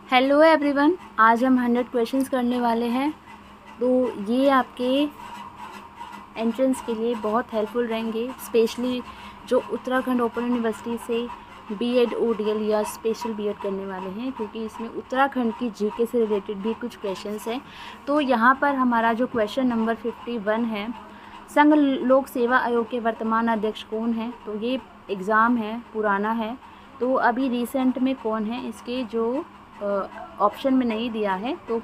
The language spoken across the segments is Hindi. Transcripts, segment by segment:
हेलो एवरीवन, आज हम 100 क्वेश्चंस करने वाले हैं। तो ये आपके एंट्रेंस के लिए बहुत हेल्पफुल रहेंगे, स्पेशली जो उत्तराखंड ओपन यूनिवर्सिटी से बीएड ओडीएल या स्पेशल बीएड करने वाले हैं, क्योंकि इसमें उत्तराखंड की जीके से रिलेटेड भी कुछ क्वेश्चंस हैं। तो यहाँ पर हमारा जो क्वेश्चन नंबर 51 है, संघ लोक सेवा आयोग के वर्तमान अध्यक्ष कौन है। तो ये एग्ज़ाम है, पुराना है, तो अभी रिसेंट में कौन है, इसके जो ऑप्शन में नहीं दिया है, तो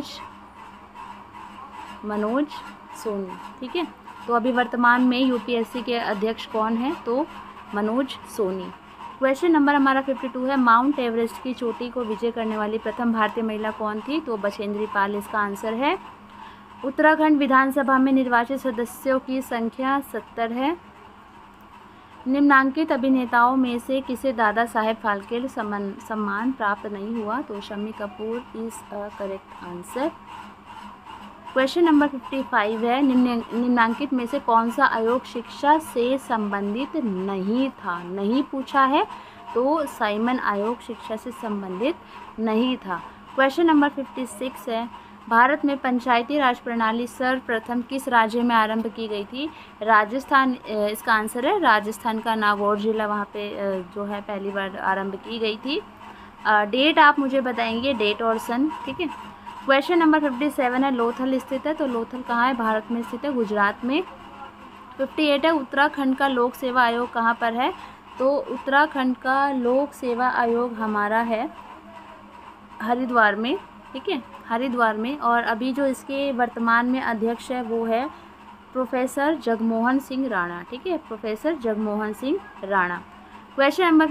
मनोज सोनी। ठीक है, तो अभी वर्तमान में यूपीएससी के अध्यक्ष कौन है, तो मनोज सोनी। क्वेश्चन नंबर हमारा 52 है, माउंट एवरेस्ट की चोटी को विजय करने वाली प्रथम भारतीय महिला कौन थी। तो बछेंद्री पाल इसका आंसर है। उत्तराखंड विधानसभा में निर्वाचित सदस्यों की संख्या 70 है। निम्नांकित अभिनेताओं में से किसे दादा साहेब फाल्के सम्मान प्राप्त नहीं हुआ। तो Shammi Kapoor is a correct answer. Question number 55 है, निम्नांकित में से कौन सा आयोग शिक्षा से संबंधित नहीं था। नहीं पूछा है, तो साइमन आयोग शिक्षा से संबंधित नहीं था। क्वेश्चन नंबर 56 है, भारत में पंचायती राज प्रणाली सर्वप्रथम किस राज्य में आरंभ की गई थी। राजस्थान इसका आंसर है। राजस्थान का नागौर जिला वहाँ पे जो है पहली बार आरंभ की गई थी। डेट आप मुझे बताएंगे, डेट और सन। ठीक है। क्वेश्चन नंबर 57 है, लोथल स्थित है। तो लोथल कहाँ है, भारत में स्थित है, गुजरात में। 58 है, उत्तराखंड का लोक सेवा आयोग कहाँ पर है। तो उत्तराखंड का लोक सेवा आयोग हमारा है हरिद्वार में। ठीक है, हरिद्वार में। और अभी जो इसके वर्तमान में अध्यक्ष है वो है प्रोफेसर जगमोहन सिंह राणा। ठीक है, professor Jagmohan Singh Rana. Question number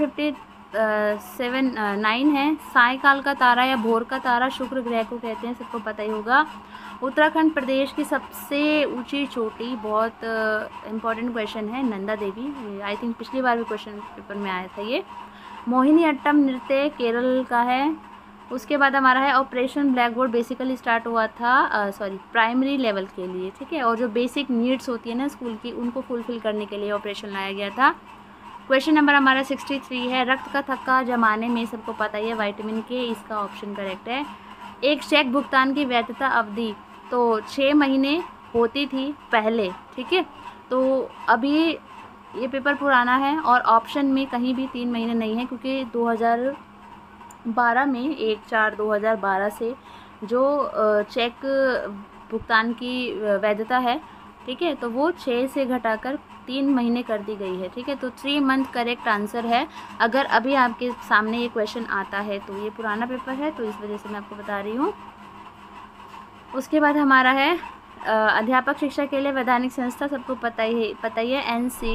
9 है, सायकाल का तारा या भोर का तारा शुक्र ग्रह को कहते हैं, सबको पता ही होगा। उत्तराखंड प्रदेश की सबसे ऊंची चोटी, बहुत इम्पॉर्टेंट क्वेश्चन है, नंदा देवी। आई थिंक पिछली बार भी क्वेश्चन पेपर में आया था ये। मोहिनी अट्टम नृत्य केरल का है। उसके बाद हमारा है, operation blackboard basically start हुआ था प्राइमरी लेवल के लिए। ठीक है, और जो बेसिक नीड्स होती है ना स्कूल की, उनको फुलफिल करने के लिए ऑपरेशन लाया गया था। क्वेश्चन नंबर हमारा 63 है, रक्त का थक्का जमाने में, सबको पता ही है, विटामिन के, इसका ऑप्शन करेक्ट है। एक चेक भुगतान की वैधता अवधि तो 6 महीने होती थी पहले। ठीक है, तो अभी ये पेपर पुराना है और ऑप्शन में कहीं भी 3 महीने नहीं है, क्योंकि 2012 में 1/4/2012 से जो चेक भुगतान की वैधता है, ठीक है, तो वो 6 से घटाकर 3 महीने कर दी गई है। ठीक है, तो 3 मंथ करेक्ट आंसर है। अगर अभी आपके सामने ये क्वेश्चन आता है तो ये पुराना पेपर है, तो इस वजह से मैं आपको बता रही हूँ। उसके बाद हमारा है, अध्यापक शिक्षा के लिए वैधानिक संस्था, सबको पता ही है,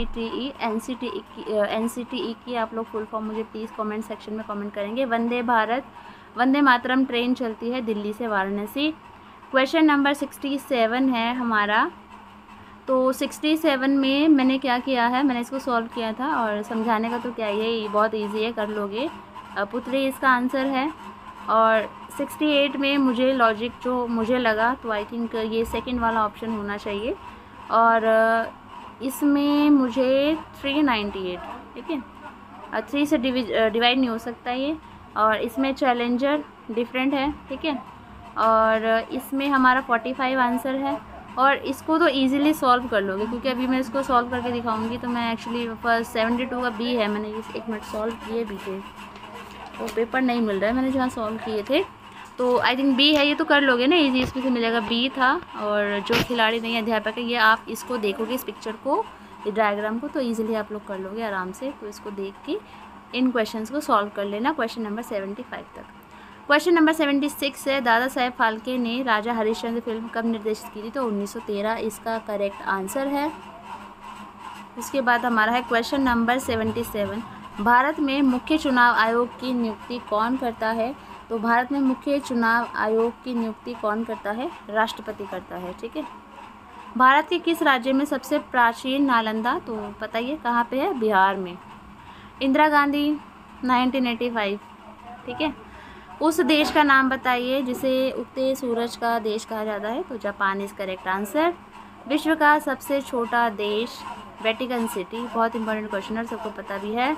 एनसीटीई की आप लोग फुल फॉर्म मुझे प्लीज़ कमेंट सेक्शन में कमेंट करेंगे। वंदे मातरम ट्रेन चलती है दिल्ली से वाराणसी। क्वेश्चन नंबर 67 है हमारा। तो 67 में मैंने क्या किया है, मैंने इसको सॉल्व किया था, और समझाने का तो क्या ही है, ये बहुत ईजी है, कर लोगे। पुत्री इसका आंसर है। और 68 में मुझे लॉजिक जो मुझे लगा, तो आई थिंक ये सेकंड वाला ऑप्शन होना चाहिए। और इसमें मुझे 398, ठीक है, 3 से डिवाइड नहीं हो सकता ये। और इसमें चैलेंजर डिफरेंट है। ठीक है, और इसमें हमारा 45 आंसर है। और इसको तो इजीली सॉल्व कर लोगे, क्योंकि अभी मैं इसको सॉल्व करके दिखाऊंगी। तो मैं एक्चुअली फर्स्ट 72 का बी है, मैंने इस 1 मिनट सॉल्व किए बी थे, तो पेपर नहीं मिल रहा है मैंने जहाँ सॉल्व किए थे, तो आई थिंक बी है, ये तो कर लोगे ना इजी, इसमें से मिलेगा। बी था। और जो खिलाड़ी नहीं अध्यापक है, ये आप इसको देखोगे, इस पिक्चर को, इस डायग्राम को, तो ईजिली आप लोग कर लोगे आराम से। तो इसको देख के इन क्वेश्चंस को सॉल्व कर लेना क्वेश्चन नंबर 75 तक। क्वेश्चन नंबर 76 है, दादा साहेब फाल्के ने राजा हरिश्चंद्र फिल्म कब निर्देशित की थी। तो 1913 इसका करेक्ट आंसर है। उसके बाद हमारा है क्वेश्चन नंबर 77, भारत में मुख्य चुनाव आयोग की नियुक्ति कौन करता है। तो भारत में मुख्य चुनाव आयोग की नियुक्ति कौन करता है, राष्ट्रपति करता है। ठीक है, भारत के किस राज्य में सबसे प्राचीन नालंदा, तो बताइए कहाँ पे है, बिहार में। इंदिरा गांधी 1985। ठीक है, उस देश का नाम बताइए जिसे उगते सूरज का देश कहा जाता है। तो जापान इज करेक्ट आंसर। विश्व का सबसे छोटा देश, वेटिकन सिटी, बहुत इंपॉर्टेंट क्वेश्चन है, सबको पता भी है।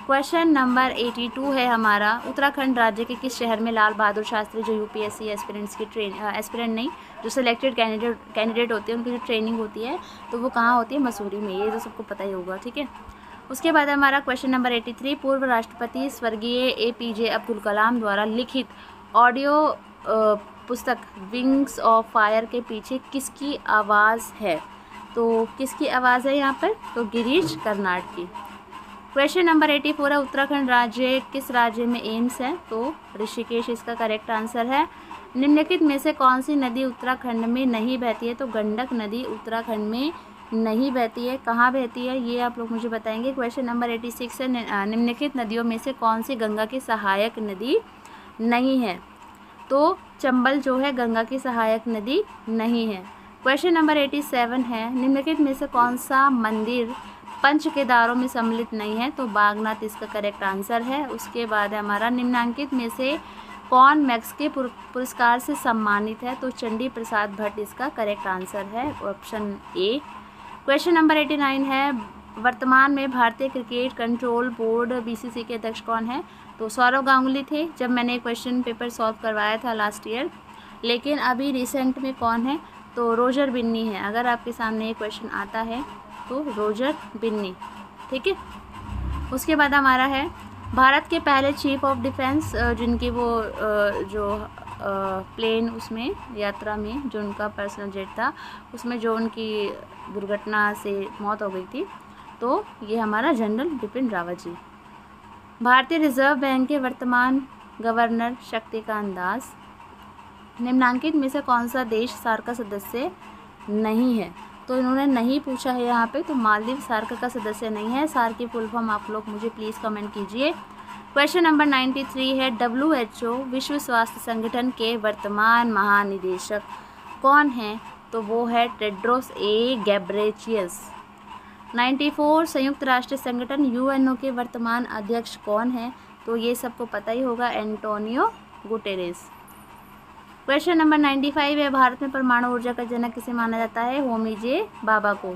क्वेश्चन नंबर 82 है हमारा, उत्तराखंड राज्य के किस शहर में लाल बहादुर शास्त्री जो यूपीएससी एस्पिरेंट्स की एस्पिरेंट नहीं, जो सिलेक्टेड कैंडिडेट होते हैं उनकी जो ट्रेनिंग होती है तो वो कहाँ होती है? मसूरी में। ये तो सबको पता ही होगा, ठीक है। उसके बाद हमारा क्वेश्चन नंबर 83, पूर्व राष्ट्रपति स्वर्गीय APJ अब्दुल कलाम द्वारा लिखित ऑडियो पुस्तक विंग्स ऑफ फायर के पीछे किसकी आवाज़ है? तो किसकी आवाज़ है यहाँ पर? तो गिरीश कर्नाड की। क्वेश्चन नंबर 84 है, उत्तराखंड राज्य किस राज्य में एम्स है? तो ऋषिकेश इसका करेक्ट आंसर है। निम्नलिखित में से कौन सी नदी उत्तराखंड में नहीं बहती है? तो गंडक नदी उत्तराखंड में नहीं बहती है। कहाँ बहती है ये आप लोग मुझे बताएंगे। क्वेश्चन नंबर 86 है, निम्नलिखित नदियों में से कौन सी गंगा की सहायक नदी नहीं है? तो चंबल जो है गंगा की सहायक नदी नहीं है। क्वेश्चन नंबर 87 है, निम्नलिखित में से कौन सा मंदिर पंच केदारों में सम्मिलित नहीं है? तो बागनाथ इसका करेक्ट आंसर है। उसके बाद हमारा निम्नांकित में से कौन मैक्स के पुरस्कार से सम्मानित है? तो चंडी प्रसाद भट्ट इसका करेक्ट आंसर है, ऑप्शन ए। क्वेश्चन नंबर 89 है, वर्तमान में भारतीय क्रिकेट कंट्रोल बोर्ड BCCI के अध्यक्ष कौन है? तो सौरव गांगुली थे जब मैंने क्वेश्चन पेपर सॉल्व करवाया था लास्ट ईयर, लेकिन अभी रिसेंट में कौन है? तो रोजर बिन्नी है। अगर आपके सामने ये क्वेश्चन आता है तो रोजर बिन्नी, ठीक है। उसके बाद हमारा है, भारत के पहले चीफ ऑफ डिफेंस जिनकी वो जो प्लेन उसमें यात्रा में जो उनका पर्सनल जेट था उसमें जो उनकी दुर्घटना से मौत हो गई थी, तो ये हमारा जनरल बिपिन रावत जी। भारतीय रिजर्व बैंक के वर्तमान गवर्नर शक्तिकांत दास। निम्नांकित में से कौन सा देश सार्क का सदस्य नहीं है? तो इन्होंने नहीं पूछा है यहाँ पे, तो मालदीव सार्क का सदस्य नहीं है। सार्क की फुल फॉर्म आप लोग मुझे प्लीज़ कमेंट कीजिए। क्वेश्चन नंबर 93 है, WHO विश्व स्वास्थ्य संगठन के वर्तमान महानिदेशक कौन हैं? तो वो है टेड्रोस गैब्रेयेसस। 94, संयुक्त राष्ट्र संगठन UNO के वर्तमान अध्यक्ष कौन है? तो ये सबको पता ही होगा, एंटोनियो गुटेरेस। क्वेश्चन नंबर 95 है, भारत में परमाणु ऊर्जा का जनक किसे माना जाता है? होमी जे भाभा को।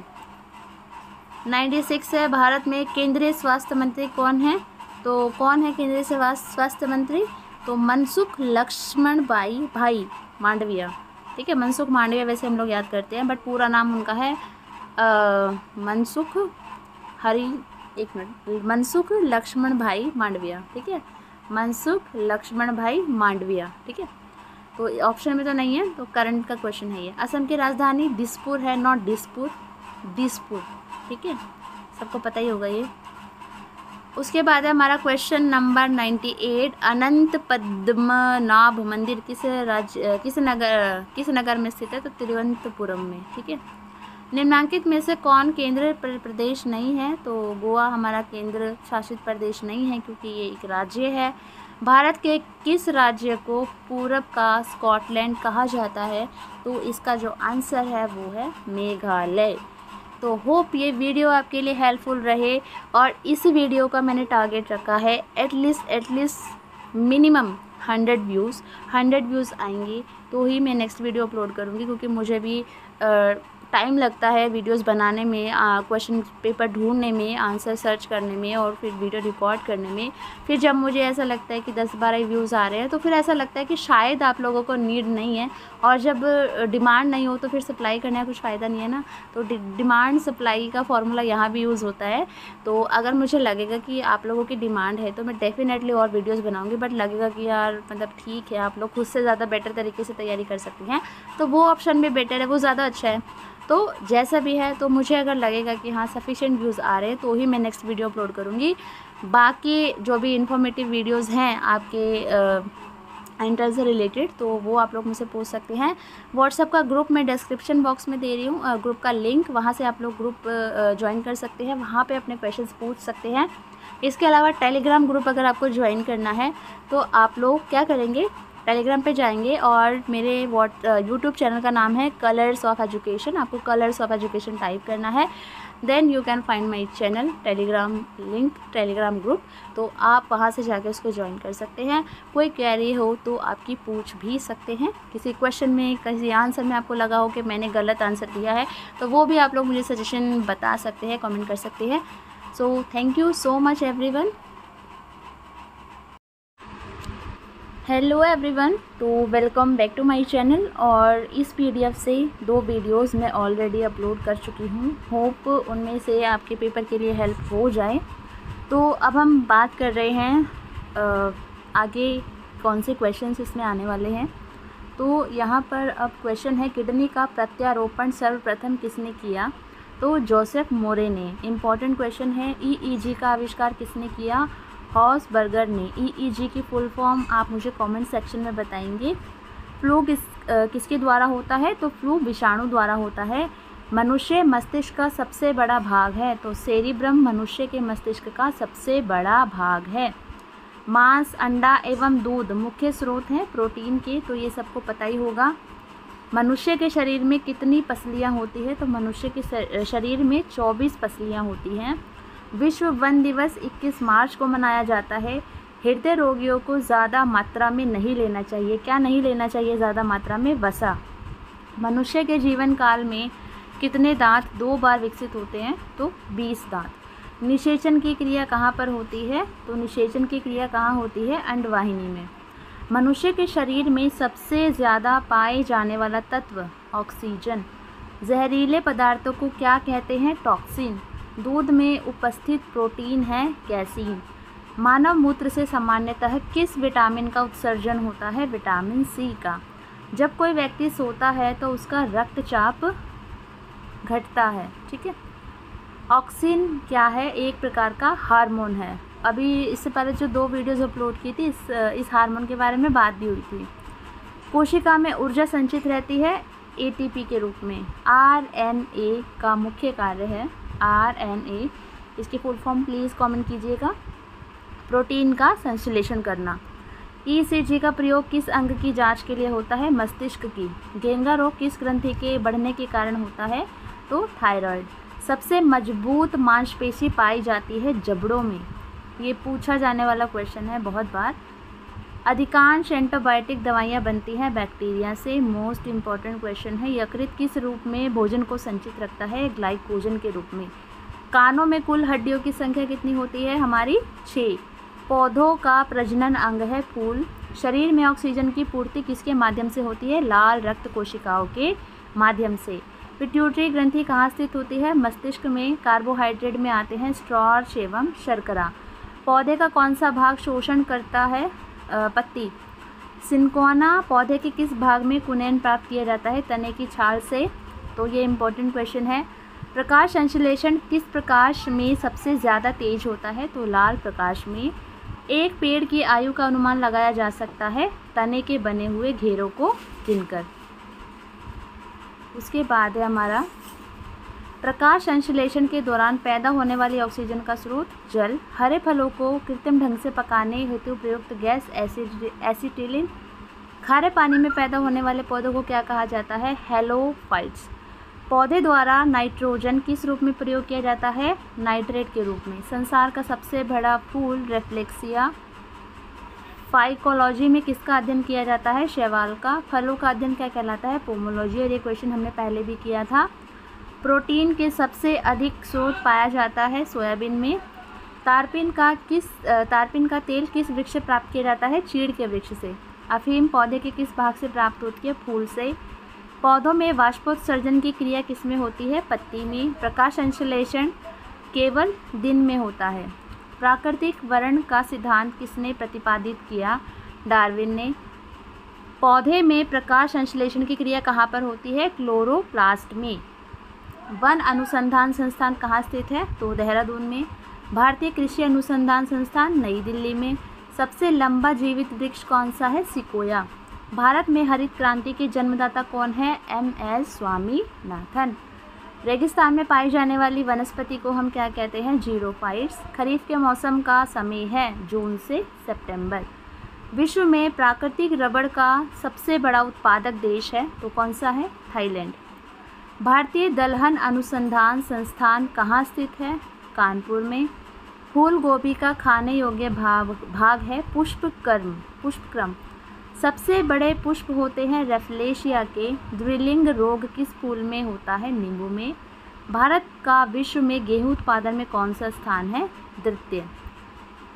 96 है, भारत में केंद्रीय स्वास्थ्य मंत्री कौन है? तो कौन है केंद्रीय स्वास्थ्य मंत्री? तो मनसुख लक्ष्मण भाई मांडविया, ठीक है। मनसुख मांडविया वैसे हम लोग याद करते हैं, बट पूरा नाम उनका है मनसुख लक्ष्मण भाई मांडविया, ठीक है। मनसुख लक्ष्मण भाई मांडविया, ठीक है। तो ऑप्शन में तो नहीं है, तो करंट का क्वेश्चन है ये। असम की राजधानी दिसपुर है, नॉट दिसपुर, दिसपुर, ठीक है, सबको पता ही होगा ये। उसके बाद है हमारा क्वेश्चन नंबर 98, अनंत पद्मनाभ मंदिर किस नगर में स्थित है? तो तिरुवनंतपुरम में, ठीक है। निम्नांकित में से कौन केंद्र प्रदेश नहीं है? तो गोवा हमारा केंद्र शासित प्रदेश नहीं है क्योंकि ये एक राज्य है। भारत के किस राज्य को पूरब का स्कॉटलैंड कहा जाता है? तो इसका जो आंसर है वो है मेघालय। तो होप ये वीडियो आपके लिए हेल्पफुल रहे, और इस वीडियो का मैंने टारगेट रखा है एटलीस्ट मिनिमम 100 व्यूज़ आएंगे तो ही मैं नेक्स्ट वीडियो अपलोड करूँगी, क्योंकि मुझे भी टाइम लगता है वीडियोस बनाने में, क्वेश्चन पेपर ढूंढने में, आंसर सर्च करने में और फिर वीडियो रिकॉर्ड करने में। फिर जब मुझे ऐसा लगता है कि 10-12 व्यूज़ आ रहे हैं तो फिर ऐसा लगता है कि शायद आप लोगों को नीड नहीं है, और जब डिमांड नहीं हो तो फिर सप्लाई करने का कुछ फ़ायदा नहीं है ना। तो डिमांड सप्लाई का फॉर्मूला यहाँ भी यूज़ होता है। तो अगर मुझे लगेगा कि आप लोगों की डिमांड है तो मैं डेफिनेटली और वीडियोज़ बनाऊँगी, बट लगेगा कि यार मतलब ठीक है आप लोग खुद से ज़्यादा बेटर तरीके से तैयारी कर सकते हैं तो वो ऑप्शन भी बेटर है, वो ज़्यादा अच्छा है। तो जैसा भी है, तो मुझे अगर लगेगा कि हाँ सफिशिएंट व्यूज़ आ रहे हैं तो ही मैं नेक्स्ट वीडियो अपलोड करूँगी। बाकी जो भी इन्फॉर्मेटिव वीडियोज़ हैं आपके इंटर से रिलेटेड तो वो आप लोग मुझसे पूछ सकते हैं। व्हाट्सएप का ग्रुप मैं डिस्क्रिप्शन बॉक्स में दे रही हूँ, ग्रुप का लिंक, वहाँ से आप लोग ग्रुप ज्वाइन कर सकते हैं, वहाँ पे अपने क्वेश्चंस पूछ सकते हैं। इसके अलावा टेलीग्राम ग्रुप अगर आपको ज्वाइन करना है तो आप लोग क्या करेंगे, टेलीग्राम पे जाएंगे और मेरे यूट्यूब चैनल का नाम है कलर्स ऑफ एजुकेशन, आपको कलर्स ऑफ एजुकेशन टाइप करना है, then you can find my channel, Telegram link, Telegram group, तो आप वहाँ से जाकर उसको ज्वाइन कर सकते हैं। कोई क्वेरी हो तो आपकी पूछ भी सकते हैं, किसी क्वेश्चन में किसी आंसर में आपको लगा हो कि मैंने गलत आंसर दिया है तो वो भी आप लोग मुझे सजेशन बता सकते हैं, कमेंट कर सकते हैं। So thank you so much everyone. Hello everyone, तो welcome back to my channel. और इस पीडीएफ से 2 वीडियोस मैं ऑलरेडी अपलोड कर चुकी हूँ। होप उनमें से आपके पेपर के लिए हेल्प हो जाए। तो अब हम बात कर रहे हैं आगे कौन से क्वेश्चंस इसमें आने वाले हैं। तो यहाँ पर अब क्वेश्चन है, किडनी का प्रत्यारोपण सर्वप्रथम किसने किया? तो जोसेफ मोरे ने। इम्पॉर्टेंट क्वेश्चन है, ईईजी का आविष्कार किसने किया? हॉसबर्गर ने। ईईजी की फुल फॉर्म आप मुझे कमेंट सेक्शन में बताएंगे। फ्लू किसके द्वारा होता है? तो फ्लू विषाणु द्वारा होता है। मनुष्य मस्तिष्क का सबसे बड़ा भाग है, तो सेरिब्रम मनुष्य के मस्तिष्क का सबसे बड़ा भाग है। मांस, अंडा एवं दूध मुख्य स्रोत हैं प्रोटीन के, तो ये सबको पता ही होगा। मनुष्य के शरीर में कितनी पसलियाँ होती है? तो मनुष्य के शरीर में 24 पसलियाँ होती हैं। विश्व वन दिवस 21 मार्च को मनाया जाता है। हृदय रोगियों को ज़्यादा मात्रा में नहीं लेना चाहिए। क्या नहीं लेना चाहिए ज़्यादा मात्रा में? वसा। मनुष्य के जीवन काल में कितने दांत 2 बार विकसित होते हैं? तो 20 दांत। निषेचन की क्रिया कहाँ पर होती है? तो निषेचन की क्रिया कहाँ होती है? अंडवाहिनी में। मनुष्य के शरीर में सबसे ज़्यादा पाए जाने वाला तत्व ऑक्सीजन। जहरीले पदार्थों को क्या कहते हैं? टॉक्सिन। दूध में उपस्थित प्रोटीन है कैसीन। मानव मूत्र से सामान्यतः किस विटामिन का उत्सर्जन होता है? विटामिन सी का। जब कोई व्यक्ति सोता है तो उसका रक्तचाप घटता है। ठीक है। ऑक्सिन क्या है? एक प्रकार का हार्मोन है। अभी इससे पहले जो 2 वीडियोज़ अपलोड की थी इस हार्मोन के बारे में बात भी हुई थी। कोशिका में ऊर्जा संचित रहती है एटीपी के रूप में। आरएनए का मुख्य कार्य है आरएनए, इसकी फुल फॉर्म प्लीज़ कमेंट कीजिएगा। प्रोटीन का संश्लेषण करना। ईसीजी का प्रयोग किस अंग की जांच के लिए होता है? मस्तिष्क की। घेंगा रोग किस ग्रंथि के बढ़ने के कारण होता है? तो थायराइड। सबसे मजबूत मांसपेशी पाई जाती है जबड़ों में। ये पूछा जाने वाला क्वेश्चन है बहुत बार। अधिकांश एंटीबायोटिक दवाइयाँ बनती हैं बैक्टीरिया से। मोस्ट इम्पॉर्टेंट क्वेश्चन है। यकृत किस रूप में भोजन को संचित रखता है? ग्लाइकोजन के रूप में। कानों में कुल हड्डियों की संख्या कितनी होती है? हमारी 6। पौधों का प्रजनन अंग है फूल। शरीर में ऑक्सीजन की पूर्ति किसके माध्यम से होती है? लाल रक्त कोशिकाओं के माध्यम से। पिट्यूटरी ग्रंथि कहाँ स्थित होती है? मस्तिष्क में। कार्बोहाइड्रेट में आते हैं स्टार्च एवं शर्करा। पौधे का कौन सा भाग शोषण करता है? पत्ती। सिनकोना पौधे के किस भाग में कुनैन प्राप्त किया जाता है? तने की छाल से। तो ये इम्पोर्टेंट क्वेश्चन है। प्रकाश संश्लेषण किस प्रकाश में सबसे ज़्यादा तेज होता है? तो लाल प्रकाश में। एक पेड़ की आयु का अनुमान लगाया जा सकता है तने के बने हुए घेरों को गिनकर। उसके बाद है हमारा प्रकाश संश्लेषण के दौरान पैदा होने वाली ऑक्सीजन का स्रोत जल। हरे फलों को कृत्रिम ढंग से पकाने हेतु प्रयुक्त गैस एसिटिलीन। खारे पानी में पैदा होने वाले पौधों को क्या कहा जाता है? हेलोफाइट्स। पौधे द्वारा नाइट्रोजन किस रूप में प्रयोग किया जाता है? नाइट्रेट के रूप में। संसार का सबसे बड़ा फूल रेफ्लेक्सिया। फाइकोलॉजी में किसका अध्ययन किया जाता है? शैवाल का। फलों का अध्ययन क्या कहलाता है? पोमोलॉजी। और ये क्वेश्चन हमने पहले भी किया था। प्रोटीन के सबसे अधिक स्रोत पाया जाता है सोयाबीन में। तारपीन का तेल किस वृक्ष से प्राप्त किया जाता है? चीड़ के वृक्ष से। अफीम पौधे के किस भाग से प्राप्त होती है? फूल से। पौधों में वाष्पोत्सर्जन की क्रिया किस में होती है? पत्ती में। प्रकाश संश्लेषण केवल दिन में होता है। प्राकृतिक वर्ण का सिद्धांत किसने प्रतिपादित किया? डार्विन ने। पौधे में प्रकाश संश्लेषण की क्रिया कहाँ पर होती है? क्लोरोप्लास्ट में। वन अनुसंधान संस्थान कहाँ स्थित है? तो देहरादून में। भारतीय कृषि अनुसंधान संस्थान नई दिल्ली में। सबसे लंबा जीवित वृक्ष कौन सा है? सिकोया। भारत में हरित क्रांति के जन्मदाता कौन है? एम.एस. स्वामीनाथन। रेगिस्तान में पाई जाने वाली वनस्पति को हम क्या कहते हैं? जीरोफाइट्स। खरीफ के मौसम का समय है जून से सितंबर। विश्व में प्राकृतिक रबड़ का सबसे बड़ा उत्पादक देश है, तो कौन सा है? थाईलैंड। भारतीय दलहन अनुसंधान संस्थान कहाँ स्थित है? कानपुर में। फूल गोभी का खाने योग्य भाग है पुष्पक्रम। सबसे बड़े पुष्प होते हैं रेफ्लेशिया के। द्विलिंग रोग किस फूल में होता है? नींबू में। भारत का विश्व में गेहूं उत्पादन में कौन सा स्थान है? द्वितीय।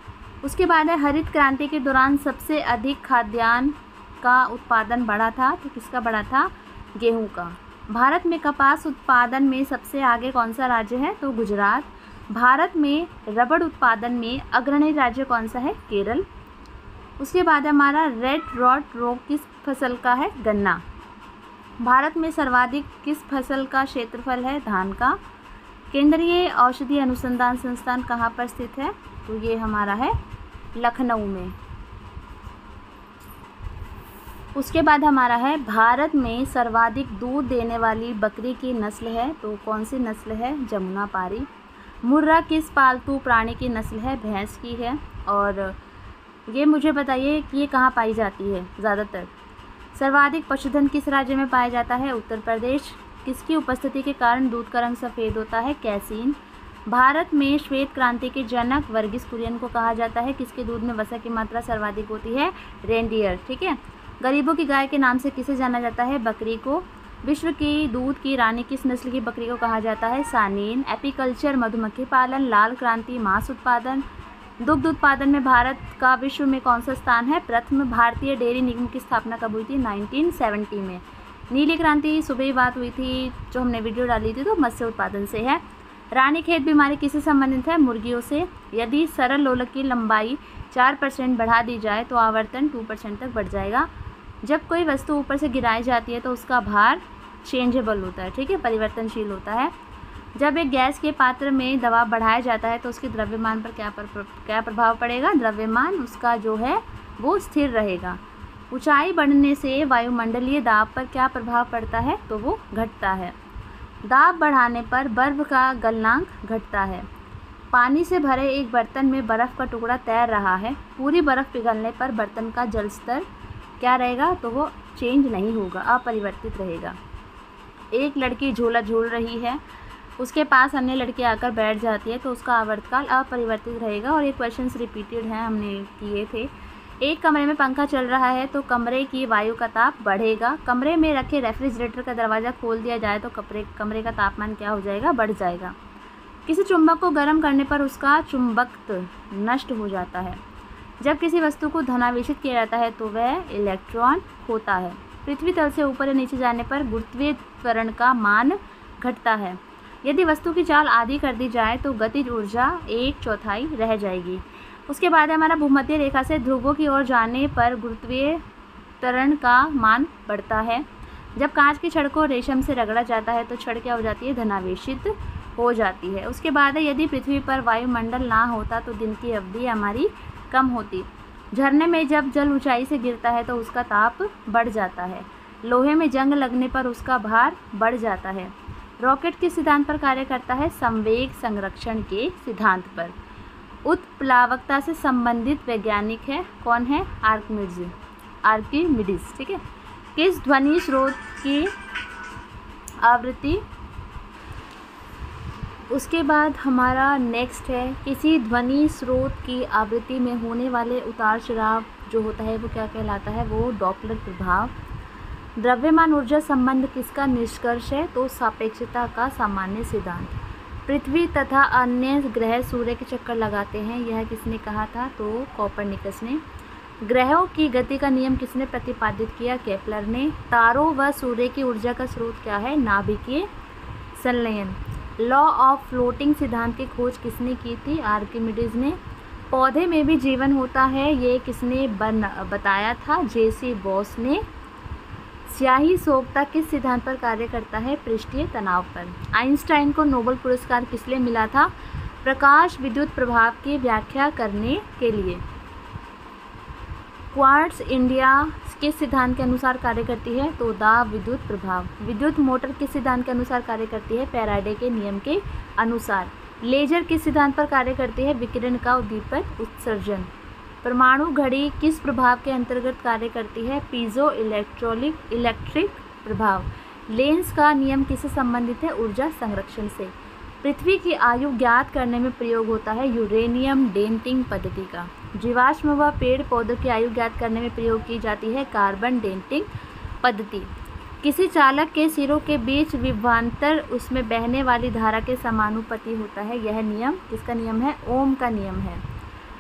उसके बाद है हरित क्रांति के दौरान सबसे अधिक खाद्यान्न का उत्पादन बढ़ा था, तो किसका बढ़ा था? गेहूं का। भारत में कपास उत्पादन में सबसे आगे कौन सा राज्य है? तो गुजरात। भारत में रबड़ उत्पादन में अग्रणी राज्य कौन सा है? केरल। उसके बाद हमारा रेड रॉट रोग किस फसल का है? गन्ना। भारत में सर्वाधिक किस फसल का क्षेत्रफल है? धान का। केंद्रीय औषधि अनुसंधान संस्थान कहाँ पर स्थित है? तो ये हमारा है लखनऊ में। उसके बाद हमारा है भारत में सर्वाधिक दूध देने वाली बकरी की नस्ल है, तो कौन सी नस्ल है? जमुनापारी। मुर्रा किस पालतू प्राणी की नस्ल है? भैंस की है। और ये मुझे बताइए कि ये कहाँ पाई जाती है ज़्यादातर? सर्वाधिक पशुधन किस राज्य में पाया जाता है? उत्तर प्रदेश। किसकी उपस्थिति के कारण दूध का रंग सफ़ेद होता है? कैसीन। भारत में श्वेत क्रांति के जनक वर्गीस कुरियन को कहा जाता है, किसके दूध में वसा की मात्रा सर्वाधिक होती है? रेनडियर। ठीक है। गरीबों की गाय के नाम से किसे जाना जाता है? बकरी को। विश्व की दूध की रानी किस नस्ल की बकरी को कहा जाता है? सानीन। एपीकल्चर मधुमक्खी पालन, लाल क्रांति मांस उत्पादन, दुग्ध उत्पादन में भारत का विश्व में कौन सा स्थान है? प्रथम। भारतीय डेयरी निगम की स्थापना कब हुई थी? 1970 में। नीली क्रांति सुबह ही बात हुई थी जो हमने वीडियो डाली थी, तो मत्स्य उत्पादन से है। रानीखेत बीमारी किससे संबंधित है? मुर्गियों से। यदि सरल लोलक की लंबाई 4% बढ़ा दी जाए तो आवर्तन 2% तक बढ़ जाएगा। जब कोई वस्तु ऊपर से गिराई जाती है तो उसका भार चेंजेबल होता है, ठीक है, परिवर्तनशील होता है। जब एक गैस के पात्र में दबाव बढ़ाया जाता है तो उसके द्रव्यमान पर क्या प्रभाव पड़ेगा? द्रव्यमान उसका जो है वो स्थिर रहेगा। ऊंचाई बढ़ने से वायुमंडलीय दाब पर क्या प्रभाव पड़ता है? तो वो घटता है। दाब बढ़ाने पर बर्फ का गलनांक घटता है। पानी से भरे एक बर्तन में बर्फ़ का टुकड़ा तैर रहा है, पूरी बर्फ़ पिघलने पर बर्तन का जल स्तर क्या रहेगा? तो वो चेंज नहीं होगा, अपरिवर्तित रहेगा। एक लड़की झूला झूल रही है, उसके पास अन्य लड़की आकर बैठ जाती है तो उसका आवर्तकाल अपरिवर्तित रहेगा। और ये क्वेश्चंस रिपीटेड हैं, हमने किए थे। एक कमरे में पंखा चल रहा है तो कमरे की वायु का ताप बढ़ेगा। कमरे में रखे रेफ्रिजरेटर का दरवाज़ा खोल दिया जाए तो कमरे का तापमान क्या हो जाएगा? बढ़ जाएगा। किसी चुंबक को गर्म करने पर उसका चुंबकत्व नष्ट हो जाता है। जब किसी वस्तु को धनावेशित किया जाता है तो वह इलेक्ट्रॉन होता है। पृथ्वी तल से ऊपर या नीचे जाने पर गुरुत्वीय त्वरण का मान घटता है। यदि वस्तु की चाल आधी कर दी जाए तो गतिज ऊर्जा 1/4 रह जाएगी। उसके बाद हमारा भूमध्य रेखा से ध्रुवों की ओर जाने पर गुरुत्वीय त्वरण का मान बढ़ता है। जब कांच की छड़ को रेशम से रगड़ा जाता है तो छड़ क्या हो जाती है? धनावेशित हो जाती है। उसके बाद यदि पृथ्वी पर वायुमंडल ना होता तो दिन की अवधि हमारी कम होती। झरने में जब जल ऊंचाई से गिरता है तो उसका ताप बढ़ जाता है। लोहे में जंग लगने पर उसका भार बढ़ जाता है। रॉकेट किस सिद्धांत पर कार्य करता है? संवेग संरक्षण के सिद्धांत पर। उत्प्लावकता से संबंधित वैज्ञानिक है, कौन है? आर्किमिडीज। ठीक है। किस ध्वनि स्रोत की आवृत्ति? उसके बाद हमारा नेक्स्ट है किसी ध्वनि स्रोत की आवृत्ति में होने वाले उतार चढ़ाव जो होता है वो क्या कहलाता है? वो डॉपलर प्रभाव। द्रव्यमान ऊर्जा संबंध किसका निष्कर्ष है? तो सापेक्षता का सामान्य सिद्धांत। पृथ्वी तथा अन्य ग्रह सूर्य के चक्कर लगाते हैं, यह किसने कहा था? तो कोपरनिकस ने। ग्रहों की गति का नियम किसने प्रतिपादित किया? केपलर ने। तारों व सूर्य की ऊर्जा का स्रोत क्या है? नाभिकीय संलयन। लॉ ऑफ फ्लोटिंग सिद्धांत की खोज किसने की थी? आर्किमिडीज ने। पौधे में भी जीवन होता है, ये किसने बताया था? जेसी बॉस ने। स्याही सोखता किस सिद्धांत पर कार्य करता है? पृष्ठीय तनाव पर। आइंस्टाइन को नोबेल पुरस्कार किस लिए मिला था? प्रकाश विद्युत प्रभाव की व्याख्या करने के लिए। क्वार्ट्ज इंडिया किस सिद्धांत के अनुसार कार्य करती है? तो दाब विद्युत प्रभाव। विद्युत मोटर किस सिद्धांत के अनुसार कार्य करती है? फैराडे के नियम के अनुसार। लेजर किस सिद्धांत पर कार्य करती है? विकिरण का उद्दीपक उत्सर्जन। परमाणु घड़ी किस प्रभाव के अंतर्गत कार्य करती है? पीजो इलेक्ट्रिक प्रभाव। लेंस का नियम किससे संबंधित है? ऊर्जा संरक्षण से। पृथ्वी की आयु ज्ञात करने में प्रयोग होता है यूरेनियम डेटिंग पद्धति का। जीवाश्म व पेड़ पौधों की आयु ज्ञात करने में प्रयोग की जाती है कार्बन डेटिंग पद्धति। किसी चालक के सिरों के बीच विभवांतर उसमें बहने वाली धारा के समानुपाती होता है, यह नियम किसका नियम है? ओम का नियम है।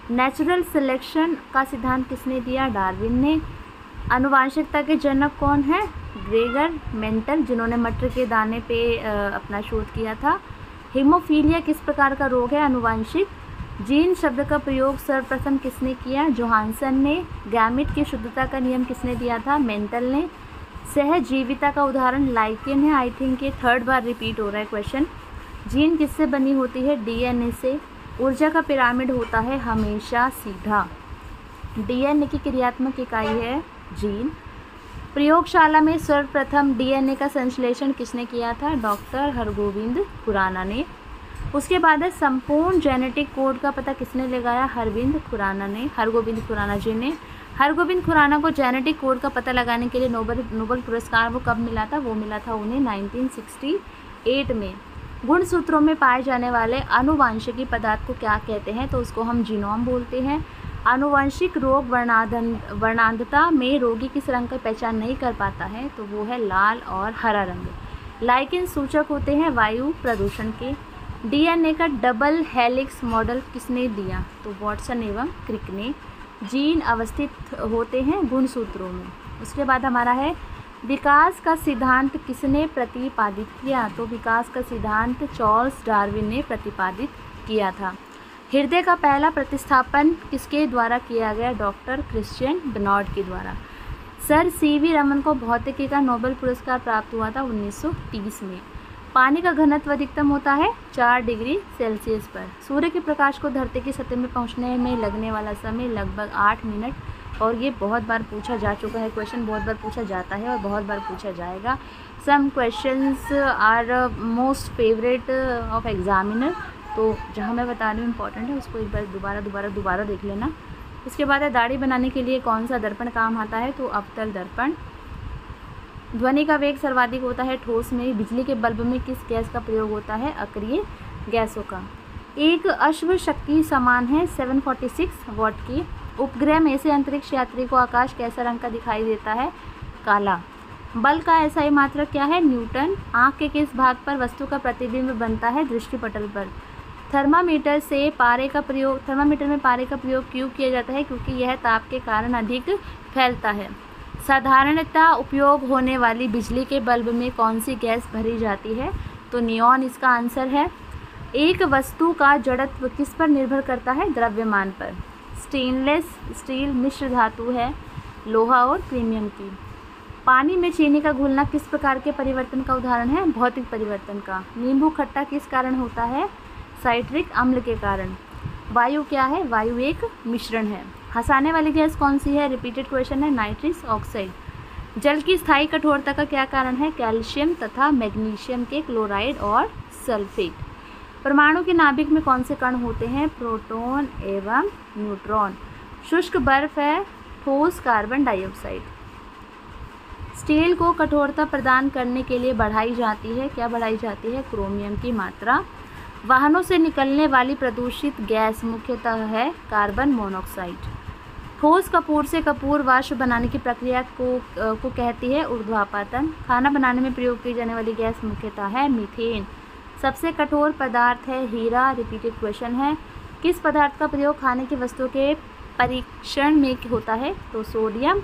नेचुरल सिलेक्शन का सिद्धांत किसने दिया? डार्विन ने। आनुवांशिकता के जनक कौन है? ग्रेगर मेंटल, जिन्होंने मटर के दाने पे अपना शोध किया था। हीमोफीलिया किस प्रकार का रोग है? आनुवांशिक। जीन शब्द का प्रयोग सर्वप्रथम किसने किया? जोहानसन ने। गैमेट की शुद्धता का नियम किसने दिया था? मेंटल ने। सहजीविता का उदाहरण लाइकेन है। आई थिंक ये 3rd बार रिपीट हो रहा है क्वेश्चन। जीन किससे बनी होती है? डीएनए से। ऊर्जा का पिरामिड होता है हमेशा सीधा। डीएनए की क्रियात्मक इकाई है जीन। प्रयोगशाला में सर्वप्रथम डीएनए का संश्लेषण किसने किया था? डॉक्टर हरगोविंद खुराना ने। उसके बाद है संपूर्ण जेनेटिक कोड का पता किसने लगाया? हरगोविंद खुराना जी ने। हरगोविंद खुराना को जेनेटिक कोड का पता लगाने के लिए नोबेल पुरस्कार वो कब मिला था? वो मिला था उन्हें 1968 में। गुणसूत्रों में पाए जाने वाले आनुवांशिकी पदार्थ को क्या कहते हैं? तो उसको हम जीनोम बोलते हैं। आनुवंशिक रोग वर्णांधता में रोगी किस रंग की पहचान नहीं कर पाता है? तो वो है लाल और हरा रंग। लाइकेन सूचक होते हैं वायु प्रदूषण के। डीएनए का डबल हेलिक्स मॉडल किसने दिया? तो वॉटसन एवं क्रिक ने। जीन अवस्थित होते हैं गुणसूत्रों में। उसके बाद हमारा है विकास का सिद्धांत किसने प्रतिपादित किया? तो विकास का सिद्धांत चार्ल्स डार्विन ने प्रतिपादित किया था। हृदय का पहला प्रतिस्थापन किसके द्वारा किया गया? डॉक्टर क्रिश्चियन बर्नार्ड के द्वारा। सर सीवी रमन को भौतिकी का नोबेल पुरस्कार प्राप्त हुआ था 1930 में। पानी का घनत्व अधिकतम होता है 4 डिग्री सेल्सियस पर। सूर्य के प्रकाश को धरती की सतह में पहुंचने में लगने वाला समय लगभग 8 मिनट। और ये बहुत बार पूछा जा चुका है क्वेश्चन, बहुत बार पूछा जाता है और बहुत बार पूछा जाएगा। Some questions are most favourite of examiner. तो जहाँ मैं बता रही हूँ इंपॉर्टेंट है, उसको एक बार दोबारा देख लेना। उसके बाद है दाढ़ी बनाने के लिए कौन सा दर्पण काम आता है? तो अवतल दर्पण। ध्वनि का वेग सर्वाधिक होता है ठोस में। बिजली के बल्ब में किस गैस का प्रयोग होता है? अक्रिय गैसों का। एक अश्व शक्ति समान है 746 वाट की। उपग्रह में से अंतरिक्ष यात्री को आकाश कैसा रंग का दिखाई देता है? काला। बल का एसआई मात्रक क्या है? न्यूटन। आँख के किस भाग पर वस्तु का प्रतिबिंब बनता है? दृष्टिपटल पर। थर्मामीटर में पारे का प्रयोग क्यों किया जाता है? क्योंकि यह ताप के कारण अधिक फैलता है। साधारणतः उपयोग होने वाली बिजली के बल्ब में कौन सी गैस भरी जाती है? तो नियॉन इसका आंसर है। एक वस्तु का जड़त्व किस पर निर्भर करता है? द्रव्यमान पर। स्टेनलेस स्टील मिश्र धातु है लोहा और क्रीमियम की। पानी में चीनी का घुलना किस प्रकार के परिवर्तन का उदाहरण है? भौतिक परिवर्तन का। नींबू खट्टा किस कारण होता है? साइट्रिक अम्ल के कारण। वायु क्या है? वायु एक मिश्रण है। हंसाने वाली गैस कौन सी है? रिपीटेड क्वेश्चन है। Nitrous oxide. जल की स्थायी कठोरता का क्या कारण है? कैल्शियम तथा मैग्नीशियम के क्लोराइड और सल्फेट। परमाणु के नाभिक में कौन से कण होते हैं? प्रोटॉन एवं न्यूट्रॉन। शुष्क बर्फ है ठोस कार्बन डाइऑक्साइड। स्टील को कठोरता प्रदान करने के लिए बढ़ाई जाती है, क्या बढ़ाई जाती है? क्रोमियम की मात्रा। वाहनों से निकलने वाली प्रदूषित गैस मुख्यतः है कार्बन मोनोऑक्साइड। ठोस कपूर से कपूर वाष्प बनाने की प्रक्रिया को कहती है ऊर्ध्वापातन। खाना बनाने में प्रयोग की जाने वाली गैस मुख्यतः है मीथेन। सबसे कठोर पदार्थ है हीरा। रिपीटेड क्वेश्चन है। किस पदार्थ का प्रयोग खाने की वस्तुओं के परीक्षण में होता है? तो सोडियम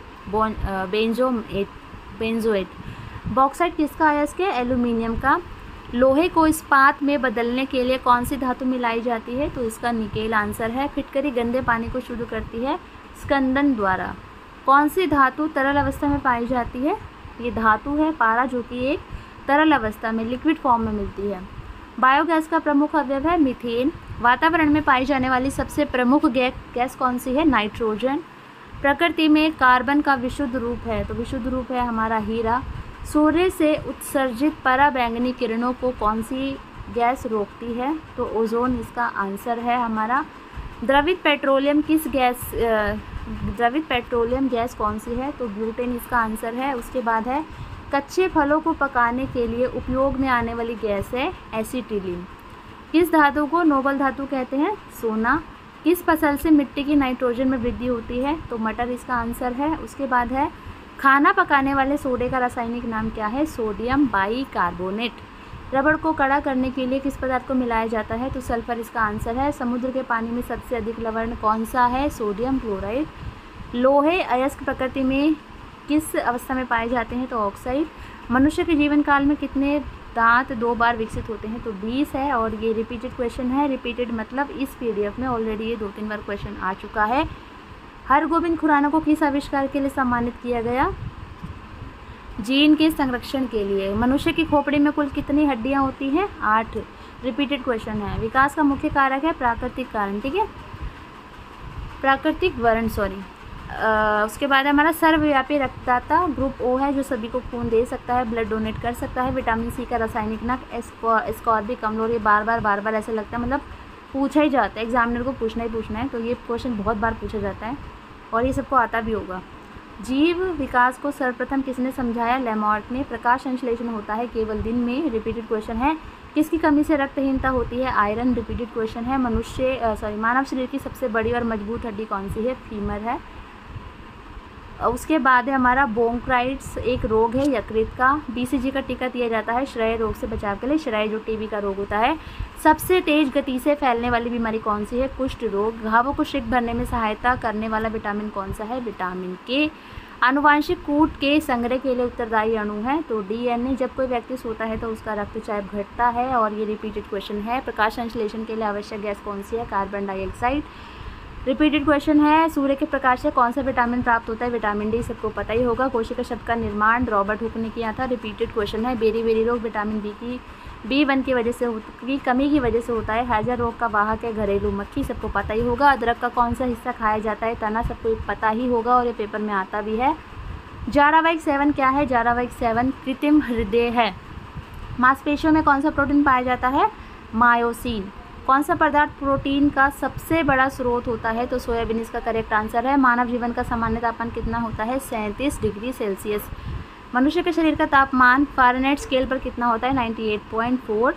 बेंजोएट। बॉक्साइट किसका अयस्क है? एल्यूमिनियम का। लोहे को इस्पात में बदलने के लिए कौन सी धातु मिलाई जाती है? तो इसका निकेल आंसर है। फिटकरी गंदे पानी को शुद्ध करती है स्कंदन द्वारा। कौन सी धातु तरल अवस्था में पाई जाती है? ये धातु है पारा, जो कि एक तरल अवस्था में लिक्विड फॉर्म में मिलती है। बायोगैस का प्रमुख अवयव है मीथेन। वातावरण में पाई जाने वाली सबसे प्रमुख गैस कौन सी है? नाइट्रोजन। प्रकृति में कार्बन का विशुद्ध रूप है, तो विशुद्ध रूप है हमारा हीरा। सूर्य से उत्सर्जित पराबैंगनी किरणों को कौन सी गैस रोकती है? तो ओजोन इसका आंसर है हमारा। द्रवित पेट्रोलियम गैस कौन सी है? तो ब्यूटेन इसका आंसर है। उसके बाद है कच्चे फलों को पकाने के लिए उपयोग में आने वाली गैस है एसिटिलीन। किस धातु को नोबल धातु कहते हैं? सोना। किस फसल से मिट्टी की नाइट्रोजन में वृद्धि होती है? तो मटर इसका आंसर है। उसके बाद है खाना पकाने वाले सोडे का रासायनिक नाम क्या है? Sodium bicarbonate. रबड़ को कड़ा करने के लिए किस पदार्थ को मिलाया जाता है? तो सल्फर इसका आंसर है। समुद्र के पानी में सबसे अधिक लवण कौन सा है? Sodium chloride. लोहे अयस्क प्रकृति में किस अवस्था में पाए जाते हैं? तो ऑक्साइड। मनुष्य के जीवन काल में कितने दांत 2 बार विकसित होते हैं? तो 20 है। और ये रिपीटेड क्वेश्चन है। रिपीटेड मतलब इस PDF में ऑलरेडी ये 2-3 बार क्वेश्चन आ चुका है। हरगोविंद खुराना को किस आविष्कार के लिए सम्मानित किया गया? जीन के संरक्षण के लिए। मनुष्य की खोपड़ी में कुल कितनी हड्डियां होती हैं? 8। रिपीटेड क्वेश्चन है। विकास का मुख्य कारक है प्राकृतिक कारण, ठीक है, प्राकृतिक वर्ण, सॉरी। उसके बाद हमारा सर्वव्यापी रक्तदाता ग्रुप O है, जो सभी को खून दे सकता है, ब्लड डोनेट कर सकता है। विटामिन C का रासायनिक नाम एस्कॉर्बिक अम्ल। और ये बार बार ऐसे लगता है, मतलब पूछा ही जाता है, एग्जामिनर को पूछना ही पूछना है, तो ये क्वेश्चन बहुत बार पूछा जाता है और ये सबको आता भी होगा। जीव विकास को सर्वप्रथम किसने समझाया? लेमार्क ने। प्रकाश संश्लेषण होता है केवल दिन में। रिपीटेड क्वेश्चन है। किसकी कमी से रक्तहीनता होती है? आयरन। रिपीटेड क्वेश्चन है। मानव शरीर की सबसे बड़ी और मजबूत हड्डी कौन सी है? फीमर है। उसके बाद है हमारा बोंक्राइटिस, एक रोग है यकृत का। BCG का टीका दिया जाता है श्रय रोग से बचाव के लिए। श्रय जो टीबी का रोग होता है। सबसे तेज गति से फैलने वाली बीमारी कौन सी है? कुष्ठ रोग। घावों को शीघ्र भरने में सहायता करने वाला विटामिन कौन सा है? Vitamin K। आनुवांशिक कूट के संग्रह के लिए उत्तरदायी अणु है? तो DNA। जब कोई व्यक्ति सोता है तो उसका रक्तचाप घटता है। और ये रिपीटेड क्वेश्चन है। प्रकाश संश्लेषण के लिए आवश्यक गैस कौन सी है? Carbon dioxide. रिपीटेड क्वेश्चन है। सूर्य के प्रकाश से कौन सा विटामिन प्राप्त होता है? विटामिन D, सबको पता ही होगा। कोशिका शब्द का निर्माण रॉबर्ट हुक ने किया था। रिपीटेड क्वेश्चन है। बेरी रोग विटामिन B1 की वजह से की कमी की वजह से होता है। हैजा रोग का वाहक है घरेलू मक्खी, सबको पता ही होगा। अदरक का कौन सा हिस्सा खाया जाता है? तना, सबको पता ही होगा और ये पेपर में आता भी है। धारावाहिक 7 क्या है? धारावाहिक 7 कृत्रिम हृदय है। मांसपेशियों में कौन सा प्रोटीन पाया जाता है? मायोसिन। कौन सा पदार्थ प्रोटीन का सबसे बड़ा स्रोत होता है? तो सोयाबीन इसका करेक्ट आंसर है। मानव जीवन का सामान्य तापमान कितना होता है? 37 डिग्री सेल्सियस। मनुष्य के शरीर का तापमान फ़ारेनहाइट स्केल पर कितना होता है? 98.4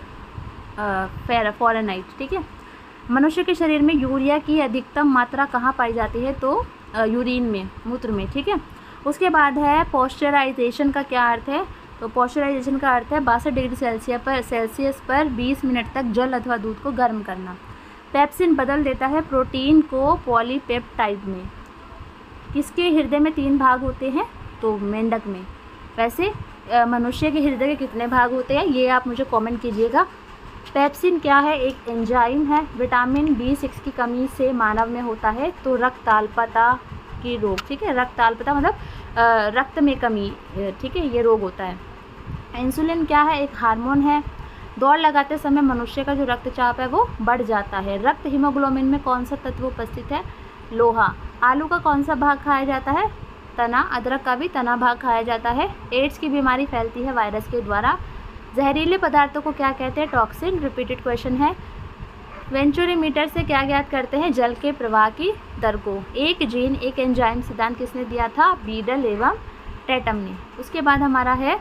फ़ारेनहाइट, ठीक है। मनुष्य के शरीर में यूरिया की अधिकतम मात्रा कहाँ पाई जाती है? तो यूरिन में, मूत्र में, ठीक है। उसके बाद है पॉस्चराइजेशन का क्या अर्थ है? तो पॉस्चराइजेशन का अर्थ है 62 डिग्री सेल्सियस पर 20 मिनट तक जल अथवा दूध को गर्म करना। पेप्सिन बदल देता है प्रोटीन को पॉलीपेप्टाइड में। किसके हृदय में 3 भाग होते हैं? तो मेंढक में। वैसे मनुष्य के हृदय के कितने भाग होते हैं, ये आप मुझे कमेंट कीजिएगा। पेप्सिन क्या है? एक एंजाइम है। विटामिन B6 की कमी से मानव में होता है तो रक्ताल्पता की रोग, ठीक है। रक्ताल्पता मतलब रक्त में कमी, ठीक है, ये रोग होता है। इंसुलिन क्या है? एक हार्मोन है। दौड़ लगाते समय मनुष्य का जो रक्तचाप है वो बढ़ जाता है। रक्त हीमोग्लोबिन में कौन सा तत्व उपस्थित है? लोहा। आलू का कौन सा भाग खाया जाता है? तना। अदरक का भी तना भाग खाया जाता है। एड्स की बीमारी फैलती है वायरस के द्वारा। जहरीले पदार्थों को क्या कहते हैं? टॉक्सिन। रिपीटेड क्वेश्चन है। वेंचुरीमीटर से क्या ज्ञात करते हैं? जल के प्रवाह की दर को। एक जीन एक एंजाइम सिद्धांत किसने दिया था? बीडल एवं टैटम ने। उसके बाद हमारा है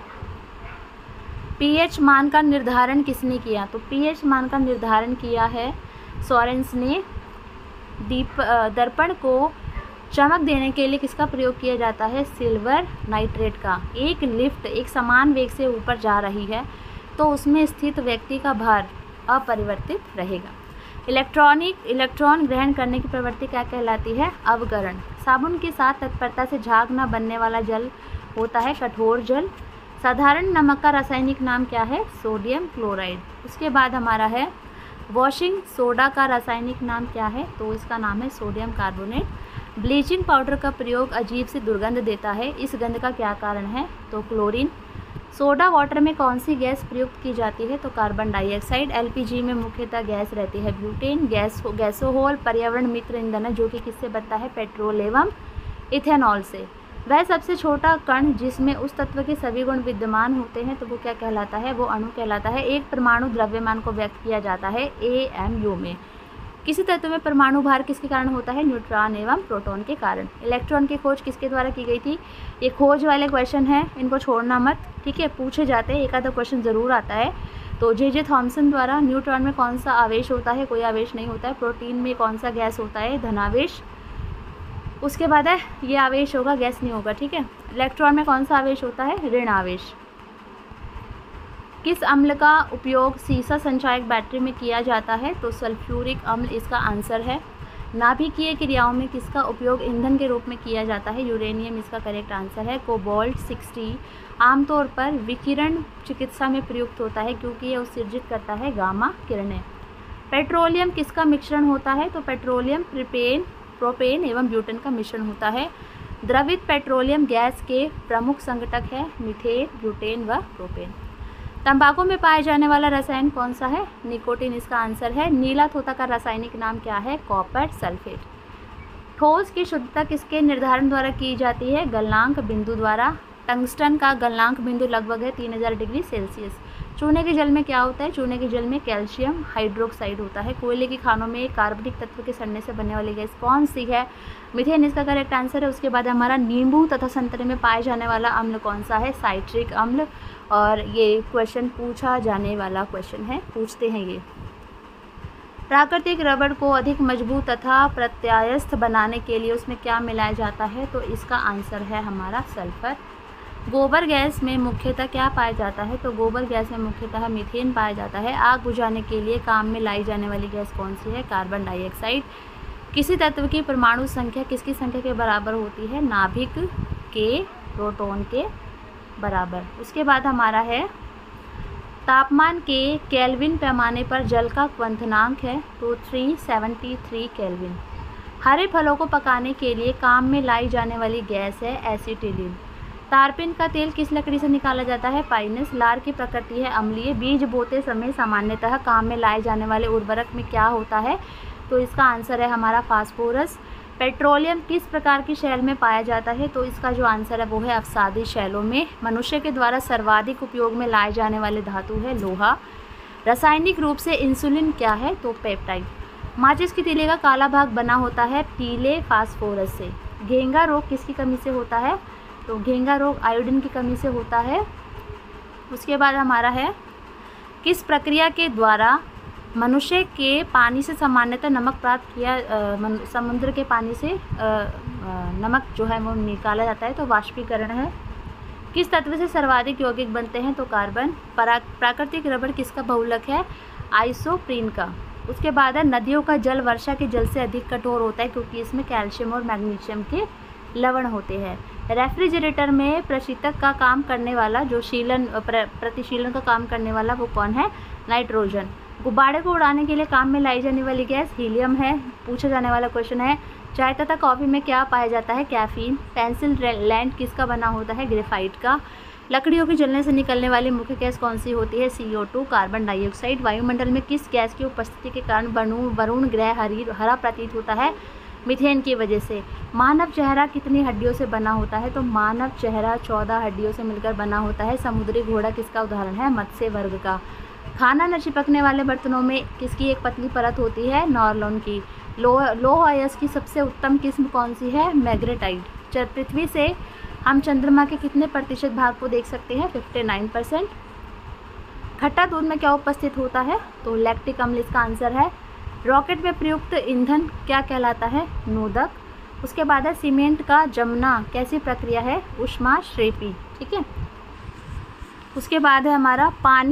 pH मान का निर्धारण किसने किया? तो pH मान का निर्धारण किया है सोरेंस ने। दर्पण को चमक देने के लिए किसका प्रयोग किया जाता है? सिल्वर नाइट्रेट का। एक लिफ्ट एक समान वेग से ऊपर जा रही है तो उसमें स्थित व्यक्ति का भार अपरिवर्तित रहेगा। इलेक्ट्रॉन ग्रहण करने की प्रवृत्ति क्या कहलाती है? अवकरण। साबुन के साथ तत्परता से झाग न बनने वाला जल होता है कठोर जल। साधारण नमक का रासायनिक नाम क्या है? Sodium chloride. उसके बाद हमारा है वॉशिंग सोडा का रासायनिक नाम क्या है? तो इसका नाम है सोडियम कार्बोनेट। ब्लीचिंग पाउडर का प्रयोग अजीब सी दुर्गंध देता है, इस गंध का क्या कारण है? तो क्लोरीन। सोडा वाटर में कौन सी गैस प्रयुक्त की जाती है? तो कार्बन डाइऑक्साइड। LPG में मुख्यतः गैस रहती है ब्यूटेन। गैसोहोल पर्यावरण मित्र ईंधन है जो कि किससे बनता है? पेट्रोल एवं इथेनॉल से। वह सबसे छोटा कण जिसमें उस तत्व के सभी गुण विद्यमान होते हैं तो वो क्या कहलाता है? वो अणु कहलाता है। एक परमाणु द्रव्यमान को व्यक्त किया जाता है AMU में। किसी तत्व में परमाणु भार किसके कारण होता है? न्यूट्रॉन एवं प्रोटॉन के कारण। इलेक्ट्रॉन की खोज किसके द्वारा की गई थी? ये खोज वाले क्वेश्चन हैं, इनको छोड़ना मत, ठीक है, पूछे जाते हैं, एक आधा क्वेश्चन ज़रूर आता है। तो J.J. थॉमसन द्वारा। न्यूट्रॉन में कौन सा आवेश होता है? कोई आवेश नहीं होता है। प्रोटीन में कौन सा गैस होता है? धनावेश। उसके बाद है ये आवेश होगा, गैस नहीं होगा, ठीक है। इलेक्ट्रॉन में कौन सा आवेश होता है? ऋण आवेश। किस अम्ल का उपयोग सीसा संचायक बैटरी में किया जाता है? तो सल्फ्यूरिक अम्ल इसका आंसर है। नाभिकीय क्रियाओं में किसका उपयोग ईंधन के रूप में किया जाता है? यूरेनियम इसका करेक्ट आंसर है। कोबाल्ट 60 आमतौर पर विकिरण चिकित्सा में प्रयुक्त होता है क्योंकि यह उत्सर्जित करता है गामा किरणें। पेट्रोलियम किसका मिश्रण होता है? तो पेट्रोलियम प्रोपेन एवं ब्यूटेन का मिश्रण होता है। द्रवित पेट्रोलियम गैस के प्रमुख संघटक है मीथेन, ब्यूटेन व प्रोपेन। तंबाकू में पाया जाने वाला रसायन कौन सा है? निकोटीन इसका आंसर है। नीला तोता का रासायनिक नाम क्या है? Copper sulphate. ठोस की शुद्धता किसके निर्धारण द्वारा की जाती है? गलनांक बिंदु द्वारा। टंगस्टन का गलनांक बिंदु लगभग है 3000 डिग्री सेल्सियस। चूने के जल में क्या होता है? चूने के जल में कैल्शियम हाइड्रोक्साइड होता है। कोयले की खानों में कार्बनिक तत्व के सड़ने से बनने वाली गैस कौन सी है? मीथेन इसका करेक्ट आंसर है। उसके बाद हमारा नींबू तथा संतरे में पाए जाने वाला अम्ल कौन सा है? साइट्रिक अम्ल। और ये क्वेश्चन पूछा जाने वाला क्वेश्चन है, पूछते हैं ये। प्राकृतिक रबड़ को अधिक मजबूत तथा प्रत्यायस्थ बनाने के लिए उसमें क्या मिलाया जाता है? तो इसका आंसर है हमारा सल्फर। गोबर गैस में मुख्यतः क्या पाया जाता है? तो गोबर गैस में मुख्यतः मीथेन पाया जाता है। आग बुझाने के लिए काम में लाई जाने वाली गैस कौन सी है? Carbon dioxide. किसी तत्व की परमाणु संख्या किसकी संख्या के बराबर होती है? नाभिक के प्रोटॉन के बराबर। उसके बाद हमारा है तापमान के केल्विन पैमाने पर जल का क्वथनांक है? तो 373 केल्विन। हरे फलों को पकाने के लिए काम में लाई जाने वाली गैस है एसिटिलीन। तारपीन का तेल किस लकड़ी से निकाला जाता है? पाइनस। लार की प्रकृति है अम्लीय। बीज बोते समय सामान्यतः काम में लाए जाने वाले उर्वरक में क्या होता है? तो इसका आंसर है हमारा फास्फोरस। पेट्रोलियम किस प्रकार की शैल में पाया जाता है? तो इसका जो आंसर है वो है अवसादी शैलों में। मनुष्य के द्वारा सर्वाधिक उपयोग में लाए जाने वाले धातु है लोहा। रासायनिक रूप से इंसुलिन क्या है? तो पेप्टाइड। माचिस की तीली का काला भाग बना होता है पीले फास्फोरस से। घेंगा रोग किसकी कमी से होता है? तो घेंगा रोग आयोडीन की कमी से होता है। उसके बाद हमारा है किस प्रक्रिया के द्वारा मनुष्य के पानी से सामान्यतः नमक प्राप्त किया समुद्र के पानी से नमक जो है वो निकाला जाता है? तो वाष्पीकरण है। किस तत्व से सर्वाधिक यौगिक बनते हैं? तो कार्बन। प्राकृतिक रबड़ किसका बहुलक है? आइसोप्रीन का। उसके बाद है नदियों का जल वर्षा के जल से अधिक कठोर होता है क्योंकि इसमें कैल्शियम और मैग्नीशियम के लवण होते हैं। रेफ्रिजरेटर में प्रशीतक का काम करने वाला जो प्रतिशीलन का काम करने वाला वो कौन है? नाइट्रोजन। गुब्बारे को उड़ाने के लिए काम में लाई जाने वाली गैस हीलियम है। पूछा जाने वाला क्वेश्चन है चाय तथा कॉफ़ी में क्या पाया जाता है? कैफीन। पेंसिल लैंड किसका बना होता है? ग्रेफाइट का। लकड़ियों के जलने से निकलने वाली मुख्य गैस कौन सी होती है? CO2 carbon dioxide. वायुमंडल में किस गैस की उपस्थिति के कारण वरुण ग्रह हरा प्रतीत होता है? मीथेन की वजह से। मानव चेहरा कितनी हड्डियों से बना होता है? तो मानव चेहरा 14 हड्डियों से मिलकर बना होता है। समुद्री घोड़ा किसका उदाहरण है? मत्स्य वर्ग का। खाना न चिपकने वाले बर्तनों में किसकी एक पतली परत होती है? नॉर्लॉन की। लोह अयस्क की सबसे उत्तम किस्म कौन सी है? मैग्नेटाइट। पृथ्वी से हम चंद्रमा के कितने प्रतिशत भाग को देख सकते हैं? 59%। खट्टा दूध में क्या उपस्थित होता है? तो लैक्टिक अम्ल इसका आंसर है। रॉकेट में प्रयुक्त ईंधन क्या कहलाता है? नोदक। उसके बाद है सीमेंट का जमना कैसी प्रक्रिया है? ऊष्माश्रेपी। ठीक है। उसके बाद है हमारा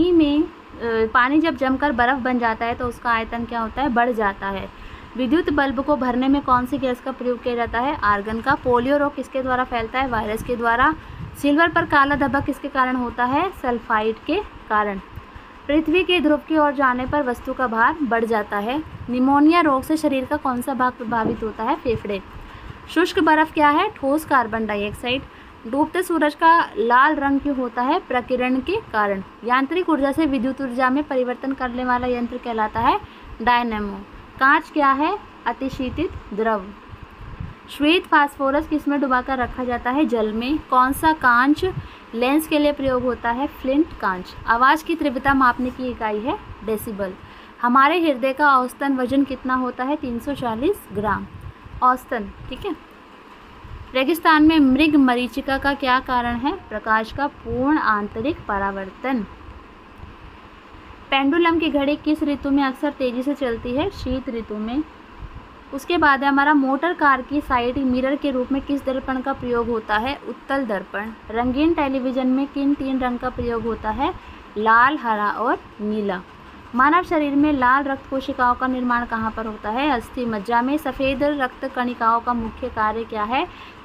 पानी जब जमकर बर्फ़ बन जाता है तो उसका आयतन क्या होता है? बढ़ जाता है। विद्युत बल्ब को भरने में कौन सी गैस का प्रयोग किया जाता है? आर्गन का। पोलियो रोग किसके द्वारा फैलता है? वायरस के द्वारा। सिल्वर पर काला धब्बा किसके कारण होता है? सल्फाइड के कारण। पृथ्वी के ध्रुव की ओर जाने पर वस्तु का भार बढ़ जाता है। निमोनिया रोग से शरीर का कौन सा भाग प्रभावित होता है? फेफड़े। शुष्क बर्फ क्या है? ठोस कार्बन डाइऑक्साइड। डूबते सूरज का लाल रंग क्यों होता है? प्रकीर्ण के कारण। यांत्रिक ऊर्जा से विद्युत ऊर्जा में परिवर्तन करने वाला यंत्र कहलाता है डायनेमो। कांच क्या है? अतिशीतित द्रव। श्वेत फास्फोरस किसमें डुबाकर रखा जाता है? जल में। कौन सा कांच लेंस के लिए प्रयोग होता है? फ्लिंट कांच। आवाज़ की तीव्रता मापने की इकाई है डेसिबल। हमारे हृदय का औसतन वजन कितना होता है? 340 ग्राम औसतन। ठीक है। रेगिस्तान में मृग मरीचिका का क्या कारण है? प्रकाश का पूर्ण आंतरिक परावर्तन। पेंडुलम की घड़ी किस ऋतु में अक्सर तेजी से चलती है? शीत ऋतु में। उसके बाद है हमारा मोटर कार की साइड मिरर के रूप में किस दर्पण का प्रयोग होता है? उत्तल दर्पण। रंगीन टेलीविज़न में किन 3 रंग का प्रयोग होता है? लाल, हरा और नीला। मानव शरीर में लाल रक्त कोशिकाओं का निर्माण कहाँ पर होता है? अस्थि मज्जा में। सफ़ेद रक्त कणिकाओं का मुख्य कार्य क्या है?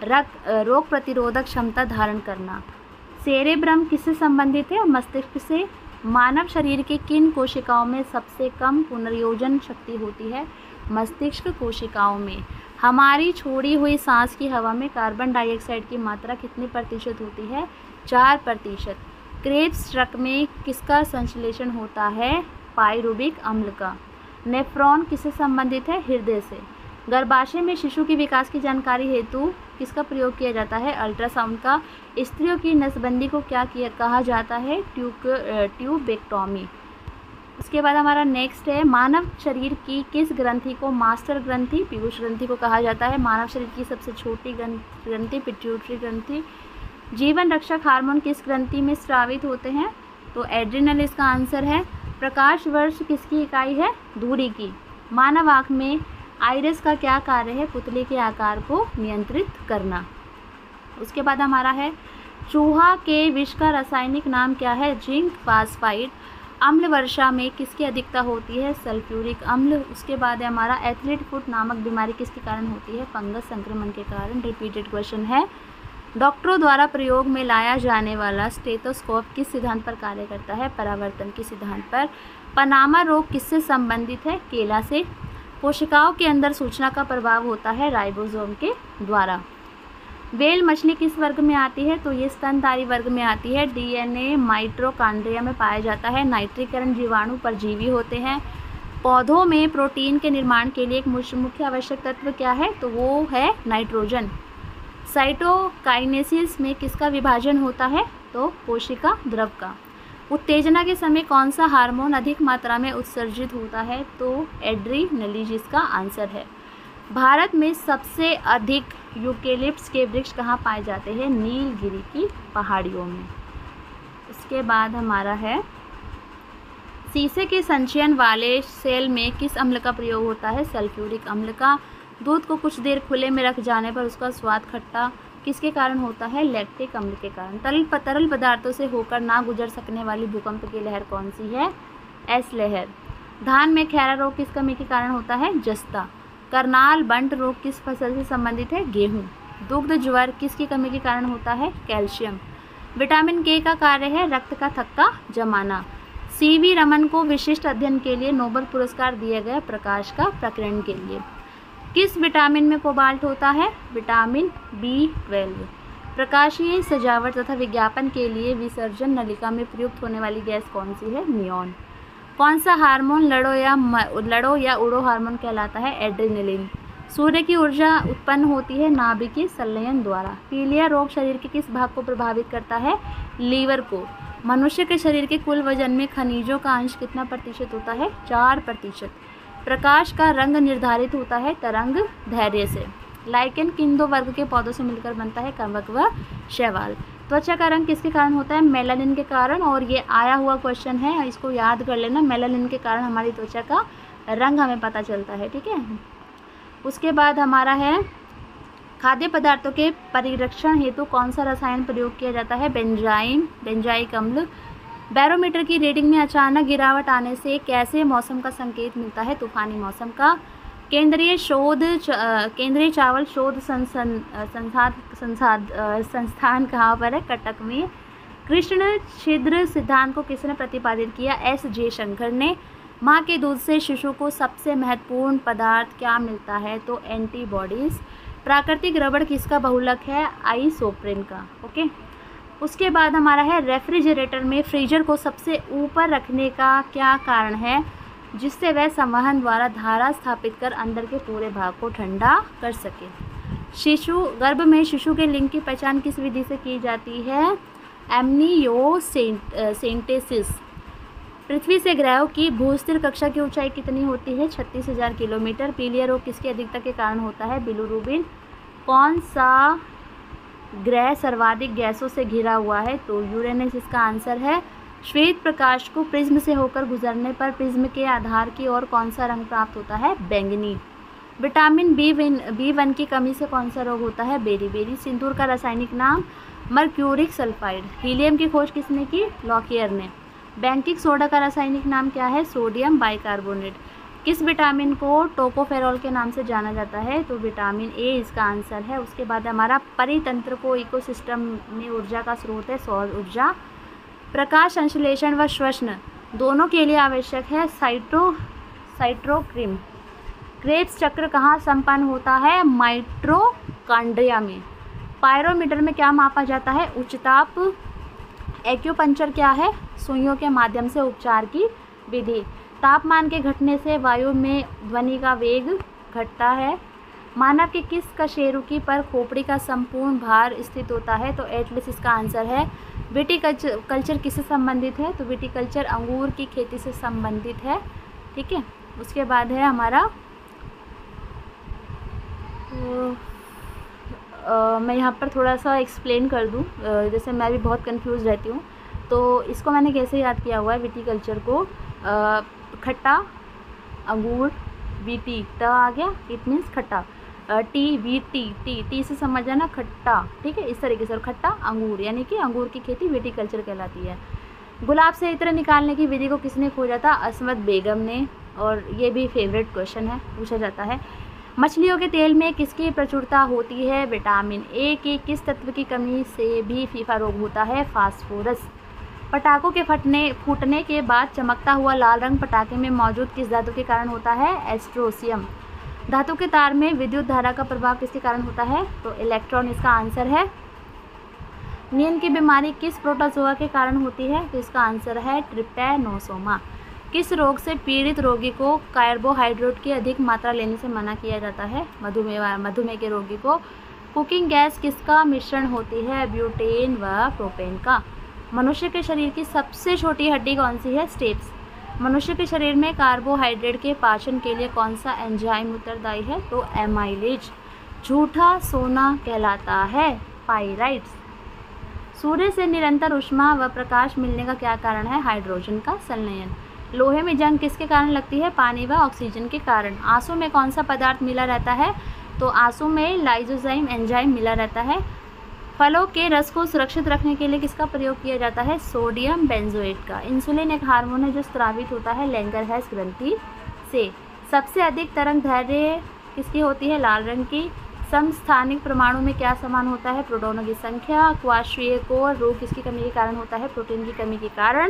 रोग प्रतिरोधक क्षमता धारण करना। सेरेब्रम किससे संबंधित है? मस्तिष्क से। मानव शरीर के किन कोशिकाओं में सबसे कम पुनर्योजन शक्ति होती है? मस्तिष्क कोशिकाओं में। हमारी छोड़ी हुई सांस की हवा में कार्बन डाइऑक्साइड की मात्रा कितने प्रतिशत होती है? 4%। क्रेब्स ट्रक में किसका संश्लेषण होता है? पाइरुविक अम्ल का। नेफ्रॉन किससे संबंधित है? हृदय से। गर्भाशय में शिशु के विकास की जानकारी हेतु किसका प्रयोग किया जाता है? अल्ट्रासाउंड का। स्त्रियों की नसबंदी को क्या कहा जाता है? ट्यूबेक्टॉमी। उसके बाद हमारा नेक्स्ट है, मानव शरीर की किस ग्रंथि को मास्टर ग्रंथि, पीयूष ग्रंथि को कहा जाता है? मानव शरीर की सबसे छोटी ग्रंथि पिट्यूटरी ग्रंथि। जीवन रक्षक हार्मोन किस ग्रंथि में स्रावित होते हैं? तो एड्रिनल इसका आंसर है। प्रकाश वर्ष किसकी इकाई है? दूरी की। मानव आँख में आइरिस का क्या कार्य है? पुतले के आकार को नियंत्रित करना। उसके बाद हमारा है, चूहा के विष का रासायनिक नाम क्या है? Zinc phosphide. अम्ल वर्षा में किसकी अधिकता होती है? सल्फ्यूरिक अम्ल। उसके बाद है हमारा, एथलीट फुट नामक बीमारी किसके कारण होती है? फंगस संक्रमण के कारण। रिपीटेड क्वेश्चन है। डॉक्टरों द्वारा प्रयोग में लाया जाने वाला स्टेथोस्कोप किस सिद्धांत पर कार्य करता है? परावर्तन के सिद्धांत पर। पनामा रोग किससे संबंधित है? केला से। कोशिकाओं के अंदर सूचना का प्रभाव होता है राइबोसोम के द्वारा। व्हेल मछली किस वर्ग में आती है? तो ये स्तनधारी वर्ग में आती है। डीएनए माइटोकॉन्ड्रिया में पाया जाता है। नाइट्रीकरण जीवाणु परजीवी होते हैं। पौधों में प्रोटीन के निर्माण के लिए एक मुख्य आवश्यक तत्व क्या है? तो वो है नाइट्रोजन। साइटोकाइनेसिस में किसका विभाजन होता है? तो कोशिका द्रव का। उत्तेजना के समय कौन सा हार्मोन अधिक मात्रा में उत्सर्जित होता है? तो एड्रीनलिन इसका आंसर है। भारत में सबसे अधिक यूकेलिप्टस के वृक्ष कहाँ पाए जाते हैं? नीलगिरी की पहाड़ियों में। उसके बाद हमारा है, शीशे के संचयन वाले सेल में किस अम्ल का प्रयोग होता है? सल्फ्यूरिक अम्ल का। दूध को कुछ देर खुले में रख जाने पर उसका स्वाद खट्टा किसके कारण होता है? लैक्टिक अम्ल के कारण। तरल पदार्थों से होकर ना गुजर सकने वाली भूकंप की लहर कौन सी है? एस लहर। धान में खैरा रोग किस कमी के कारण होता है? जस्ता। करनाल बंट रोग किस फसल से संबंधित है? गेहूँ। दुग्ध ज्वर किसकी कमी के कारण होता है? कैल्शियम। विटामिन के का कार्य है रक्त का थक्का जमाना। सीवी रमन को विशिष्ट अध्ययन के लिए नोबेल पुरस्कार दिया गया प्रकाश का प्रकीर्णन के लिए। किस विटामिन में कोबाल्ट होता है? Vitamin B12। प्रकाशीय सजावट तथा विज्ञापन के लिए विसर्जन नलिका में प्रयुक्त होने वाली गैस कौन सी है? नियॉन। कौन सा हार्मोन लड़ो या उड़ो हार्मोन कहलाता है? एड्रेनलिन। सूर्य की ऊर्जा उत्पन्न होती है नाभिकीय संलयन द्वारा। पीलिया रोग शरीर के किस भाग को प्रभावित करता है? लीवर को। मनुष्य के शरीर के कुल वजन में खनिजों का अंश कितना प्रतिशत होता है? 4%। प्रकाश का रंग निर्धारित होता है तरंग धैर्य से। लाइकेन किन दो वर्ग के पौधों से मिलकर बनता है? कवक व शैवाल। त्वचा का रंग किसके कारण होता है? मेलानिन के कारण। और ये आया हुआ क्वेश्चन है, इसको याद कर लेना। मेलानिन के कारण हमारी त्वचा का रंग हमें पता चलता है, ठीक है। उसके बाद हमारा है, खाद्य पदार्थों के परिरक्षण हेतु कौन सा रसायन प्रयोग किया जाता है? बेंजाइक अम्ल। बैरोमीटर की रीडिंग में अचानक गिरावट आने से कैसे मौसम का संकेत मिलता है? तूफानी मौसम का। केंद्रीय चावल शोध संस्थान कहाँ पर है? कटक में। कृष्ण छिद्र सिद्धांत को किसने प्रतिपादित किया? एस जयशंकर ने। माँ के दूध से शिशु को सबसे महत्वपूर्ण पदार्थ क्या मिलता है? तो एंटीबॉडीज़। प्राकृतिक रबड़ किसका बहुलक है? आइसोप्रीन का। ओके। उसके बाद हमारा है, रेफ्रिजरेटर में फ्रीजर को सबसे ऊपर रखने का क्या कारण है? जिससे वह संवहन द्वारा धारा स्थापित कर अंदर के पूरे भाग को ठंडा कर सके। गर्भ में शिशु के लिंग की पहचान किस विधि से की जाती है? एमनियोसेंटेसिस। पृथ्वी से ग्रहों की भूस्थिर कक्षा की ऊंचाई कितनी होती है? 36,000 किलोमीटर। पीलिया रोग किसकी अधिकता के कारण होता है? बिलिरुबिन। कौन सा ग्रह सर्वाधिक गैसों से घिरा हुआ है? तो यूरेनस इसका आंसर है। श्वेत प्रकाश को प्रिज्म से होकर गुजरने पर प्रिज्म के आधार की ओर कौन सा रंग प्राप्त होता है? बैंगनी। विटामिन B1 की कमी से कौन सा रोग होता है? बेरी। सिंदूर का रासायनिक नाम? Mercuric sulphide. हीलियम की खोज किसने की? लॉकियर ने। बैंकिंग सोडा का रासायनिक नाम क्या है? Sodium bicarbonate. किस विटामिन को टोकोफेरॉल के नाम से जाना जाता है? तो विटामिन ए इसका आंसर है। उसके बाद हमारा परितंत्र को इकोसिस्टम में ऊर्जा का स्रोत है सौर ऊर्जा। प्रकाश संश्लेषण व श्वसन दोनों के लिए आवश्यक है साइटोक्रोम। क्रेब्स चक्र कहाँ संपन्न होता है? माइटोकॉन्ड्रिया में। पायरोमीटर में क्या मापा जाता है? उच्च ताप। एक्यूपंक्चर क्या है? सुइयों के माध्यम से उपचार की विधि। तापमान के घटने से वायु में ध्वनि का वेग घटता है। मानव के किस कशेरुकी पर खोपड़ी का संपूर्ण भार स्थित होता है? तो एटलस इसका आंसर है। विटीकल्चर किससे संबंधित है? तो विटीकल्चर अंगूर की खेती से संबंधित है। ठीक है, उसके बाद है हमारा मैं यहाँ पर थोड़ा सा एक्सप्लेन कर दूँ, जैसे मैं भी बहुत कंफ्यूज रहती हूँ। तो इसको मैंने कैसे याद किया हुआ है विटीकल्चर को? खट्टा अंगूर, वीटी ट आ गया, इट मीन्स खट्टा। टी वी टी से समझ जाना खट्टा। ठीक है, इस तरीके से खट्टा अंगूर, यानी कि अंगूर की खेती विटीकल्चर कहलाती है। गुलाब से इत्र निकालने की विधि को किसने खोजा था? अस्मत बेगम ने। और ये भी फेवरेट क्वेश्चन है, पूछा जाता है। मछलियों के तेल में किसकी प्रचुरता होती है? विटामिन ए की। किस तत्व की कमी से भी फीफा रोग होता है? फास्फोरस। पटाखों के फूटने के बाद चमकता हुआ लाल रंग पटाखे में मौजूद किस धातु के कारण होता है? एस्ट्रोसियम। धातु के तार में विद्युत धारा का प्रभाव किसके कारण होता है? तो इलेक्ट्रॉन इसका आंसर है। नींद की बीमारी किस प्रोटोजोआ के कारण होती है? तो इसका आंसर है ट्रिपैनोसोमा। किस रोग से पीड़ित रोगी को कार्बोहाइड्रेट की अधिक मात्रा लेने से मना किया जाता है? मधुमेह के रोगी को। कुकिंग गैस किसका मिश्रण होती है? ब्यूटेन व प्रोपेन का। मनुष्य के शरीर की सबसे छोटी हड्डी कौन सी है? स्टेप्स। मनुष्य के शरीर में कार्बोहाइड्रेट के पाचन के लिए कौन सा एंजाइम उत्तरदायी है? तो एमाइलेज। झूठा सोना कहलाता है पाइराइट्स। सूर्य से निरंतर ऊष्मा व प्रकाश मिलने का क्या कारण है? हाइड्रोजन का संलयन। लोहे में जंग किसके कारण लगती है? पानी व ऑक्सीजन के कारण। आंसू में कौन सा पदार्थ मिला रहता है? तो आंसू में लाइसोजाइम एंजाइम मिला रहता है। फलों के रस को सुरक्षित रखने के लिए किसका प्रयोग किया जाता है? सोडियम बेंजोएट का। इंसुलिन एक हार्मोन है जो स्रावित होता है लैंगरहैंस ग्रंथि से। सबसे अधिक तरंग दैर्घ्य किसकी होती है? लाल रंग की। समस्थानिक परमाणु में क्या समान होता है? प्रोटॉनों की संख्या। क्वार्शेकोर रोग किसकी कमी के कारण होता है? प्रोटीन की कमी के कारण।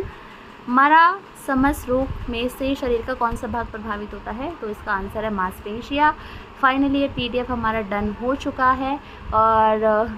मरासमस रोग में से शरीर का कौन सा भाग प्रभावित होता है? तो इसका आंसर है मांसपेशियाँ। फाइनली ये PDF हमारा डन हो चुका है। और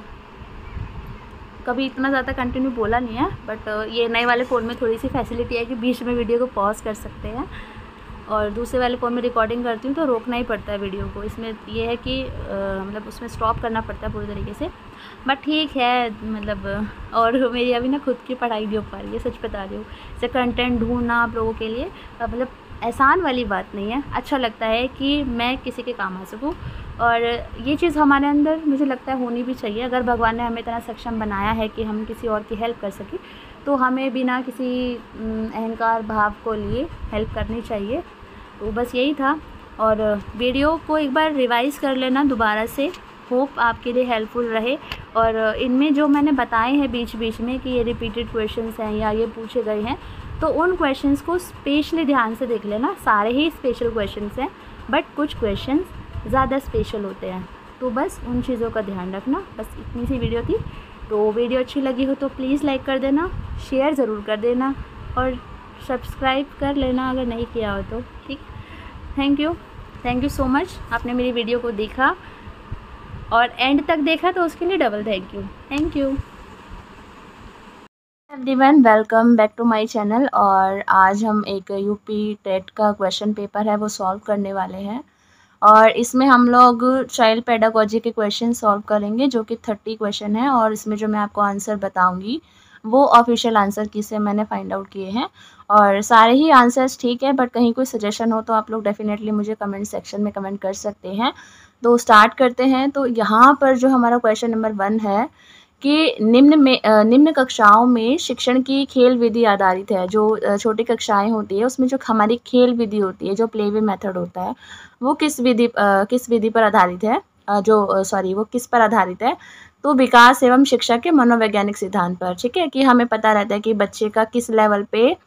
कभी इतना ज़्यादा कंटिन्यू बोला नहीं है, बट ये नए वाले फ़ोन में थोड़ी सी फैसिलिटी है कि बीच में वीडियो को पॉज कर सकते हैं। और दूसरे वाले फ़ोन में रिकॉर्डिंग करती हूँ तो रोकना ही पड़ता है वीडियो को। इसमें ये है कि मतलब उसमें स्टॉप करना पड़ता है पूरी तरीके से, बट ठीक है मतलब। और मेरी अभी ना खुद की पढ़ाई भी हो पा रही है, सच बता रही हूँ। जैसे कंटेंट ढूंढना आप लोगों के लिए मतलब एहसान वाली बात नहीं है। अच्छा लगता है कि मैं किसी के काम आ सकूँ, और ये चीज़ हमारे अंदर मुझे लगता है होनी भी चाहिए। अगर भगवान ने हमें इतना सक्षम बनाया है कि हम किसी और की हेल्प कर सकें, तो हमें बिना किसी अहंकार भाव को लिए हेल्प करनी चाहिए। तो बस यही था। और वीडियो को एक बार रिवाइज़ कर लेना दोबारा से, होप आपके लिए हेल्पफुल रहे। और इनमें जो मैंने बताए हैं बीच बीच में कि ये रिपीटेड क्वेश्चंस हैं या ये पूछे गए हैं, तो उन क्वेश्चंस को स्पेशली ध्यान से देख लेना। सारे ही स्पेशल क्वेश्चंस हैं, बट कुछ क्वेश्चंस ज़्यादा स्पेशल होते हैं, तो बस उन चीज़ों का ध्यान रखना। बस इतनी सी वीडियो थी। तो वीडियो अच्छी लगी हो तो प्लीज़ लाइक कर देना, शेयर ज़रूर कर देना, और सब्सक्राइब कर लेना अगर नहीं किया हो तो। ठीक, थैंक यू सो मच। आपने मेरी वीडियो को देखा और एंड तक देखा, तो उसके लिए double thank you. Everyone, welcome back to my channel. और आज हम एक यूपी टेट का क्वेश्चन पेपर है वो सॉल्व करने वाले हैं, और इसमें हम लोग चाइल्ड पेडागोजी के क्वेश्चन सॉल्व करेंगे, जो कि 30 क्वेश्चन है। और इसमें जो मैं आपको आंसर बताऊंगी वो ऑफिशियल आंसर की से मैंने फाइंड आउट किए हैं, और सारे ही आंसर्स ठीक है, बट कहीं कोई सजेशन हो तो आप लोग डेफिनेटली मुझे कमेंट सेक्शन में कमेंट कर सकते हैं। तो स्टार्ट करते हैं। तो यहाँ पर जो हमारा क्वेश्चन नंबर 1 है कि निम्न कक्षाओं में शिक्षण की खेल विधि आधारित है। जो छोटी कक्षाएं होती है उसमें जो हमारी खेल विधि होती है, जो प्लेवे मेथड होता है, वो किस विधि पर आधारित है? वो किस पर आधारित है? तो विकास एवं शिक्षा के मनोवैज्ञानिक सिद्धांत पर। ठीक है, कि हमें पता रहता है कि बच्चे का किस लेवल पे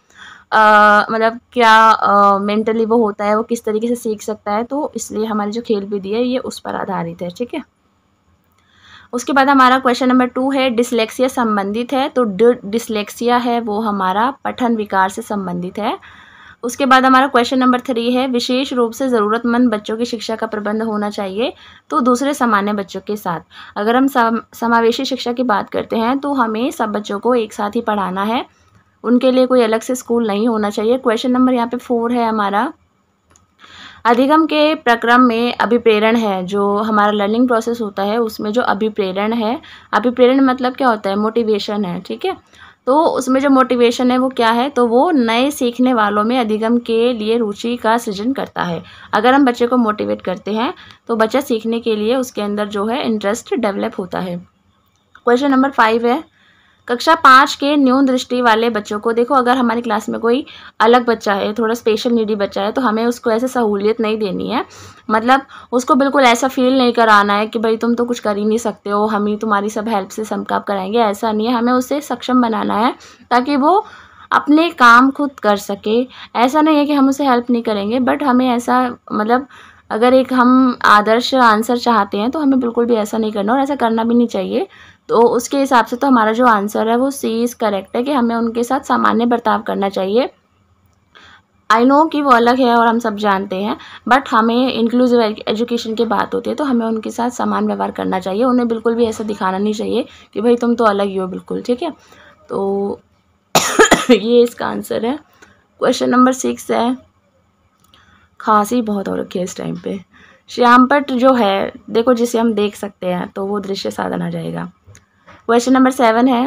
मतलब क्या मेंटली वो होता है, वो किस तरीके से सीख सकता है, तो इसलिए हमारी जो खेल विधि है ये उस पर आधारित है। ठीक है, उसके बाद हमारा क्वेश्चन नंबर 2 है डिसलेक्सिया संबंधित है, तो डिसलेक्सिया है वो हमारा पठन विकार से संबंधित है। उसके बाद हमारा क्वेश्चन नंबर 3 है विशेष रूप से ज़रूरतमंद बच्चों की शिक्षा का प्रबंध होना चाहिए तो दूसरे सामान्य बच्चों के साथ। अगर हम समावेशी शिक्षा की बात करते हैं तो हमें सब बच्चों को एक साथ ही पढ़ाना है, उनके लिए कोई अलग से स्कूल नहीं होना चाहिए। क्वेश्चन नंबर यहाँ पे 4 है हमारा अधिगम के प्रक्रम में अभिप्रेरण है, जो हमारा लर्निंग प्रोसेस होता है उसमें जो अभिप्रेरण है, अभिप्रेरण मतलब क्या होता है, मोटिवेशन है। ठीक है, तो उसमें जो मोटिवेशन है वो क्या है, तो वो नए सीखने वालों में अधिगम के लिए रुचि का सृजन करता है। अगर हम बच्चे को मोटिवेट करते हैं तो बच्चा सीखने के लिए उसके अंदर जो है इंटरेस्ट डेवलप होता है। क्वेश्चन नंबर 5 है कक्षा 5 के न्यून दृष्टि वाले बच्चों को, देखो अगर हमारी क्लास में कोई अलग बच्चा है, थोड़ा स्पेशल नीडी बच्चा है, तो हमें उसको ऐसे सहूलियत नहीं देनी है, मतलब उसको बिल्कुल ऐसा फील नहीं कराना है कि भाई तुम तो कुछ कर ही नहीं सकते हो, हम ही तुम्हारी सब हेल्प से सब काम कराएंगे, ऐसा नहीं है। हमें उसे सक्षम बनाना है ताकि वो अपने काम खुद कर सके। ऐसा नहीं है कि हम उसे हेल्प नहीं करेंगे, बट हमें ऐसा मतलब अगर एक हम आदर्श आंसर चाहते हैं तो हमें बिल्कुल भी ऐसा नहीं करना और ऐसा करना भी नहीं चाहिए। तो उसके हिसाब से तो हमारा जो आंसर है वो सी इज़ करेक्ट है कि हमें उनके साथ सामान्य बर्ताव करना चाहिए। आई नो कि वो अलग है और हम सब जानते हैं, बट हमें इंक्लूसिव एजुकेशन की बात होती है तो हमें उनके साथ समान व्यवहार करना चाहिए, उन्हें बिल्कुल भी ऐसा दिखाना नहीं चाहिए कि भाई तुम तो अलग ही हो बिल्कुल। ठीक है, तो ये इसका आंसर है। क्वेश्चन नंबर 6 है खांसी बहुत हो रखी है इस टाइम पे। श्यामपट जो है देखो जिसे हम देख सकते हैं तो वो दृश्य साधन आ जाएगा। क्वेश्चन नंबर 7 है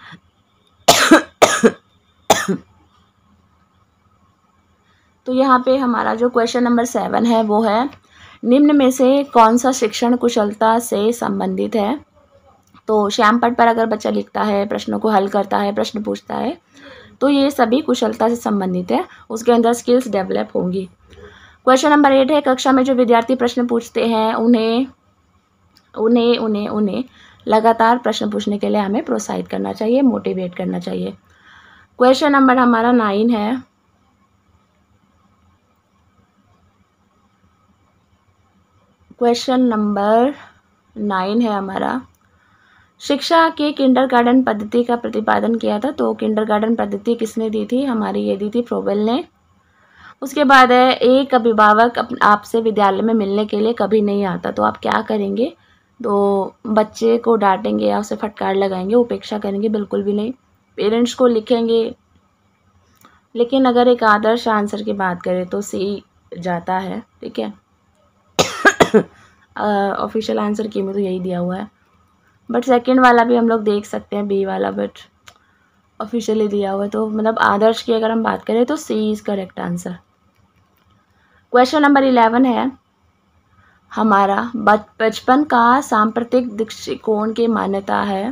तो यहाँ पे हमारा जो क्वेश्चन नंबर 7 है वो है निम्न में से कौन सा शिक्षण कुशलता से संबंधित है। तो श्यामपट पर अगर बच्चा लिखता है, प्रश्नों को हल करता है, प्रश्न पूछता है, तो ये सभी कुशलता से संबंधित है, उसके अंदर स्किल्स डेवलप होंगी। क्वेश्चन नंबर 8 है कक्षा में जो विद्यार्थी प्रश्न पूछते हैं उन्हें उन्हें उन्हें उन्हें लगातार प्रश्न पूछने के लिए हमें प्रोत्साहित करना चाहिए, मोटिवेट करना चाहिए। क्वेश्चन नंबर हमारा 9 है हमारा शिक्षा के किंडरगार्टन पद्धति का प्रतिपादन किया था। तो किंडरगार्टन पद्धति किसने दी थी, हमारी ये दी थी फ्रोबेल ने। उसके बाद है एक अभिभावक आपसे विद्यालय में मिलने के लिए कभी नहीं आता तो आप क्या करेंगे, तो बच्चे को डांटेंगे या उसे फटकार लगाएंगे, उपेक्षा करेंगे, बिल्कुल भी नहीं, पेरेंट्स को लिखेंगे। लेकिन अगर एक आदर्श आंसर की बात करें तो सी जाता है। ठीक है, ऑफिशियल आंसर की में तो यही दिया हुआ है, बट सेकंड वाला भी हम लोग देख सकते हैं बी वाला, बट ऑफिशियली दिया हुआ है, तो मतलब आदर्श की अगर हम बात करें तो C is correct answer. Question number 11 है हमारा बचपन का सांप्रतिक दृष्टिकोण की मान्यता है।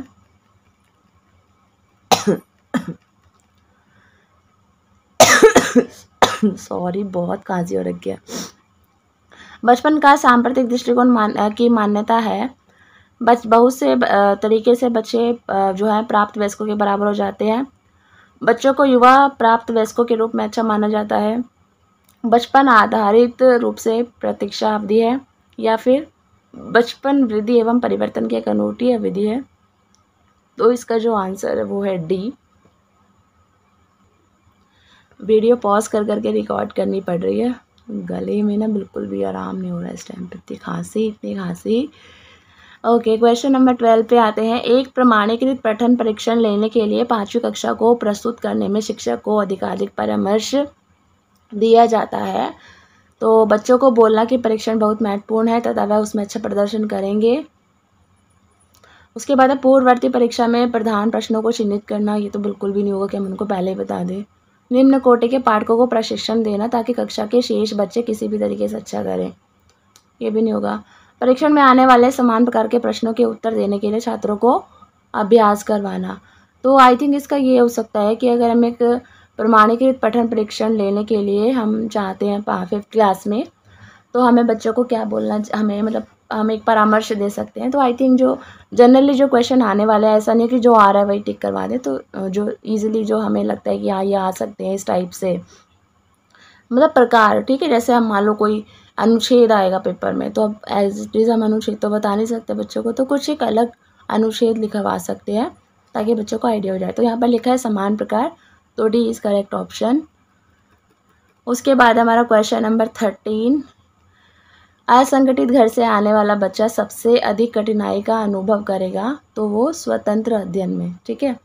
सॉरी, बहुत खांसी हो रखी है। बचपन का सांप्रतिक दृष्टिकोण की मान्यता है बहुत से तरीके से बच्चे जो है प्राप्त वयस्कों के बराबर हो जाते हैं। बच्चों को युवा प्राप्त वयस्कों के रूप में अच्छा माना जाता है। बचपन आधारित रूप से प्रतीक्षा अवधि है, या फिर बचपन वृद्धि एवं परिवर्तन की एक अनूठी अवधि है। तो इसका जो आंसर है वो है डी। वीडियो पॉज कर करके रिकॉर्ड करनी पड़ रही है, गले में ना बिल्कुल भी आराम नहीं हो रहा है इस टाइम पे, इतनी खांसी। ओके, क्वेश्चन नंबर 12 पे आते हैं। एक प्रमाणीकृत पठन परीक्षण लेने के लिए 5वीं कक्षा को प्रस्तुत करने में शिक्षक को अधिकाधिक परामर्श दिया जाता है। तो बच्चों को बोलना कि परीक्षण बहुत महत्वपूर्ण है तथा वह उसमें अच्छा प्रदर्शन करेंगे। उसके बाद पूर्ववर्ती परीक्षा में प्रधान प्रश्नों को चिन्हित करना, ये तो बिल्कुल भी नहीं होगा कि हम उनको पहले ही बता दें। निम्न कोटि के पाठकों को प्रशिक्षण देना ताकि कक्षा के शेष बच्चे किसी भी तरीके से अच्छा करें, ये भी नहीं होगा। परीक्षण में आने वाले समान प्रकार के प्रश्नों के उत्तर देने के लिए छात्रों को अभ्यास करवाना। तो आई थिंक इसका ये हो सकता है कि अगर हम एक प्रमाणीकृत पठन परीक्षण लेने के लिए हम चाहते हैं 5th क्लास में, तो हमें बच्चों को क्या बोलना, हमें मतलब हम एक परामर्श दे सकते हैं। तो आई थिंक जो जनरली जो क्वेश्चन आने वाला है, ऐसा नहीं कि जो आ रहा है वही टिक करवा दें, तो जो ईजिली जो हमें लगता है कि हाँ ये आ सकते हैं इस टाइप से, मतलब प्रकार, ठीक है। जैसे हम मान लो कोई अनुच्छेद आएगा पेपर में, तो अब एज इट इज़ हम अनुच्छेद तो बता नहीं सकते बच्चों को, तो कुछ एक अलग अनुच्छेद लिखवा सकते हैं ताकि बच्चों को आइडिया हो जाए। तो यहाँ पर लिखा है समान प्रकार, तो डी इज़ करेक्ट ऑप्शन। उसके बाद हमारा क्वेश्चन नंबर 13, असंगठित घर से आने वाला बच्चा सबसे अधिक कठिनाई का अनुभव करेगा, तो वो स्वतंत्र अध्ययन में, ठीक है।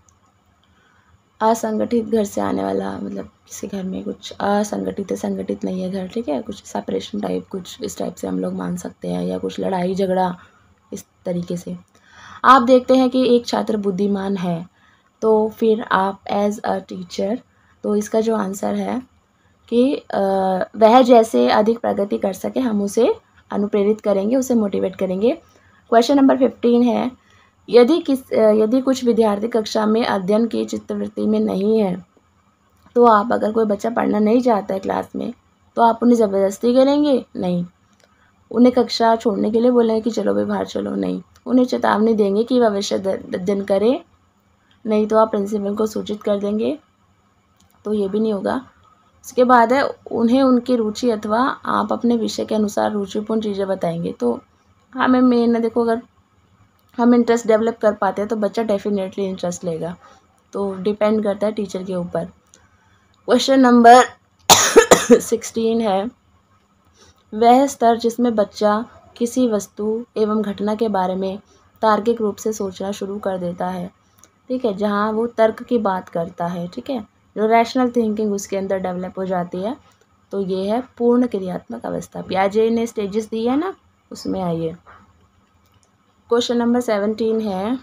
असंगठित घर से आने वाला मतलब किसी घर में कुछ असंगठित है, संगठित नहीं है घर, ठीक है, कुछ सेपरेशन टाइप, कुछ इस टाइप से हम लोग मान सकते हैं, या कुछ लड़ाई झगड़ा इस तरीके से। आप देखते हैं कि एक छात्र बुद्धिमान है, तो फिर आप एज अ टीचर, तो इसका जो आंसर है कि वह जैसे अधिक प्रगति कर सके हम उसे अनुप्रेरित करेंगे, उसे मोटिवेट करेंगे। क्वेश्चन नंबर 15 है, यदि कुछ विद्यार्थी कक्षा में अध्ययन की चित्तवृत्ति में नहीं है, तो आप अगर कोई बच्चा पढ़ना नहीं चाहता है क्लास में, तो आप उन्हें ज़बरदस्ती करेंगे? नहीं। उन्हें कक्षा छोड़ने के लिए बोलेंगे कि चलो भाई बाहर चलो? नहीं। उन्हें चेतावनी देंगे कि वह विषय अध्ययन करें? नहीं। तो आप प्रिंसिपल को सूचित कर देंगे? तो ये भी नहीं होगा। उसके बाद है उन्हें उनकी रुचि अथवा आप अपने विषय के अनुसार रुचिपूर्ण चीज़ें बताएंगे। तो हमें मेन देखो, अगर हम इंटरेस्ट डेवलप कर पाते हैं तो बच्चा डेफिनेटली इंटरेस्ट लेगा, तो डिपेंड करता है टीचर के ऊपर। क्वेश्चन नंबर 16 है, वह स्तर जिसमें बच्चा किसी वस्तु एवं घटना के बारे में तार्किक रूप से सोचना शुरू कर देता है, ठीक है, जहाँ वो तर्क की बात करता है, ठीक है, जो रैशनल थिंकिंग उसके अंदर डेवलप हो जाती है, तो ये है पूर्ण क्रियात्मक अवस्था। पियाजे ने स्टेजेस दी है ना, उसमें आइए। क्वेश्चन नंबर 17 है,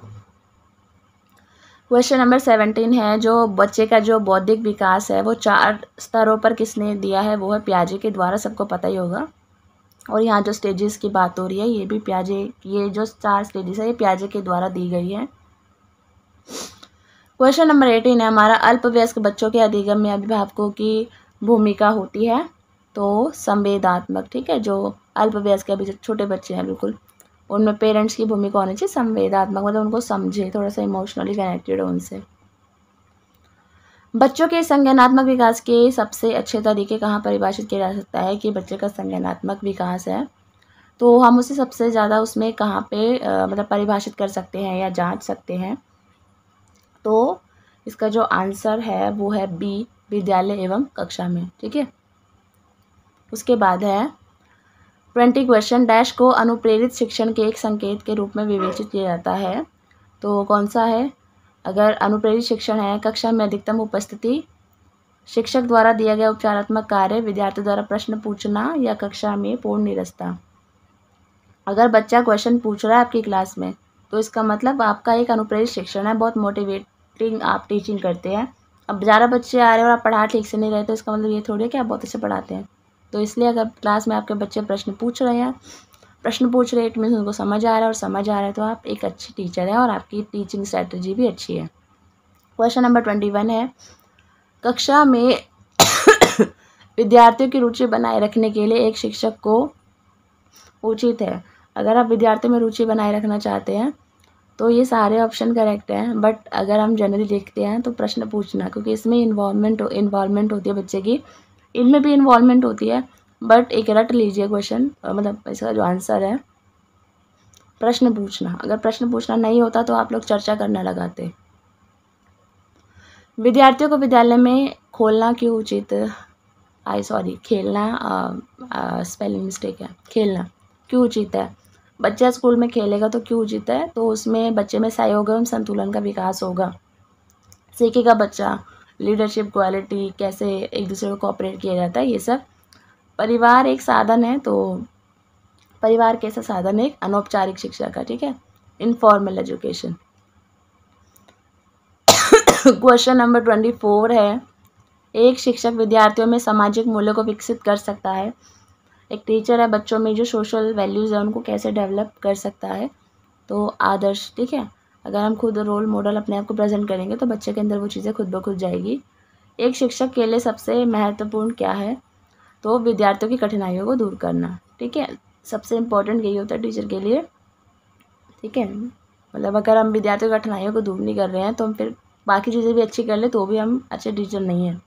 जो बच्चे का जो बौद्धिक विकास है वो 4 स्तरों पर किसने दिया है, वो है पियाजे के द्वारा, सबको पता ही होगा। और यहाँ जो स्टेजेस की बात हो रही है, ये भी पियाजे, ये जो 4 स्टेजेस है ये पियाजे के द्वारा दी गई है। क्वेश्चन नंबर 18 है हमारा, अल्पवयस्क बच्चों के अधिगम में अभिभावकों की भूमिका होती है, तो संवेदात्मक, ठीक है। जो अल्पवयस्क अभी जो छोटे बच्चे हैं बिल्कुल, उनमें पेरेंट्स की भूमिका होनी चाहिए संवेदात्मक, मतलब उनको समझे, थोड़ा सा इमोशनली कनेक्टेड हो उनसे। बच्चों के संज्ञानात्मक विकास के सबसे अच्छे तरीके कहाँ परिभाषित किया जा सकता है कि बच्चे का संज्ञानात्मक विकास है, तो हम उसे सबसे ज़्यादा उसमें कहाँ पे मतलब परिभाषित कर सकते हैं या जांच सकते हैं। तो इसका जो आंसर है वो है बी, विद्यालय एवं कक्षा में, ठीक है। उसके बाद है 20 क्वेश्चन, डैश को अनुप्रेरित शिक्षण के एक संकेत के रूप में विवेचित किया जाता है, तो कौन सा है? अगर अनुप्रेरित शिक्षण है, कक्षा में अधिकतम उपस्थिति, शिक्षक द्वारा दिया गया उपचारात्मक कार्य, विद्यार्थी द्वारा प्रश्न पूछना, या कक्षा में पूर्ण निरस्ता। अगर बच्चा क्वेश्चन पूछ रहा है आपकी क्लास में, तो इसका मतलब आपका एक अनुप्रेरित शिक्षण है, बहुत मोटिवेटिंग आप टीचिंग करते हैं। अब ज़्यादा बच्चे आ रहे हैं और आप पढ़ा ठीक से नहीं रहे, तो इसका मतलब ये थोड़ी है कि आप बहुत अच्छे पढ़ाते हैं। तो इसलिए अगर क्लास में आपके बच्चे प्रश्न पूछ रहे हैं, इट मीन्स उनको समझ आ रहा है, और समझ आ रहा है तो आप एक अच्छी टीचर हैं और आपकी टीचिंग स्ट्रैटेजी भी अच्छी है। क्वेश्चन नंबर 21 है, कक्षा में विद्यार्थियों की रुचि बनाए रखने के लिए एक शिक्षक को उचित है। अगर आप विद्यार्थियों में रुचि बनाए रखना चाहते हैं तो ये सारे ऑप्शन करेक्ट हैं, बट अगर हम जनरली देखते हैं तो प्रश्न पूछना, क्योंकि इसमें इन्वॉल्वमेंट होती है बच्चे की, इनमें भी इन्वॉल्वमेंट होती है, बट एक रट लीजिए क्वेश्चन, मतलब इसका जो आंसर है प्रश्न पूछना। अगर प्रश्न पूछना नहीं होता तो आप लोग चर्चा करना लगाते। विद्यार्थियों को विद्यालय में खेलना क्यों उचित क्यों उचित है? बच्चा स्कूल में खेलेगा तो क्यों उचित है? तो उसमें बच्चे में सहयोग एवं संतुलन का विकास होगा, सीखेगा बच्चा लीडरशिप क्वालिटी, कैसे एक दूसरे को कोऑपरेट किया जाता है, ये सब। परिवार एक साधन है, तो परिवार कैसा साधन है? एक अनौपचारिक शिक्षा का, ठीक है, इनफॉर्मल एजुकेशन। क्वेश्चन नंबर 24 है, एक शिक्षक विद्यार्थियों में सामाजिक मूल्यों को विकसित कर सकता है। एक टीचर है, बच्चों में जो सोशल वैल्यूज़ है उनको कैसे डेवलप कर सकता है? तो आदर्श, ठीक है। अगर हम खुद रोल मॉडल अपने आप को प्रेजेंट करेंगे तो बच्चे के अंदर वो चीज़ें खुद ब खुद जाएगी। एक शिक्षक के लिए सबसे महत्वपूर्ण क्या है? तो विद्यार्थियों की कठिनाइयों को दूर करना, ठीक है, सबसे इम्पोर्टेंट यही होता है टीचर के लिए, ठीक है। मतलब अगर हम विद्यार्थियों की कठिनाइयों को दूर नहीं कर रहे हैं तो हम फिर बाकी चीज़ें भी अच्छी कर ले तो भी हम अच्छे टीचर नहीं हैं।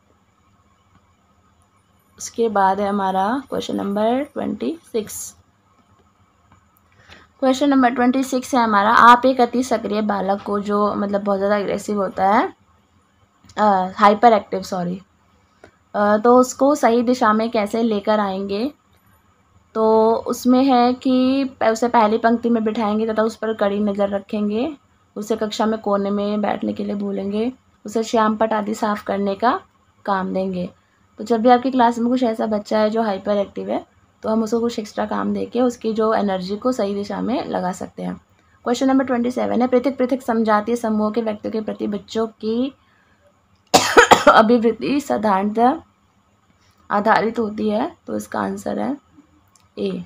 उसके बाद है हमारा क्वेश्चन नंबर 26। क्वेश्चन नंबर 26 है हमारा, आप एक अति सक्रिय बालक को जो मतलब बहुत ज़्यादा एग्रेसिव होता है, हाइपर एक्टिव सॉरी, तो उसको सही दिशा में कैसे लेकर आएंगे। तो उसमें है कि उसे पहली पंक्ति में बिठाएंगे तथा उस पर कड़ी नज़र रखेंगे, उसे कक्षा में कोने में बैठने के लिए बोलेंगे, उसे श्याम पट आदि साफ करने का काम देंगे। तो जब भी आपकी क्लास में कुछ ऐसा बच्चा है जो हाइपर एक्टिव है तो हम उसको कुछ एक्स्ट्रा काम देके उसकी जो एनर्जी को सही दिशा में लगा सकते हैं। क्वेश्चन नंबर 27 है, पृथक पृथक समजातीय समूह के व्यक्तियों के प्रति बच्चों की अभिवृत्ति साधारणतः आधारित होती है। तो इसका आंसर है ए,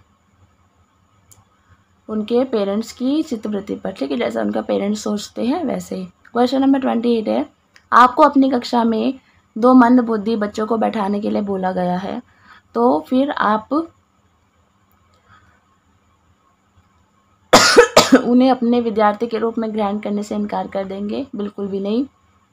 उनके पेरेंट्स की चित्तवृत्ति पर, ठीक है, जैसा उनका पेरेंट्स सोचते हैं वैसे ही। क्वेश्चन नंबर 28 है, आपको अपनी कक्षा में 2 मंद बुद्धि बच्चों को बैठाने के लिए बोला गया है, तो फिर आप उन्हें अपने विद्यार्थी के रूप में ग्रहण करने से इनकार कर देंगे? बिल्कुल भी नहीं।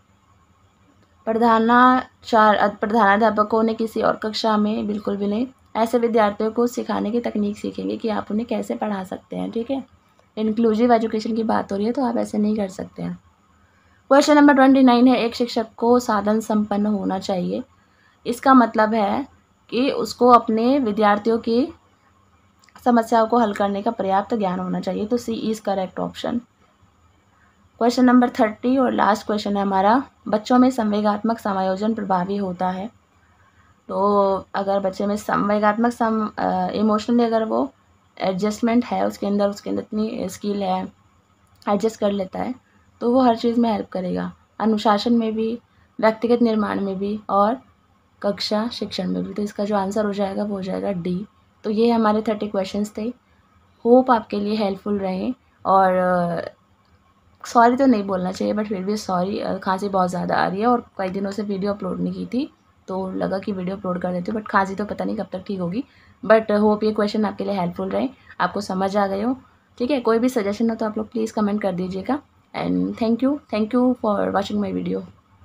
प्रधानाध्यापकों ने किसी और कक्षा में? बिल्कुल भी नहीं। ऐसे विद्यार्थियों को सिखाने की तकनीक सीखेंगे कि आप उन्हें कैसे पढ़ा सकते हैं, ठीक है। इंक्लूसिव एजुकेशन की बात हो रही है तो आप ऐसे नहीं कर सकते हैं। क्वेश्चन नंबर 29 है, एक शिक्षक को साधन संपन्न होना चाहिए। इसका मतलब है कि उसको अपने विद्यार्थियों की समस्याओं को हल करने का पर्याप्त ज्ञान होना चाहिए। तो C is correct option. Question number 30 और लास्ट क्वेश्चन है हमारा, बच्चों में संवेगात्मक समायोजन प्रभावी होता है। तो अगर बच्चे में संवेगात्मक इमोशनली अगर वो एडजस्टमेंट है उसके अंदर इतनी स्किल है, एडजस्ट कर लेता है, तो वो हर चीज़ में हेल्प करेगा, अनुशासन में भी, व्यक्तिगत निर्माण में भी और कक्षा शिक्षण में भी। तो इसका जो आंसर हो जाएगा वो हो जाएगा डी। तो ये हमारे 30 क्वेश्चंस थे। होप आपके लिए हेल्पफुल रहे। और सॉरी तो नहीं बोलना चाहिए बट फिर भी सॉरी, खांसी बहुत ज़्यादा आ रही है और कई दिनों से वीडियो अपलोड नहीं की थी तो लगा कि वीडियो अपलोड कर देती हूँ, बट खांसी तो पता नहीं कब तक ठीक होगी। बट होप ये क्वेश्चन आपके लिए हेल्पफुल रहे, आपको समझ आ गए हो, ठीक है। कोई भी सजेशन हो तो आप लोग प्लीज़ कमेंट कर दीजिएगा। And thank you for watching my video.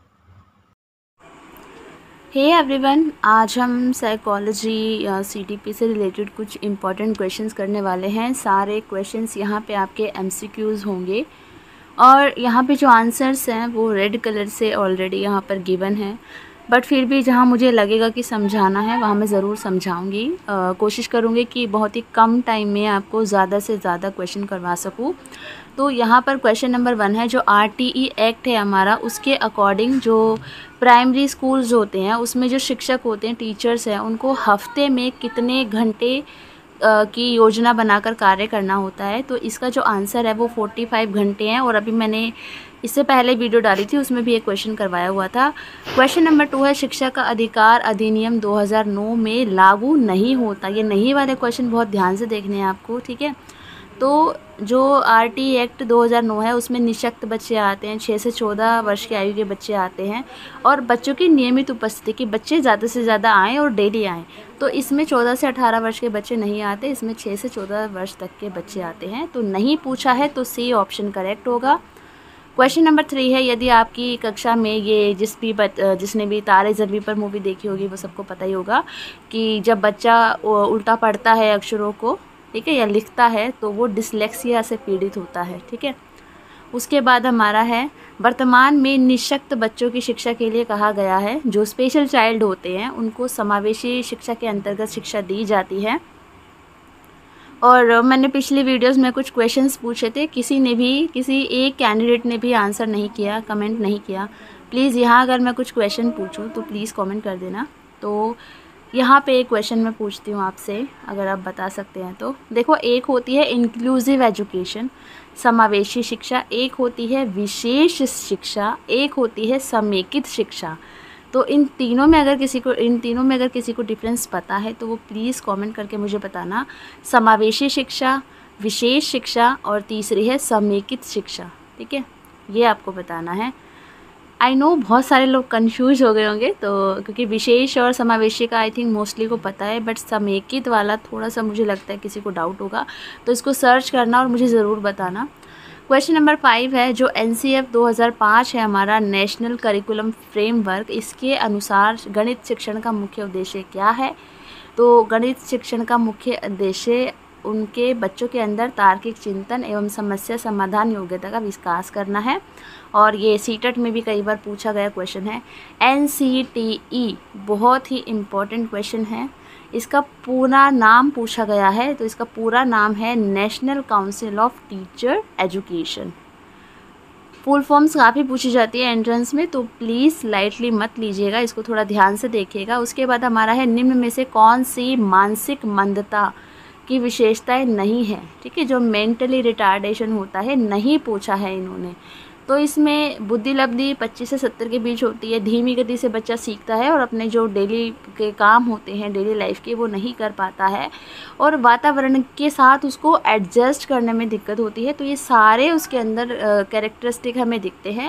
Hey everyone, आज हम साइकोलॉजी CTP से रिलेटेड कुछ इम्पॉर्टेंट क्वेश्चंस करने वाले हैं। सारे क्वेश्चंस यहाँ पे आपके MCQs होंगे और यहाँ पे जो आंसर्स हैं वो रेड कलर से ऑलरेडी यहाँ पर गिवन है, बट फिर भी जहाँ मुझे लगेगा कि समझाना है वहाँ मैं ज़रूर समझाऊंगी। कोशिश करूँगी कि बहुत ही कम टाइम में आपको ज़्यादा से ज़्यादा क्वेश्चन करवा सकूँ। तो यहाँ पर क्वेश्चन नंबर 1 है, जो RTE एक्ट है हमारा, उसके अकॉर्डिंग जो प्राइमरी स्कूल्स होते हैं उसमें जो शिक्षक होते हैं, टीचर्स हैं, उनको हफ्ते में कितने घंटे की योजना बनाकर कार्य करना होता है। तो इसका जो आंसर है वो 45 घंटे हैं। और अभी मैंने इससे पहले वीडियो डाली थी उसमें भी एक क्वेश्चन करवाया हुआ था। क्वेश्चन नंबर 2 है, शिक्षा का अधिकार अधिनियम 2009 में लागू नहीं होता। ये नहीं वाले क्वेश्चन बहुत ध्यान से देखने हैं आपको, ठीक है। तो जो RTE एक्ट 2009 है उसमें निःशक्त बच्चे आते हैं, 6 से 14 वर्ष की आयु के बच्चे आते हैं और बच्चों की नियमित उपस्थिति, कि बच्चे ज़्यादा से ज़्यादा आएँ और डेली आएँ। तो इसमें 14 से 18 वर्ष के बच्चे नहीं आते, इसमें 6 से 14 वर्ष तक के बच्चे आते हैं। तो नहीं पूछा है तो सी ऑप्शन करेक्ट होगा। क्वेश्चन नंबर 3 है, यदि आपकी कक्षा में ये जिसने भी तारे ज़मीं पर मूवी देखी होगी वो सबको पता ही होगा कि जब बच्चा उल्टा पढ़ता है अक्षरों को, ठीक है, या लिखता है, तो वो डिसलेक्सिया से पीड़ित होता है, ठीक है। उसके बाद हमारा है, वर्तमान में निःशक्त बच्चों की शिक्षा के लिए कहा गया है। जो स्पेशल चाइल्ड होते हैं उनको समावेशी शिक्षा के अंतर्गत शिक्षा दी जाती है। और मैंने पिछली वीडियोस में कुछ क्वेश्चंस पूछे थे, किसी एक कैंडिडेट ने भी आंसर नहीं किया, कमेंट नहीं किया। प्लीज़ यहाँ अगर मैं कुछ क्वेश्चन पूछूं तो प्लीज़ कमेंट कर देना। तो यहाँ पे एक क्वेश्चन मैं पूछती हूँ आपसे, अगर आप बता सकते हैं तो। देखो, एक होती है इंक्लूसिव एजुकेशन, समावेशी शिक्षा, एक होती है विशेष शिक्षा, एक होती है समेकित शिक्षा। तो इन तीनों में अगर किसी को डिफरेंस पता है तो वो प्लीज़ कमेंट करके मुझे बताना। समावेशी शिक्षा, विशेष शिक्षा और तीसरी है समेकित शिक्षा, ठीक है, ये आपको बताना है। आई नो बहुत सारे लोग कंफ्यूज हो गए होंगे, तो क्योंकि विशेष और समावेशी का आई थिंक मोस्टली को पता है, बट समेकित वाला थोड़ा सा मुझे लगता है किसी को डाउट होगा, तो इसको सर्च करना और मुझे ज़रूर बताना। क्वेश्चन नंबर 5 है, जो NCF 2005 है हमारा नेशनल करिकुलम फ्रेमवर्क, इसके अनुसार गणित शिक्षण का मुख्य उद्देश्य क्या है? तो गणित शिक्षण का मुख्य उद्देश्य उनके बच्चों के अंदर तार्किक चिंतन एवं समस्या समाधान योग्यता का विकास करना है। और ये सीटेट में भी कई बार पूछा गया क्वेश्चन है। NCTE बहुत ही इम्पोर्टेंट क्वेश्चन है, इसका पूरा नाम पूछा गया है, तो इसका पूरा नाम है national council of teacher education. Full forms काफ़ी पूछी जाती है एंट्रेंस में, तो प्लीज़ लाइटली मत लीजिएगा, इसको थोड़ा ध्यान से देखिएगा। उसके बाद हमारा है, निम्न में से कौन सी मानसिक मंदता की विशेषताएं नहीं है? ठीक है, जो मेंटली रिटार्डेशन होता है नहीं पूछा है इन्होंने। तो इसमें बुद्धि लब्धि 25 से 70 के बीच होती है, धीमी गति से बच्चा सीखता है और अपने जो डेली के काम होते हैं डेली लाइफ के वो नहीं कर पाता है, और वातावरण के साथ उसको एडजस्ट करने में दिक्कत होती है। तो ये सारे उसके अंदर कैरेक्टरिस्टिक हमें दिखते हैं।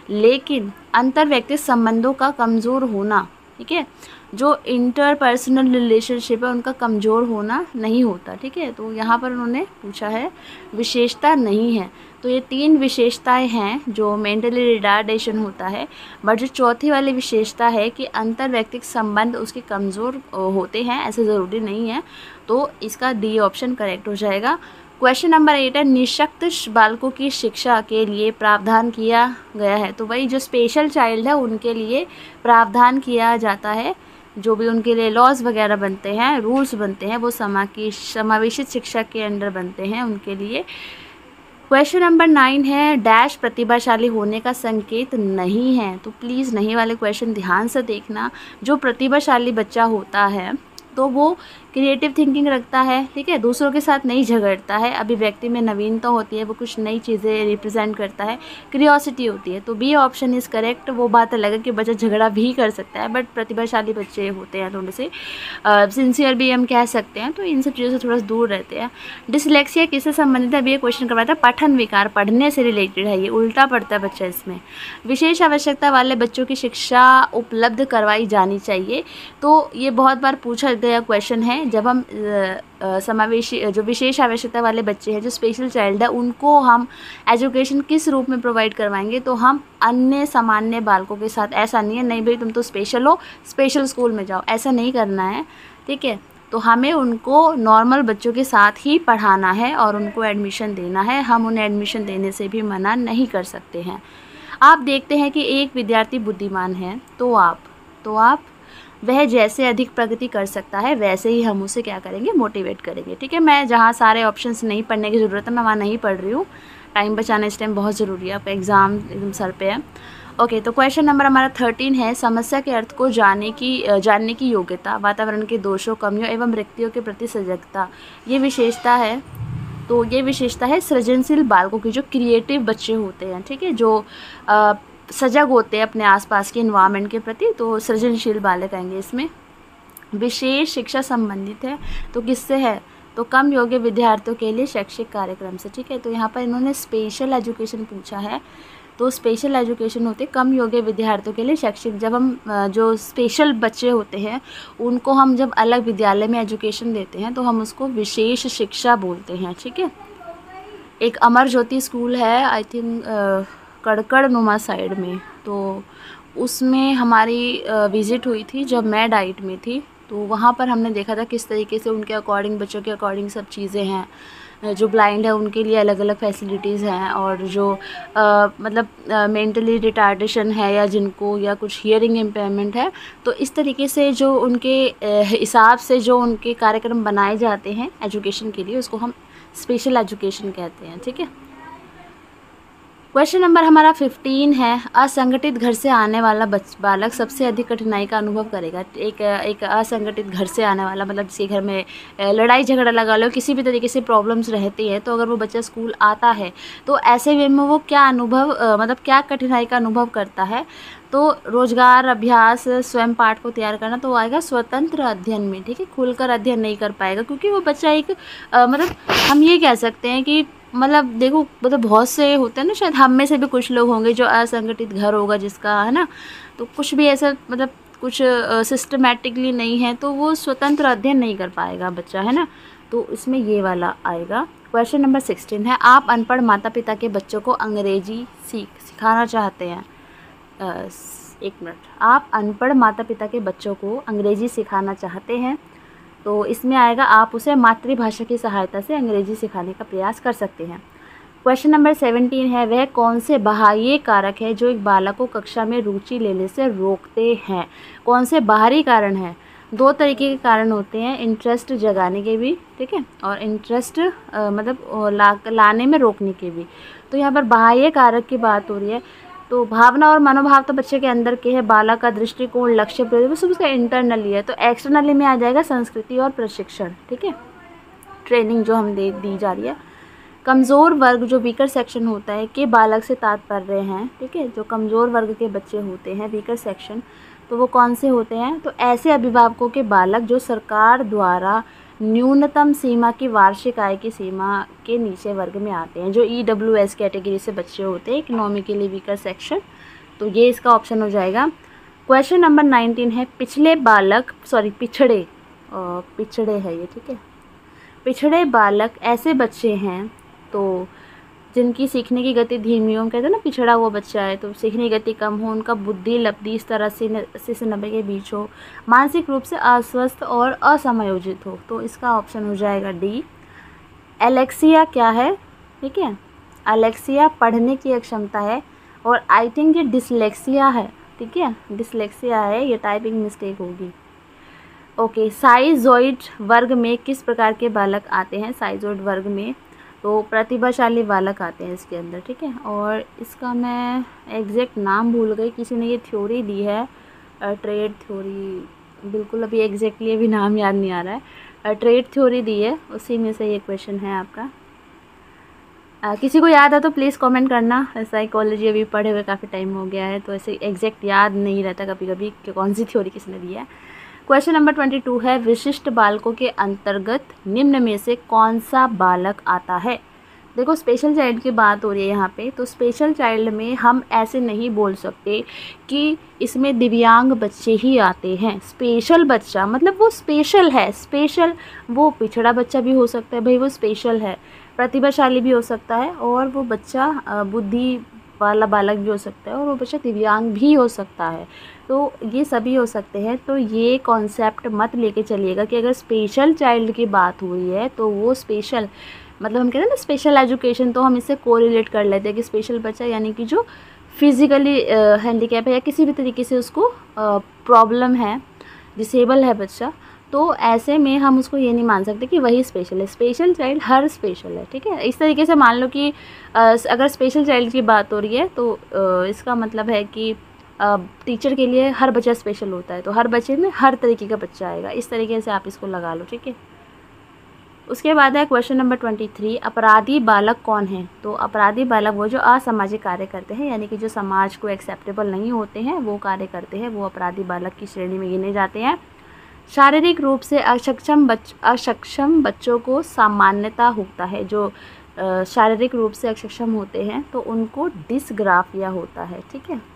लेकिन अंतर्व्यक्तिक संबंधों का कमज़ोर होना, ठीक है, जो इंटरपर्सनल रिलेशनशिप है उनका कमज़ोर होना नहीं होता। ठीक है, तो यहाँ पर उन्होंने पूछा है विशेषता नहीं है। तो ये 3 विशेषताएं हैं जो मेंटली रिटार्डेशन होता है, बट जो चौथी वाली विशेषता है कि अंतर्व्यक्तिक संबंध उसके कमज़ोर होते हैं, ऐसे ज़रूरी नहीं है। तो इसका डी ऑप्शन करेक्ट हो जाएगा। क्वेश्चन नंबर 8 है, निःशक्त बालकों की शिक्षा के लिए प्रावधान किया गया है। तो वही जो स्पेशल चाइल्ड है उनके लिए प्रावधान किया जाता है, जो भी उनके लिए लॉज वगैरह बनते हैं, रूल्स बनते हैं, वो समावेशित शिक्षा के अंडर बनते हैं उनके लिए। क्वेश्चन नंबर 9 है, डैश प्रतिभाशाली होने का संकेत नहीं है। तो प्लीज़ नहीं वाले क्वेश्चन ध्यान से देखना। जो प्रतिभाशाली बच्चा होता है तो वो क्रिएटिव थिंकिंग रखता है, ठीक है, दूसरों के साथ नहीं झगड़ता है, अभिव्यक्ति में नवीनता होती है, वो कुछ नई चीज़ें रिप्रेजेंट करता है, क्रियोसिटी होती है। तो बी ऑप्शन इज़ करेक्ट। वो बात अलग है कि बच्चा झगड़ा भी कर सकता है, बट प्रतिभाशाली बच्चे होते हैं थोड़े से सिंसियर भी हम कह सकते हैं, तो इन सब चीज़ों से थोड़ा दूर रहते हैं। डिसलेक्सिया किससे संबंधित है? अभी ये क्वेश्चन करवाया था, पठन विकार, पढ़ने से रिलेटेड है, ये उल्टा पढ़ता है बच्चा इसमें। विशेष आवश्यकता वाले बच्चों की शिक्षा उपलब्ध करवाई जानी चाहिए। तो ये बहुत बार पूछा गया क्वेश्चन है। जब हम समावेशी जो विशेष आवश्यकता वाले बच्चे हैं, जो स्पेशल चाइल्ड है, उनको हम एजुकेशन किस रूप में प्रोवाइड करवाएंगे? तो हम अन्य सामान्य बालकों के साथ। ऐसा नहीं है नहीं भाई तुम तो स्पेशल हो, स्पेशल स्कूल में जाओ, ऐसा नहीं करना है। ठीक है, तो हमें उनको नॉर्मल बच्चों के साथ ही पढ़ाना है और उनको एडमिशन देना है। हम उन्हें एडमिशन देने से भी मना नहीं कर सकते हैं। आप देखते हैं कि एक विद्यार्थी बुद्धिमान है, तो आप वह जैसे अधिक प्रगति कर सकता है वैसे ही हम उसे क्या करेंगे? मोटिवेट करेंगे। ठीक है, मैं जहाँ सारे ऑप्शंस नहीं पढ़ने की ज़रूरत है मैं वहाँ नहीं पढ़ रही हूँ। टाइम बचाना इस टाइम बहुत ज़रूरी है, आपका एग्ज़ाम एकदम सर पे है। ओके, तो क्वेश्चन नंबर हमारा 13 है, समस्या के अर्थ को जानने की योग्यता, वातावरण के दोषों, कमियों एवं रिक्तियों के प्रति सजगता, ये विशेषता है। तो ये विशेषता है सृजनशील बालकों की, जो क्रिएटिव बच्चे होते हैं, ठीक है, जो सजग होते हैं अपने आसपास के इन्वायरमेंट के प्रति, तो सृजनशील बालक आएंगे इसमें। विशेष शिक्षा संबंधित है, तो किससे है? तो कम योग्य विद्यार्थियों के लिए शैक्षिक कार्यक्रम से। ठीक है, तो यहाँ पर इन्होंने स्पेशल एजुकेशन पूछा है। तो स्पेशल एजुकेशन होते कम योग्य विद्यार्थियों के लिए शैक्षिक। जब हम जो स्पेशल बच्चे होते हैं उनको हम जब अलग विद्यालय में एजुकेशन देते हैं तो हम उसको विशेष शिक्षा बोलते हैं। ठीक है, एक अमर ज्योति स्कूल है आई थिंक कड़कड़नुमा साइड में, तो उसमें हमारी विज़िट हुई थी जब मैं डाइट में थी। तो वहाँ पर हमने देखा था किस तरीके से उनके अकॉर्डिंग, बच्चों के अकॉर्डिंग सब चीज़ें हैं। जो ब्लाइंड है उनके लिए अलग अलग फैसिलिटीज़ हैं, और जो मतलब मेंटली रिटार्डेशन है या जिनको या कुछ हियरिंग इम्पेयरमेंट है, तो इस तरीके से जो उनके हिसाब से जो उनके कार्यक्रम बनाए जाते हैं एजुकेशन के लिए, उसको हम स्पेशल एजुकेशन कहते हैं। ठीक है, क्वेश्चन नंबर हमारा 15 है, असंगठित घर से आने वाला बालक सबसे अधिक कठिनाई का अनुभव करेगा। एक असंगठित घर से आने वाला, मतलब जिसके घर में लड़ाई झगड़ा लगा लो, किसी भी तरीके से प्रॉब्लम्स रहती है, तो अगर वो बच्चा स्कूल आता है तो ऐसे वे में वो क्या अनुभव मतलब क्या कठिनाई का अनुभव करता है? तो रोजगार, अभ्यास, स्वयं पाठ को तैयार करना, तो आएगा स्वतंत्र अध्ययन में। ठीक है, खुलकर अध्ययन नहीं कर पाएगा, क्योंकि वो बच्चा एक मतलब हम ये कह सकते हैं कि मतलब देखो, मतलब बहुत से होते हैं ना, शायद हम में से भी कुछ लोग होंगे जो असंगठित घर होगा जिसका, है ना, तो कुछ भी ऐसा मतलब कुछ सिस्टमेटिकली नहीं है, तो वो स्वतंत्र अध्ययन नहीं कर पाएगा बच्चा, है ना, तो इसमें ये वाला आएगा। क्वेश्चन नंबर 16 है, आप अनपढ़ माता पिता के बच्चों को अंग्रेजी सिखाना चाहते हैं। एक मिनट, आप अनपढ़ माता पिता के बच्चों को अंग्रेजी सिखाना चाहते हैं, तो इसमें आएगा आप उसे मातृभाषा की सहायता से अंग्रेजी सिखाने का प्रयास कर सकते हैं। क्वेश्चन नंबर 17 है, वह कौन से बाह्य कारक है जो एक बालक को कक्षा में रुचि लेने से रोकते हैं। कौन से बाहरी कारण हैं? दो तरीके के कारण होते हैं, इंटरेस्ट जगाने के भी, ठीक है, और इंटरेस्ट मतलब लाने में रोकने के भी। तो यहाँ पर बाह्य कारक की बात हो रही है, तो भावना और मनोभाव तो बच्चे के अंदर के है, बालक का दृष्टिकोण, लक्ष्य, प्रतिभा सब उसका इंटरनली है। तो एक्सटर्नली में आ जाएगा संस्कृति और प्रशिक्षण, ठीक है, ट्रेनिंग जो हम दी जा रही है। कमज़ोर वर्ग जो वीकर सेक्शन होता है के बालक से तात्पर्य हैं, ठीक है, जो कमज़ोर वर्ग के बच्चे होते हैं वीकर सेक्शन, तो वो कौन से होते हैं? तो ऐसे अभिभावकों के बालक जो सरकार द्वारा न्यूनतम सीमा की वार्षिक आय की सीमा के नीचे वर्ग में आते हैं, जो EWS कैटेगरी से बच्चे होते हैं, इकोनॉमिकली वीकर सेक्शन। तो ये इसका ऑप्शन हो जाएगा। क्वेश्चन नंबर 19 है, पिछड़े है ये, ठीक है, पिछड़े बालक ऐसे बच्चे हैं तो जिनकी सीखने की गति धीमी हो, हम कहते हैं ना पिछड़ा हुआ बच्चा है, तो सीखने की गति कम हो, उनका बुद्धि लब्धि इस तरह से 80 से 90 के बीच हो, मानसिक रूप से अस्वस्थ और असमायोजित हो, तो इसका ऑप्शन हो जाएगा डी। एलेक्सिया क्या है? ठीक है, एलेक्सिया पढ़ने की अक्षमता है, और आई थिंक ये डिसलेक्सिया है, ठीक है, डिसलेक्सिया है, ये टाइपिंग मिस्टेक होगी। ओके, साइजोइड वर्ग में किस प्रकार के बालक आते हैं? साइजोइड वर्ग में तो प्रतिभाशाली बालक आते हैं इसके अंदर, ठीक है, और इसका मैं एग्जैक्ट नाम भूल गई, किसी ने ये थ्योरी दी है, ट्रेड थ्योरी, बिल्कुल अभी एग्जैक्टली अभी नाम याद नहीं आ रहा है, ट्रेड थ्योरी दी है, उसी में से ये क्वेश्चन है आपका। किसी को याद है तो प्लीज़ कमेंट करना। साइकोलॉजी अभी पढ़े हुए काफ़ी टाइम हो गया है, तो ऐसे एग्जैक्ट याद नहीं रहता कभी कभी कि कौन सी थ्योरी किसने दी है। क्वेश्चन नंबर 22 है, विशिष्ट बालकों के अंतर्गत निम्न में से कौन सा बालक आता है? देखो, स्पेशल चाइल्ड की बात हो रही है यहाँ पे, तो स्पेशल चाइल्ड में हम ऐसे नहीं बोल सकते कि इसमें दिव्यांग बच्चे ही आते हैं। स्पेशल बच्चा मतलब वो स्पेशल है, स्पेशल वो पिछड़ा बच्चा भी हो सकता है भाई, वो स्पेशल है, प्रतिभाशाली भी हो सकता है, और वो बच्चा बुद्धि वाला बालक भी हो सकता है, और वो बच्चा दिव्यांग भी हो सकता है, तो ये सभी हो सकते हैं। तो ये कॉन्सेप्ट मत लेके चलिएगा कि अगर स्पेशल चाइल्ड की बात हो रही है तो वो स्पेशल, मतलब हम कहते हैं ना स्पेशल एजुकेशन, तो हम इससे कोरिलेट कर लेते हैं कि स्पेशल बच्चा यानी कि जो फिज़िकली हैंडीकैप है या किसी भी तरीके से उसको प्रॉब्लम है, डिसेबल है बच्चा, तो ऐसे में हम उसको ये नहीं मान सकते कि वही स्पेशल है। स्पेशल चाइल्ड हर स्पेशल है, ठीक है। इस तरीके से मान लो कि अगर स्पेशल चाइल्ड की बात हो रही है तो इसका मतलब है कि टीचर के लिए हर बच्चा स्पेशल होता है, तो हर बच्चे में हर तरीके का बच्चा आएगा, इस तरीके से आप इसको लगा लो, ठीक है। उसके बाद है क्वेश्चन नंबर 23, अपराधी बालक कौन है? तो अपराधी बालक वो जो असामाजिक कार्य करते हैं, यानी कि जो समाज को एक्सेप्टेबल नहीं होते हैं वो कार्य करते हैं, वो अपराधी बालक की श्रेणी में गिने जाते हैं। शारीरिक रूप से अक्षम बच्चों को सामान्यता होता है, जो शारीरिक रूप से अक्षम होते हैं तो उनको डिसग्राफिया होता है, ठीक है।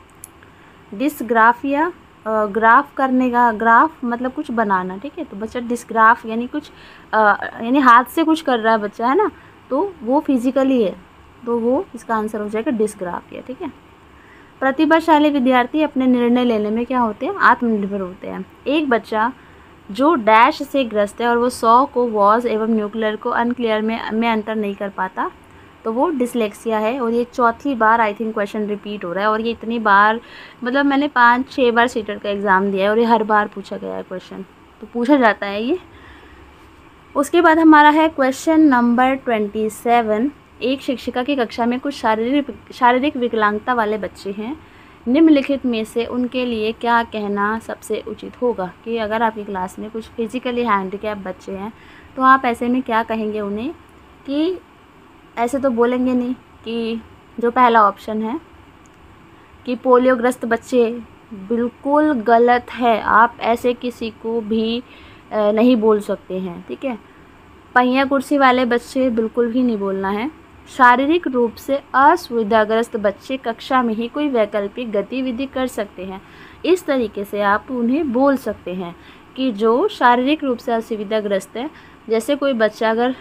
डिसग्राफिया ग्राफ करने का, ग्राफ मतलब कुछ बनाना, ठीक है, तो बच्चा डिसग्राफ यानी कुछ यानी हाथ से कुछ कर रहा है बच्चा, है ना, तो वो फिजिकली है, तो वो इसका आंसर हो जाएगा डिसग्राफिया, ठीक है। प्रतिभाशाली विद्यार्थी अपने निर्णय लेने में क्या होते हैं? आत्मनिर्भर होते हैं। एक बच्चा जो डैश से ग्रस्त है और वो 100 को वॉज एवं न्यूक्लियर को अनक्लियर में अंतर नहीं कर पाता, तो वो डिसलेक्सिया है। और ये चौथी बार आई थिंक क्वेश्चन रिपीट हो रहा है, और ये इतनी बार मतलब मैंने 5-6 बार सीटेट का एग्ज़ाम दिया है और ये हर बार पूछा गया है क्वेश्चन, तो पूछा जाता है ये। उसके बाद हमारा है क्वेश्चन नंबर 27, एक शिक्षिका की कक्षा में कुछ शारीरिक विकलांगता वाले बच्चे हैं, निम्नलिखित में से उनके लिए क्या कहना सबसे उचित होगा? कि अगर आपकी क्लास में कुछ फिजिकली हैंडीकैप बच्चे हैं तो आप ऐसे में क्या कहेंगे उन्हें? कि ऐसे तो बोलेंगे नहीं कि जो पहला ऑप्शन है कि पोलियोग्रस्त बच्चे, बिल्कुल गलत है, आप ऐसे किसी को भी नहीं बोल सकते हैं, ठीक है। पहिया कुर्सी वाले बच्चे बिल्कुल भी नहीं बोलना है। शारीरिक रूप से असुविधाग्रस्त बच्चे कक्षा में ही कोई वैकल्पिक गतिविधि कर सकते हैं। इस तरीके से आप उन्हें बोल सकते हैं कि जो शारीरिक रूप से असुविधाग्रस्त है, जैसे कोई बच्चा अगर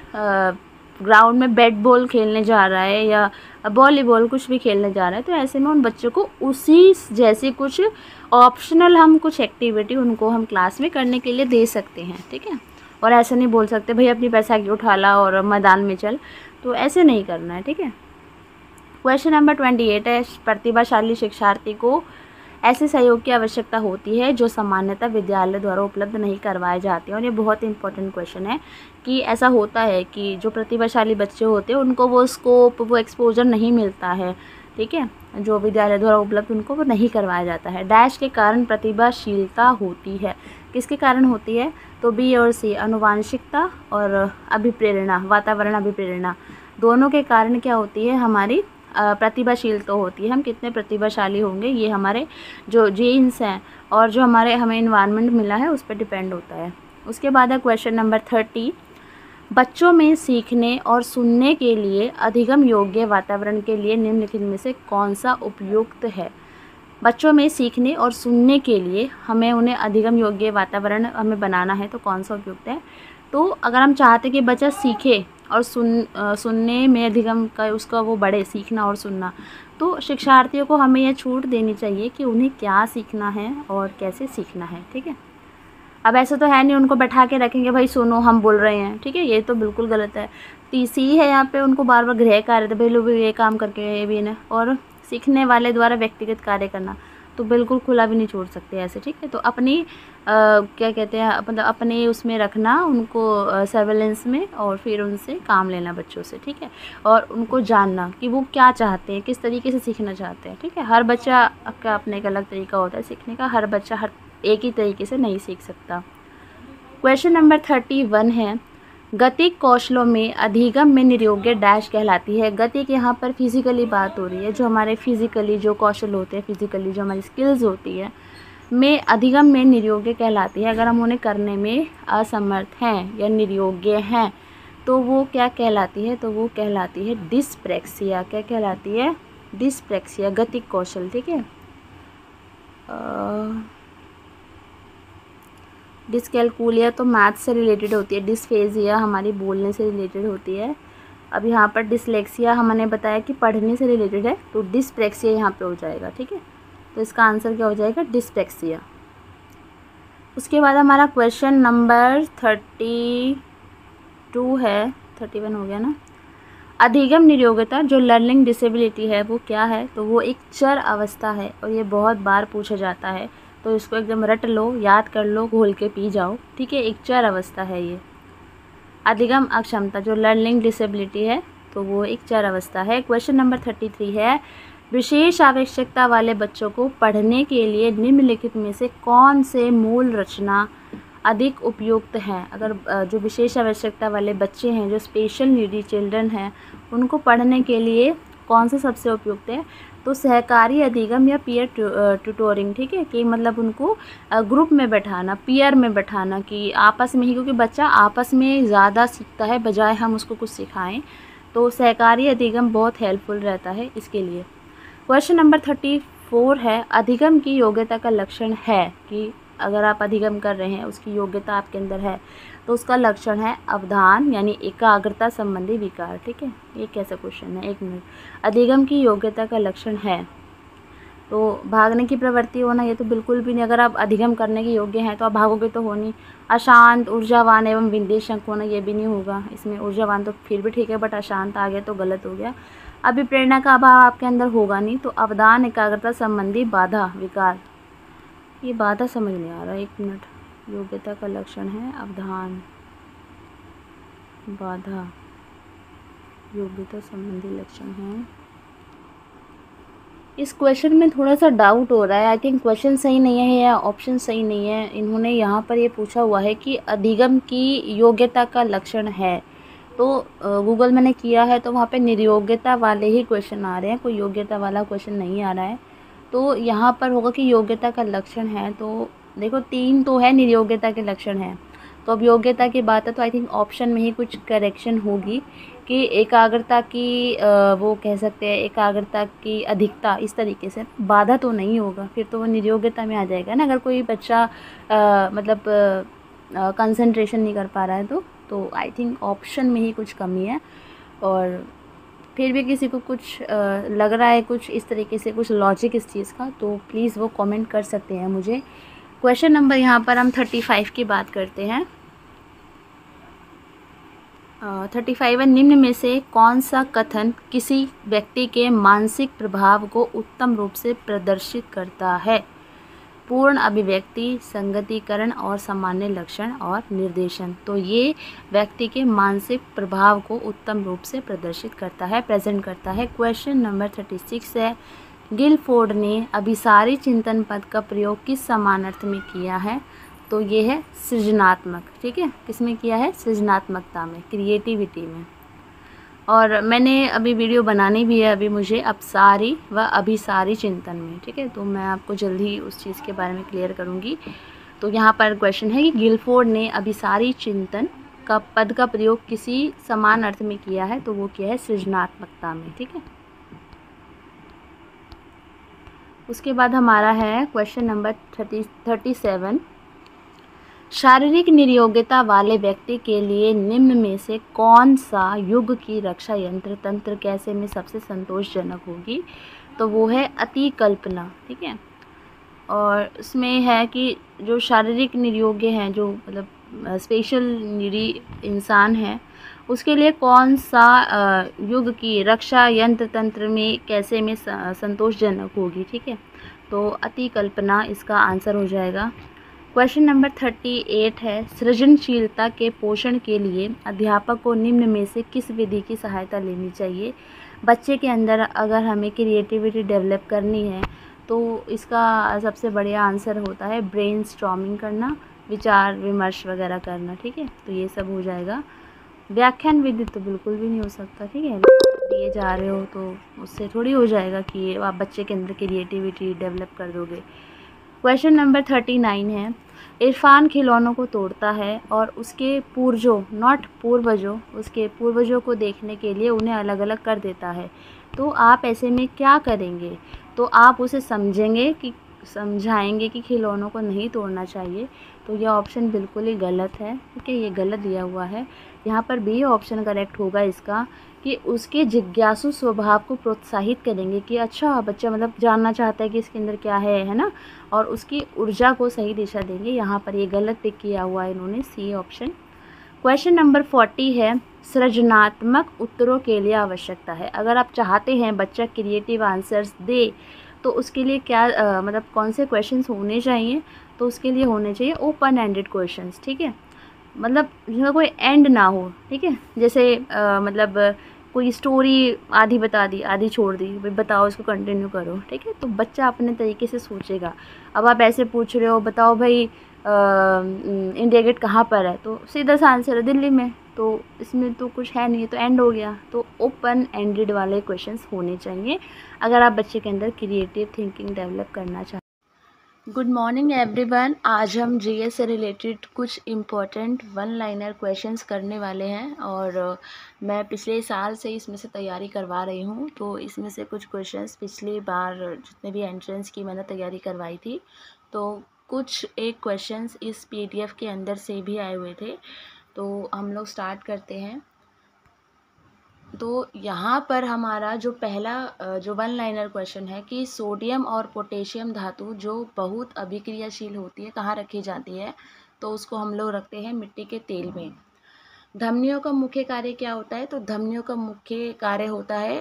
ग्राउंड में बैट बॉल खेलने जा रहा है या वॉलीबॉल कुछ भी खेलने जा रहा है, तो ऐसे में उन बच्चों को उसी जैसी कुछ ऑप्शनल हम कुछ एक्टिविटी उनको हम क्लास में करने के लिए दे सकते हैं, ठीक है। और ऐसे नहीं बोल सकते भाई अपनी बैसाखी उठा ला और मैदान में चल, तो ऐसे नहीं करना है, ठीक है। क्वेश्चन नंबर 28 है, प्रतिभाशाली शिक्षार्थी को ऐसे सहयोग की आवश्यकता होती है जो सामान्यतः विद्यालय द्वारा उपलब्ध नहीं करवाए जाते हैं। और ये बहुत इंपॉर्टेंट क्वेश्चन है कि ऐसा होता है कि जो प्रतिभाशाली बच्चे होते हैं उनको वो स्कोप, वो एक्सपोजर नहीं मिलता है, ठीक है, जो विद्यालय द्वारा उपलब्ध उनको वो नहीं करवाया जाता है। डैश के कारण प्रतिभाशीलता होती है, किसके कारण होती है, तो बी और सी, आनुवांशिकता और अभिप्रेरणा, वातावरण अभिप्रेरणा, दोनों के कारण क्या होती है, हमारी प्रतिभाशील तो होती है। हम कितने प्रतिभाशाली होंगे ये हमारे जो जीन्स हैं और जो हमें इन्वायरमेंट मिला है उस पर डिपेंड होता है। उसके बाद है क्वेश्चन नंबर 30, बच्चों में सीखने और सुनने के लिए अधिगम योग्य वातावरण के लिए निम्नलिखित में से कौन सा उपयुक्त है। बच्चों में सीखने और सुनने के लिए हमें उन्हें अधिगम योग्य वातावरण हमें बनाना है, तो कौन सा उपयुक्त है। तो अगर हम चाहते कि बच्चा सीखे और सुनने में अधिगम का उसका वो बढ़े, सीखना और सुनना, तो शिक्षार्थियों को हमें यह छूट देनी चाहिए कि उन्हें क्या सीखना है और कैसे सीखना है, ठीक है। अब ऐसा तो है नहीं उनको बैठा के रखेंगे भाई सुनो हम बोल रहे हैं, ठीक है, ये तो बिल्कुल गलत है। तीसरी है यहाँ पे उनको बार बार गृह कार्य, भाई लोग ये काम करके ये भी ना, और सीखने वाले द्वारा व्यक्तिगत कार्य करना, तो बिल्कुल खुला भी नहीं छोड़ सकते ऐसे, ठीक है। तो अपनी क्या कहते हैं, मतलब अपने उसमें रखना उनको सर्वेलेंस में, और फिर उनसे काम लेना बच्चों से, ठीक है, और उनको जानना कि वो क्या चाहते हैं, किस तरीके से सीखना चाहते हैं, ठीक है। हर बच्चा का अपने एक अलग तरीका होता है सीखने का, हर बच्चा हर एक ही तरीके से नहीं सीख सकता। क्वेश्चन नंबर 31 है, गतिक कौशलों में अधिगम में निर्योग्य डैश कहलाती है। गतिक यहाँ पर फिजिकली बात हो रही है, जो हमारे फिजिकली जो कौशल होते हैं, फिजिकली जो हमारी स्किल्स होती है, में अधिगम में निर्योग्य कहलाती है। अगर हम उन्हें करने में असमर्थ हैं या निर्योग्य हैं तो वो क्या कहलाती है, तो वो कहलाती है डिस्प्रैक्सिया। क्या कहलाती है, डिस्प्रैक्सिया, गतिक कौशल, ठीक है। डिसकैलकुलिया तो मैथ से रिलेटेड होती है, डिस्फेजिया हमारी बोलने से रिलेटेड होती है। अब यहाँ पर डिसलेक्सिया हमने बताया कि पढ़ने से रिलेटेड है, तो डिस्प्रैक्सिया यहाँ पे हो जाएगा, ठीक है। तो इसका आंसर क्या हो जाएगा, डिस्प्रैक्सिया। उसके बाद हमारा क्वेश्चन नंबर 32 है, 31 हो गया ना। अधिगम निर्योग्यता जो लर्निंग डिसेबिलिटी है वो क्या है, तो वो एक चर अवस्था है और ये बहुत बार पूछा जाता है, तो इसको एकदम रट लो, याद कर लो, घोल के पी जाओ, ठीक है। एक चर अवस्था है ये। अधिगम अक्षमता जो लर्निंग डिसेबिलिटी है तो वो एक चर अवस्था है। क्वेश्चन नंबर 33 है, विशेष आवश्यकता वाले बच्चों को पढ़ने के लिए निम्नलिखित में से कौन से मूल रचना अधिक उपयुक्त हैं। अगर जो विशेष आवश्यकता वाले बच्चे हैं, जो स्पेशल नीडी चिल्ड्रन हैं, उनको पढ़ने के लिए कौन सा सबसे उपयुक्त है, तो सहकारी अधिगम या पीयर ट्यूटोरिंग, ठीक है, कि मतलब उनको ग्रुप में बैठाना, पीयर में बैठाना, कि आपस में ही, क्योंकि बच्चा आपस में ज़्यादा सीखता है बजाय हम उसको कुछ सिखाएं, तो सहकारी अधिगम बहुत हेल्पफुल रहता है इसके लिए। क्वेश्चन नंबर 34 है, अधिगम की योग्यता का लक्षण है, कि अगर आप अधिगम कर रहे हैं उसकी योग्यता आपके अंदर है, तो उसका लक्षण है अवधान यानी एकाग्रता संबंधी विकार, ठीक है। ये कैसा क्वेश्चन है, एक मिनट। अधिगम की योग्यता का लक्षण है तो भागने की प्रवृत्ति होना, ये तो बिल्कुल भी नहीं। अगर आप अधिगम करने के योग्य हैं तो आप भागोगे तो हो नहीं। अशांत, ऊर्जावान एवं विदेशक होना, ये भी नहीं होगा इसमें। ऊर्जावान तो फिर भी ठीक है, बट अशांत आ गया तो गलत हो गया। अभिप्रेरणा का अभाव आपके अंदर होगा नहीं, तो अवधान एकाग्रता संबंधी बाधा विकार, ये बाधा समझ नहीं आ रहा, एक मिनट। योग्यता का लक्षण है अवधान, बाधा, योग्यता संबंधी लक्षण है। इस क्वेश्चन में थोड़ा सा डाउट हो रहा है, आई थिंक क्वेश्चन सही नहीं है या ऑप्शन सही नहीं है। इन्होंने यहाँ पर ये पूछा हुआ है कि अधिगम की योग्यता का लक्षण है, तो गूगल मैंने किया है तो वहाँ पे निर्योग्यता वाले ही क्वेश्चन आ रहे हैं, कोई योग्यता वाला क्वेश्चन नहीं आ रहा है। तो यहाँ पर होगा कि योग्यता का लक्षण है, तो देखो 3 तो है निर्योग्यता के लक्षण हैं, तो अब योग्यता की बात है तो आई थिंक ऑप्शन में ही कुछ करेक्शन होगी कि एकाग्रता की वो कह सकते हैं एकाग्रता की अधिकता, इस तरीके से बाधा तो नहीं होगा, फिर तो वो निर्योग्यता में आ जाएगा ना, अगर कोई बच्चा मतलब कंसंट्रेशन नहीं कर पा रहा है तो आई थिंक ऑप्शन में ही कुछ कमी है। और फिर भी किसी को कुछ लग रहा है कुछ इस तरीके से कुछ लॉजिक इस चीज़ का, तो प्लीज़ वो कमेंट कर सकते हैं मुझे। क्वेश्चन नंबर यहाँ पर हम 35 की बात करते हैं। 35 निम्न में से कौन सा कथन किसी व्यक्ति के मानसिक प्रभाव को उत्तम रूप से प्रदर्शित करता है? पूर्ण अभिव्यक्ति, संगतिकरण और सामान्य लक्षण और निर्देशन। तो ये व्यक्ति के मानसिक प्रभाव को उत्तम रूप से प्रदर्शित करता है, प्रेजेंट करता है। क्वेश्चन नंबर 36 है, गिलफोर्ड ने अभिसारी चिंतन पद का प्रयोग किस समान अर्थ में किया है? तो ये है सृजनात्मक, ठीक है, किस में किया है? सृजनात्मकता में, क्रिएटिविटी में। और मैंने अभी वीडियो बनानी भी है अभी मुझे अपसारी व अभिसारी चिंतन में, ठीक है, तो मैं आपको जल्दी उस चीज़ के बारे में क्लियर करूँगी। तो यहाँ पर क्वेश्चन है कि गिलफोर्ड ने अभिसारी चिंतन का पद का प्रयोग किसी समान अर्थ में किया है? तो वो किया है सृजनात्मकता में, ठीक है। उसके बाद हमारा है क्वेश्चन नंबर 37, शारीरिक निर्योग्यता वाले व्यक्ति के लिए निम्न में से कौन सा युग की रक्षा यंत्र तंत्र कैसे में सबसे संतोषजनक होगी? तो वो है अतिकल्पना, ठीक है। और उसमें है कि जो शारीरिक निर्योग्य हैं, जो मतलब स्पेशल नीडी इंसान है, उसके लिए कौन सा युग की रक्षा यंत्र तंत्र में कैसे में संतोषजनक होगी, ठीक है। तो अतिकल्पना इसका आंसर हो जाएगा। क्वेश्चन नंबर 38 है, सृजनशीलता के पोषण के लिए अध्यापक को निम्न में से किस विधि की सहायता लेनी चाहिए? बच्चे के अंदर अगर हमें क्रिएटिविटी डेवलप करनी है तो इसका सबसे बढ़िया आंसर होता है ब्रेनस्टॉर्मिंग करना, विचार विमर्श वगैरह करना, ठीक है। तो ये सब हो जाएगा। व्याख्यान विधि तो बिल्कुल भी नहीं हो सकता, ठीक है, दिए जा रहे हो तो उससे थोड़ी हो जाएगा कि आप बच्चे के अंदर क्रिएटिविटी डेवलप कर दोगे। क्वेश्चन नंबर 39 है, इरफान खिलौनों को तोड़ता है और उसके पूर्वजों, नॉट पूर्वजों, उसके पूर्वजों को देखने के लिए उन्हें अलग अलग कर देता है। तो आप ऐसे में क्या करेंगे? तो आप उसे समझाएंगे कि खिलौनों को नहीं तोड़ना चाहिए। तो यह ऑप्शन बिल्कुल ही गलत है, ठीक है, ये गलत दिया हुआ है। यहाँ पर बी ऑप्शन करेक्ट होगा इसका, कि उसके जिज्ञासु स्वभाव को प्रोत्साहित करेंगे कि अच्छा बच्चा मतलब जानना चाहता है कि इसके अंदर क्या है ना, और उसकी ऊर्जा को सही दिशा देंगे। यहाँ पर ये गलत पिक किया हुआ है इन्होंने, सी ऑप्शन। क्वेश्चन नंबर 40 है, सृजनात्मक उत्तरों के लिए आवश्यकता है। अगर आप चाहते हैं बच्चा क्रिएटिव आंसर्स दे तो उसके लिए क्या मतलब कौन से क्वेश्चंस होने चाहिए? तो उसके लिए होने चाहिए ओपन एंडेड क्वेश्चंस, ठीक है, मतलब जिसका कोई एंड ना हो, ठीक है। जैसे मतलब कोई स्टोरी आधी बता दी, आधी छोड़ दी, भाई बताओ इसको कंटिन्यू करो, ठीक है, तो बच्चा अपने तरीके से सोचेगा। अब आप ऐसे पूछ रहे हो, बताओ भाई इंडिया गेट कहाँ पर है? तो सीधा सा आंसर है दिल्ली में, तो इसमें तो कुछ है नहीं, तो एंड हो गया। तो ओपन एंडेड वाले क्वेश्चंस होने चाहिए अगर आप बच्चे के अंदर क्रिएटिव थिंकिंग डेवलप करना चाहते हैं। गुड मॉर्निंग एवरीवन, आज हम जीएस से रिलेटेड कुछ इम्पोर्टेंट वन लाइनर क्वेश्चंस करने वाले हैं और मैं पिछले साल से इसमें से तैयारी करवा रही हूँ। तो इसमें से कुछ क्वेश्चंस पिछली बार जितने भी एंट्रेंस की मैंने तैयारी करवाई थी, तो कुछ एक क्वेश्चंस इस पीडीएफ के अंदर से भी आए हुए थे। तो हम लोग स्टार्ट करते हैं। तो यहाँ पर हमारा जो पहला जो वन लाइनर क्वेश्चन है कि सोडियम और पोटेशियम धातु जो बहुत अभिक्रियाशील होती है कहाँ रखी जाती है? तो उसको हम लोग रखते हैं मिट्टी के तेल में। धमनियों का मुख्य कार्य क्या होता है? तो धमनियों का मुख्य कार्य होता है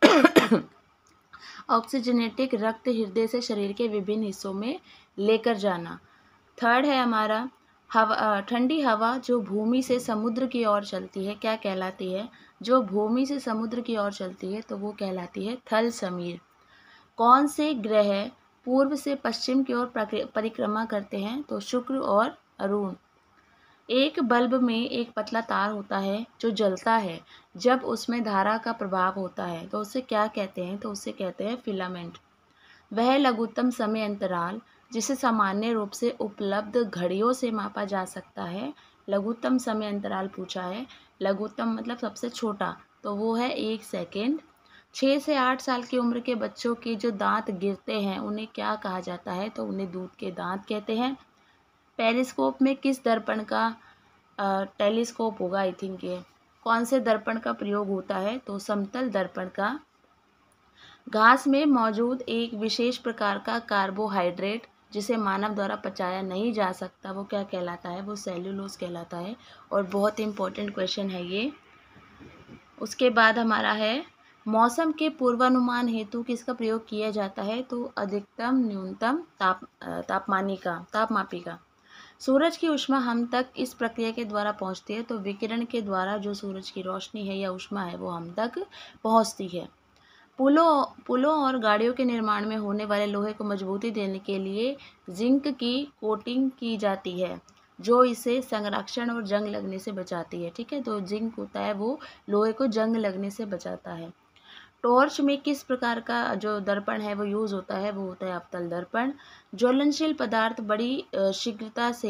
ऑक्सीजनेटिक रक्त हृदय से शरीर के विभिन्न हिस्सों में लेकर जाना। थर्ड है हमारा ठंडी हवा जो भूमि से समुद्र की ओर चलती है क्या कहलाती है? जो भूमि से समुद्र की ओर चलती है तो वो कहलाती है थल समीर। कौन से ग्रह पूर्व से पश्चिम की ओर परिक्रमा करते हैं? तो शुक्र और अरुण। एक बल्ब में एक पतला तार होता है जो जलता है जब उसमें धारा का प्रभाव होता है, तो उसे क्या कहते हैं? तो उसे कहते हैं फिलामेंट। वह लघुत्तम समय अंतराल जिसे सामान्य रूप से उपलब्ध घड़ियों से मापा जा सकता है लघुत्तम समय अंतराल पूछा है, लघुत्तम मतलब सबसे छोटा, तो वो है 1 सेकेंड। 6 से 8 साल की उम्र के बच्चों के जो दांत गिरते हैं उन्हें क्या कहा जाता है, तो उन्हें दूध के दांत कहते हैं। पेरिस्कोप में किस दर्पण का टेलीस्कोप होगा आई थिंक ये, कौन से दर्पण का प्रयोग होता है, तो समतल दर्पण का। घास में मौजूद एक विशेष प्रकार का कार्बोहाइड्रेट जिसे मानव द्वारा पचाया नहीं जा सकता, वो क्या कहलाता है, वो सेल्यूलोज कहलाता है। और बहुत इंपॉर्टेंट क्वेश्चन है ये। उसके बाद हमारा है मौसम के पूर्वानुमान हेतु किसका प्रयोग किया जाता है, तो अधिकतम न्यूनतम तापमापी का। सूरज की ऊष्मा हम तक इस प्रक्रिया के द्वारा पहुंचती है, तो विकिरण के द्वारा जो सूरज की रोशनी है या ऊष्मा है वो हम तक पहुंचती है। पुलों और गाड़ियों के निर्माण में होने वाले लोहे को मजबूती देने के लिए जिंक की कोटिंग की जाती है, जो इसे संरक्षण और जंग लगने से बचाती है। ठीक है, तो जिंक होता है वो लोहे को जंग लगने से बचाता है। टॉर्च में किस प्रकार का जो दर्पण है वो यूज़ होता है, वो होता है अवतल दर्पण। ज्वलनशील पदार्थ बड़ी शीघ्रता से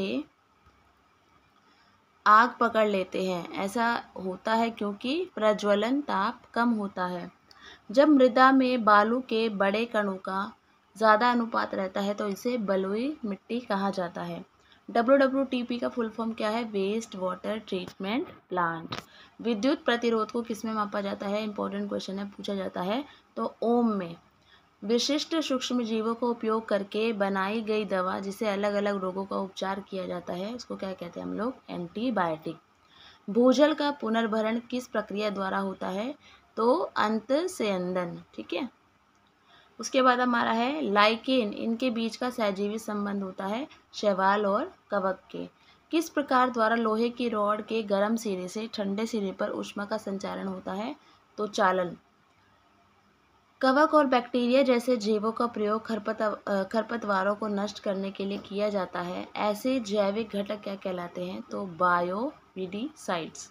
आग पकड़ लेते हैं, ऐसा होता है क्योंकि प्रज्वलन ताप कम होता है। जब मृदा में बालू के बड़े कणों का ज़्यादा अनुपात रहता है तो इसे बलुई मिट्टी कहा जाता है। WWTP का फुल फॉर्म क्या है, वेस्ट वाटर ट्रीटमेंट प्लांट। विद्युत प्रतिरोध को किसमें मापा जाता है, इंपॉर्टेंट क्वेश्चन है, पूछा जाता है तो ओम में। विशिष्ट सूक्ष्म जीवों को उपयोग करके बनाई गई दवा जिसे अलग अलग रोगों का उपचार किया जाता है उसको क्या कहते हैं हम लोग, एंटीबायोटिक। भूजल का पुनर्भरण किस प्रक्रिया द्वारा होता है, तो अंतःस्यंदन। ठीक है, उसके बाद हमारा है लाइकेन, इनके बीच का सहजीवी संबंध होता है शैवाल और कवक के। किस प्रकार द्वारा लोहे की रॉड के गर्म सिरे से ठंडे सिरे पर ऊष्मा का संचारण होता है, तो चालन। कवक और बैक्टीरिया जैसे जीवों का प्रयोग खरपतवारों को नष्ट करने के लिए किया जाता है, ऐसे जैविक घटक क्या कहलाते हैं, तो बायोविडिसाइड्स।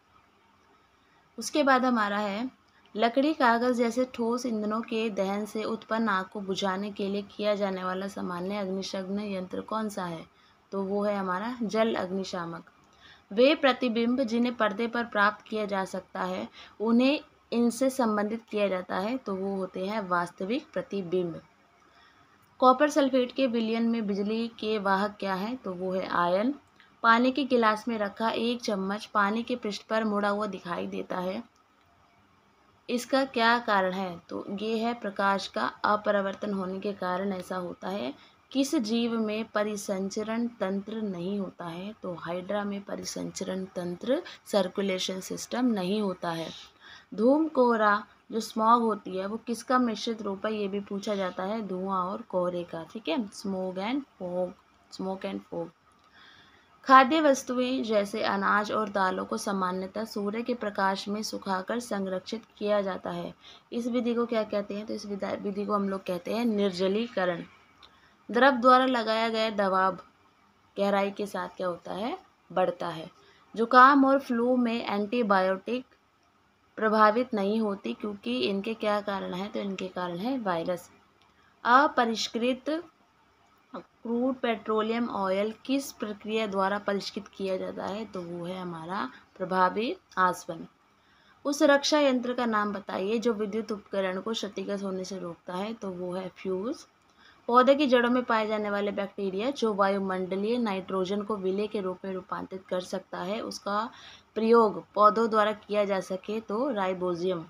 उसके बाद हमारा है लकड़ी कागज जैसे ठोस ईंधनों के दहन से उत्पन्न आग को बुझाने के लिए किया जाने वाला सामान्य अग्निशमन यंत्र कौन सा है, तो वो है हमारा जल अग्निशामक। वे प्रतिबिंब जिन्हें पर्दे पर प्राप्त किया जा सकता है उन्हें इनसे संबंधित किया जाता है, तो वो होते हैं वास्तविक प्रतिबिंब। कॉपर सल्फेट के विलयन में बिजली के वाहक क्या है, तो वो है आयन। पानी के गिलास में रखा एक चम्मच पानी के पृष्ठ पर मुड़ा हुआ दिखाई देता है, इसका क्या कारण है, तो ये है प्रकाश का अपरिवर्तन होने के कारण ऐसा होता है। किस जीव में परिसंचरण तंत्र नहीं होता है, तो हाइड्रा में परिसंचरण तंत्र सर्कुलेशन सिस्टम नहीं होता है। धूम कोहरा जो स्मॉग होती है वो किसका मिश्रित रूप है, ये भी पूछा जाता है, धुआं और कोहरे का। ठीक है, स्मोक एंड फोग। खाद्य वस्तुएं जैसे अनाज और दालों को सामान्यतः सूर्य के प्रकाश में सुखाकर संरक्षित किया जाता है, इस विधि को क्या कहते हैं, तो इस विधि को हम लोग कहते हैं निर्जलीकरण। द्रव द्वारा लगाया गया दबाव गहराई के साथ क्या होता है, बढ़ता है। जुकाम और फ्लू में एंटीबायोटिक प्रभावित नहीं होती क्योंकि इनके क्या कारण है, तो इनके कारण है वायरस। अपरिष्कृत क्रूड पेट्रोलियम ऑयल किस प्रक्रिया द्वारा परिष्कृत किया जाता है, तो वो है हमारा प्रभावी आसवन। उस रक्षा यंत्र का नाम बताइए जो विद्युत उपकरण को क्षतिग्रस्त होने से रोकता है, तो वो है फ्यूज। पौधे की जड़ों में पाए जाने वाले बैक्टीरिया जो वायुमंडलीय नाइट्रोजन को विलेय के रूप में रूपांतरित कर सकता है, उसका प्रयोग पौधों द्वारा किया जा सके, तो राइबोजियम।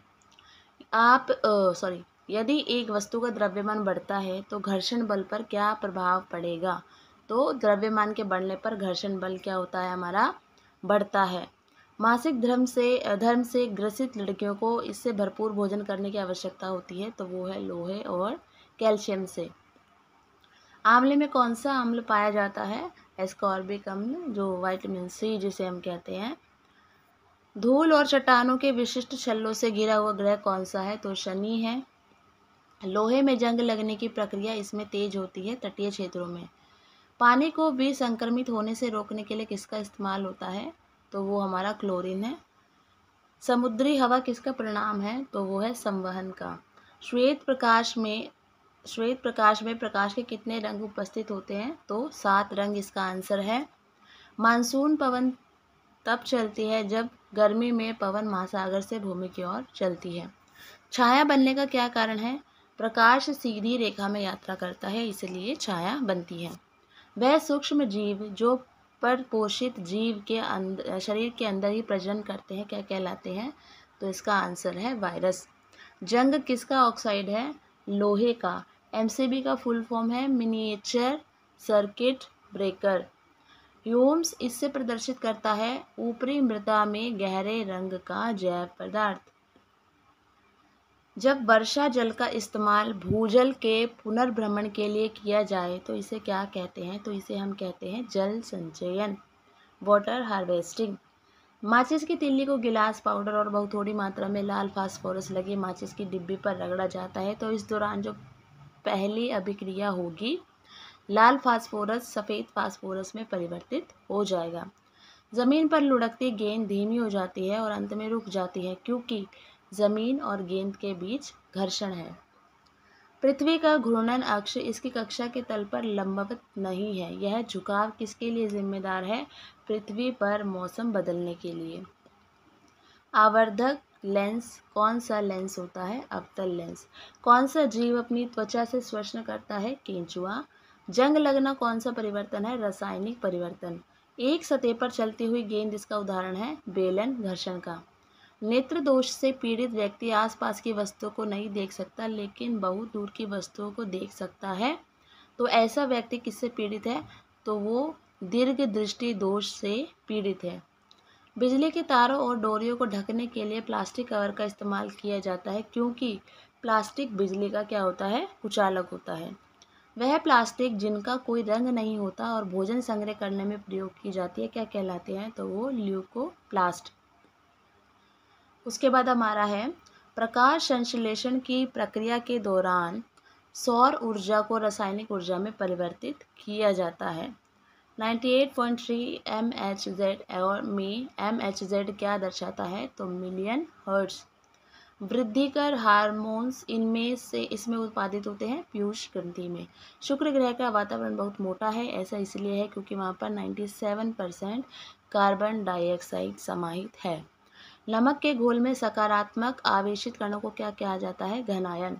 यदि एक वस्तु का द्रव्यमान बढ़ता है तो घर्षण बल पर क्या प्रभाव पड़ेगा, तो द्रव्यमान के बढ़ने पर घर्षण बल क्या होता है हमारा, बढ़ता है। मासिक धर्म से ग्रसित लड़कियों को इससे भरपूर भोजन करने की आवश्यकता होती है, तो वो है लोहे और कैल्शियम से। आंवले में कौन सा अम्ल पाया जाता है, एस्कॉर्बिक अम्ल, जो विटामिन सी जिसे हम कहते हैं। धूल और चट्टानों के विशिष्ट छल्लों से घिरा हुआ ग्रह कौन सा है, तो शनि है। लोहे में जंग लगने की प्रक्रिया इसमें तेज होती है तटीय क्षेत्रों में। पानी को विसंक्रमित होने से रोकने के लिए किसका इस्तेमाल होता है, तो वो हमारा क्लोरीन है। समुद्री हवा किसका परिणाम है, तो वो है संवहन का। श्वेत प्रकाश में प्रकाश के कितने रंग उपस्थित होते हैं, तो 7 रंग इसका आंसर है। मानसून पवन तब चलती है जब गर्मी में पवन महासागर से भूमि की ओर चलती है। छाया बनने का क्या कारण है? प्रकाश सीधी रेखा में यात्रा करता है, इसलिए छाया बनती है। वह सूक्ष्म जीव जो परपोषित जीव के शरीर के अंदर ही प्रजनन करते हैं क्या कहलाते हैं? तो इसका आंसर है वायरस। जंग किसका ऑक्साइड है? लोहे का। एमसीबी का फुल फॉर्म है मिनिएचर सर्किट ब्रेकर। ह्यूम्स इससे प्रदर्शित करता है ऊपरी मृदा में गहरे रंग का जैव पदार्थ। जब वर्षा जल का इस्तेमाल भूजल के पुनर्भ्रमण के लिए किया जाए तो इसे क्या कहते हैं? तो इसे हम कहते हैं जल संचयन, वाटर हार्वेस्टिंग। माचिस की तीली को गिलास पाउडर और बहुत थोड़ी मात्रा में लाल फास्फोरस लगे माचिस की डिब्बी पर रगड़ा जाता है तो इस दौरान जो पहली अभिक्रिया होगी लाल फास्फोरस सफ़ेद फास्फोरस में परिवर्तित हो जाएगा। ज़मीन पर लुढ़कती गेंद धीमी हो जाती है और अंत में रुक जाती है क्योंकि ज़मीन और गेंद के बीच घर्षण है। पृथ्वी का घूर्णन अक्ष इसकी कक्षा के तल पर लंबवत नहीं है। यह झुकाव किसके लिए जिम्मेदार है? पृथ्वी पर मौसम बदलने के लिए। आवर्धक लेंस कौन सा लेंस होता है? अवतल लेंस। कौन सा जीव अपनी त्वचा से श्वसन करता है? केंचुआ। जंग लगना कौन सा परिवर्तन है? रासायनिक परिवर्तन। एक सतह पर चलती हुई गेंद इसका उदाहरण है बेलन घर्षण का। नेत्र दोष से पीड़ित व्यक्ति आसपास की वस्तुओं को नहीं देख सकता लेकिन बहुत दूर की वस्तुओं को देख सकता है। तो ऐसा व्यक्ति किससे पीड़ित है? तो वो दीर्घ दृष्टि दोष से पीड़ित है। बिजली के तारों और डोरियों को ढकने के लिए प्लास्टिक कवर का इस्तेमाल किया जाता है क्योंकि प्लास्टिक बिजली का क्या होता है? कुचालक होता है। वह प्लास्टिक जिनका कोई रंग नहीं होता और भोजन संग्रह करने में प्रयोग की जाती है क्या कहलाते हैं? तो वो ल्यूकोप्लास्ट। उसके बाद हमारा है प्रकाश संश्लेषण की प्रक्रिया के दौरान सौर ऊर्जा को रासायनिक ऊर्जा में परिवर्तित किया जाता है। 98.3 MHz और में MHz क्या दर्शाता है? तो मिलियन हर्ट्ज। वृद्धिकर हार्मोन्स इसमें उत्पादित होते हैं पीयूष ग्रंथि में। शुक्र ग्रह का वातावरण बहुत मोटा है, ऐसा इसलिए है क्योंकि वहाँ पर 97% कार्बन डाइऑक्साइड समाहित है। नमक के घोल में सकारात्मक आवेशित कणों को क्या कहा जाता है? घनायन।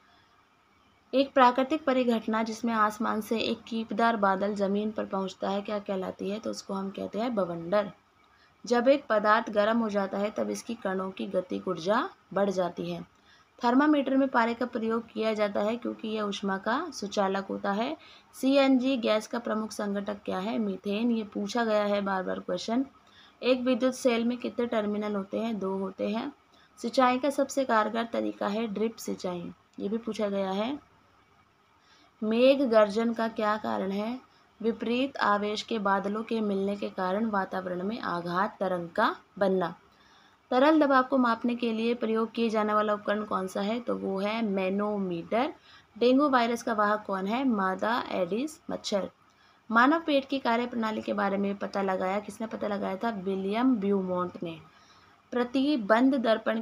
एक प्राकृतिक परिघटना जिसमें आसमान से एक कीपदार बादल जमीन पर पहुंचता है क्या कहलाती है? तो उसको हम कहते हैं बवंडर। जब एक पदार्थ गर्म हो जाता है तब इसकी कणों की गतिक ऊर्जा बढ़ जाती है। थर्मामीटर में पारे का प्रयोग किया जाता है क्योंकि यह ऊष्मा का सुचालक होता है। CNG गैस का प्रमुख संघटक क्या है? मीथेन। ये पूछा गया है बार बार क्वेश्चन। एक विद्युत सेल में कितने टर्मिनल होते हैं? 2 होते हैं। सिंचाई का सबसे कारगर तरीका है ड्रिप सिंचाई, ये भी पूछा गया है। मेघ गर्जन का क्या कारण है? विपरीत आवेश के बादलों के मिलने के कारण वातावरण में आघात तरंग का बनना। तरल दबाव को मापने के लिए प्रयोग किए जाने वाला उपकरण कौन सा है? तो वो है मैनोमीटर। डेंगू वायरस का वाहक कौन है? मादा एडिस मच्छर। मानव पेट की कार्यप्रणाली के बारे में पता लगाया, किसने पता लगाया था? विलियम ब्यूमोंट ने। प्रतिबिंब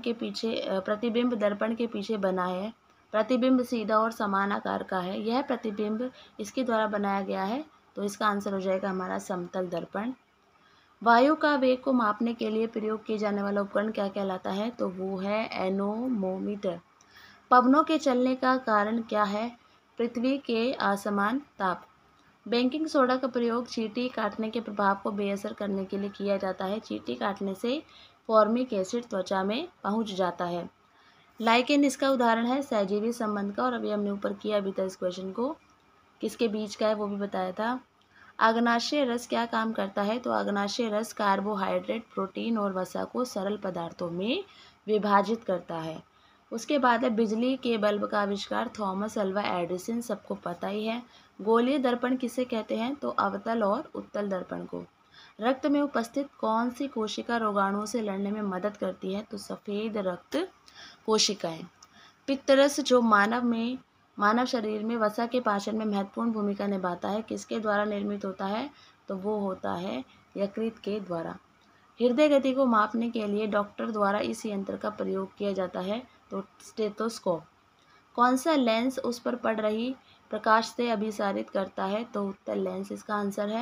दर्पण के पीछे बना है। प्रतिबिंब सीधा और समान आकार का है। यह प्रतिबिंब इसके द्वारा बनाया गया है तो इसका आंसर हो जाएगा हमारा समतल दर्पण। वायु का वेग को मापने के लिए प्रयोग किए जाने वाला उपकरण क्या कहलाता है? तो वो है एनोमोमीटर। पवनों के चलने का कारण क्या है? पृथ्वी के असमान ताप। बेकिंग सोडा का प्रयोग चींटी काटने के प्रभाव को बेअसर करने के लिए किया जाता है। चींटी काटने से फॉर्मिक एसिड त्वचा में पहुंच जाता है। लाइकेन इसका उदाहरण है सहजीवी संबंध का, और अभी हमने ऊपर किया अभी तक इस क्वेश्चन को, किसके बीच का है वो भी बताया था। अग्नाशय रस क्या काम करता है? तो अग्नाशय रस कार्बोहाइड्रेट, प्रोटीन और वसा को सरल पदार्थों में विभाजित करता है। उसके बाद है बिजली के बल्ब का आविष्कार, थॉमस अल्वा एडिसन, सबको पता ही है। गोलीय दर्पण किसे कहते हैं? तो अवतल और उत्तल दर्पण को। रक्त में उपस्थित कौन सी कोशिका रोगाणुओं से लड़ने में मदद करती है? तो सफ़ेद रक्त कोशिकाएं। पित्तरस जो मानव शरीर में वसा के पाचन में महत्वपूर्ण भूमिका निभाता है, किसके द्वारा निर्मित होता है? तो वो होता है यकृत के द्वारा। हृदय गति को मापने के लिए डॉक्टर द्वारा इस यंत्र का प्रयोग किया जाता है, तो स्टेथोस्कोप। कौन सा लेंस उस पर पड़ रही प्रकाश से अभिसारित करता है? तो उत्तल लेंस इसका आंसर है।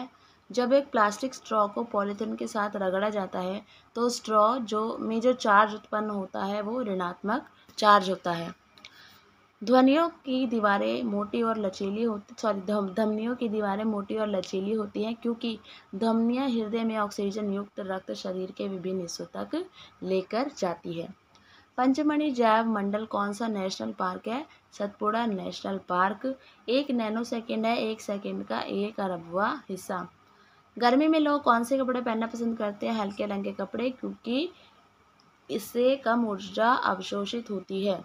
जब एक प्लास्टिक स्ट्रॉ को पॉलीथीन के साथ रगड़ा जाता है तो स्ट्रॉ जो चार्ज उत्पन्न होता है वो ऋणात्मक चार्ज होता है। ध्वनियों की दीवारें मोटी और लचीली होती धमनियों की दीवारें मोटी और लचीली होती हैं क्योंकि धमनियां हृदय में ऑक्सीजन युक्त रक्त शरीर के विभिन्न हिस्सों तक लेकर जाती है। पंचमढ़ी जैव मंडल कौन सा नेशनल पार्क है? Satpura national park. 1 nanosecond है 1 सेकेंड का 1 अरबवां हिस्सा। गर्मी में लोग कौन से कपड़े पहनना पसंद करते हैं? हल्के रंग के कपड़े, क्योंकि इससे कम ऊर्जा अवशोषित होती है।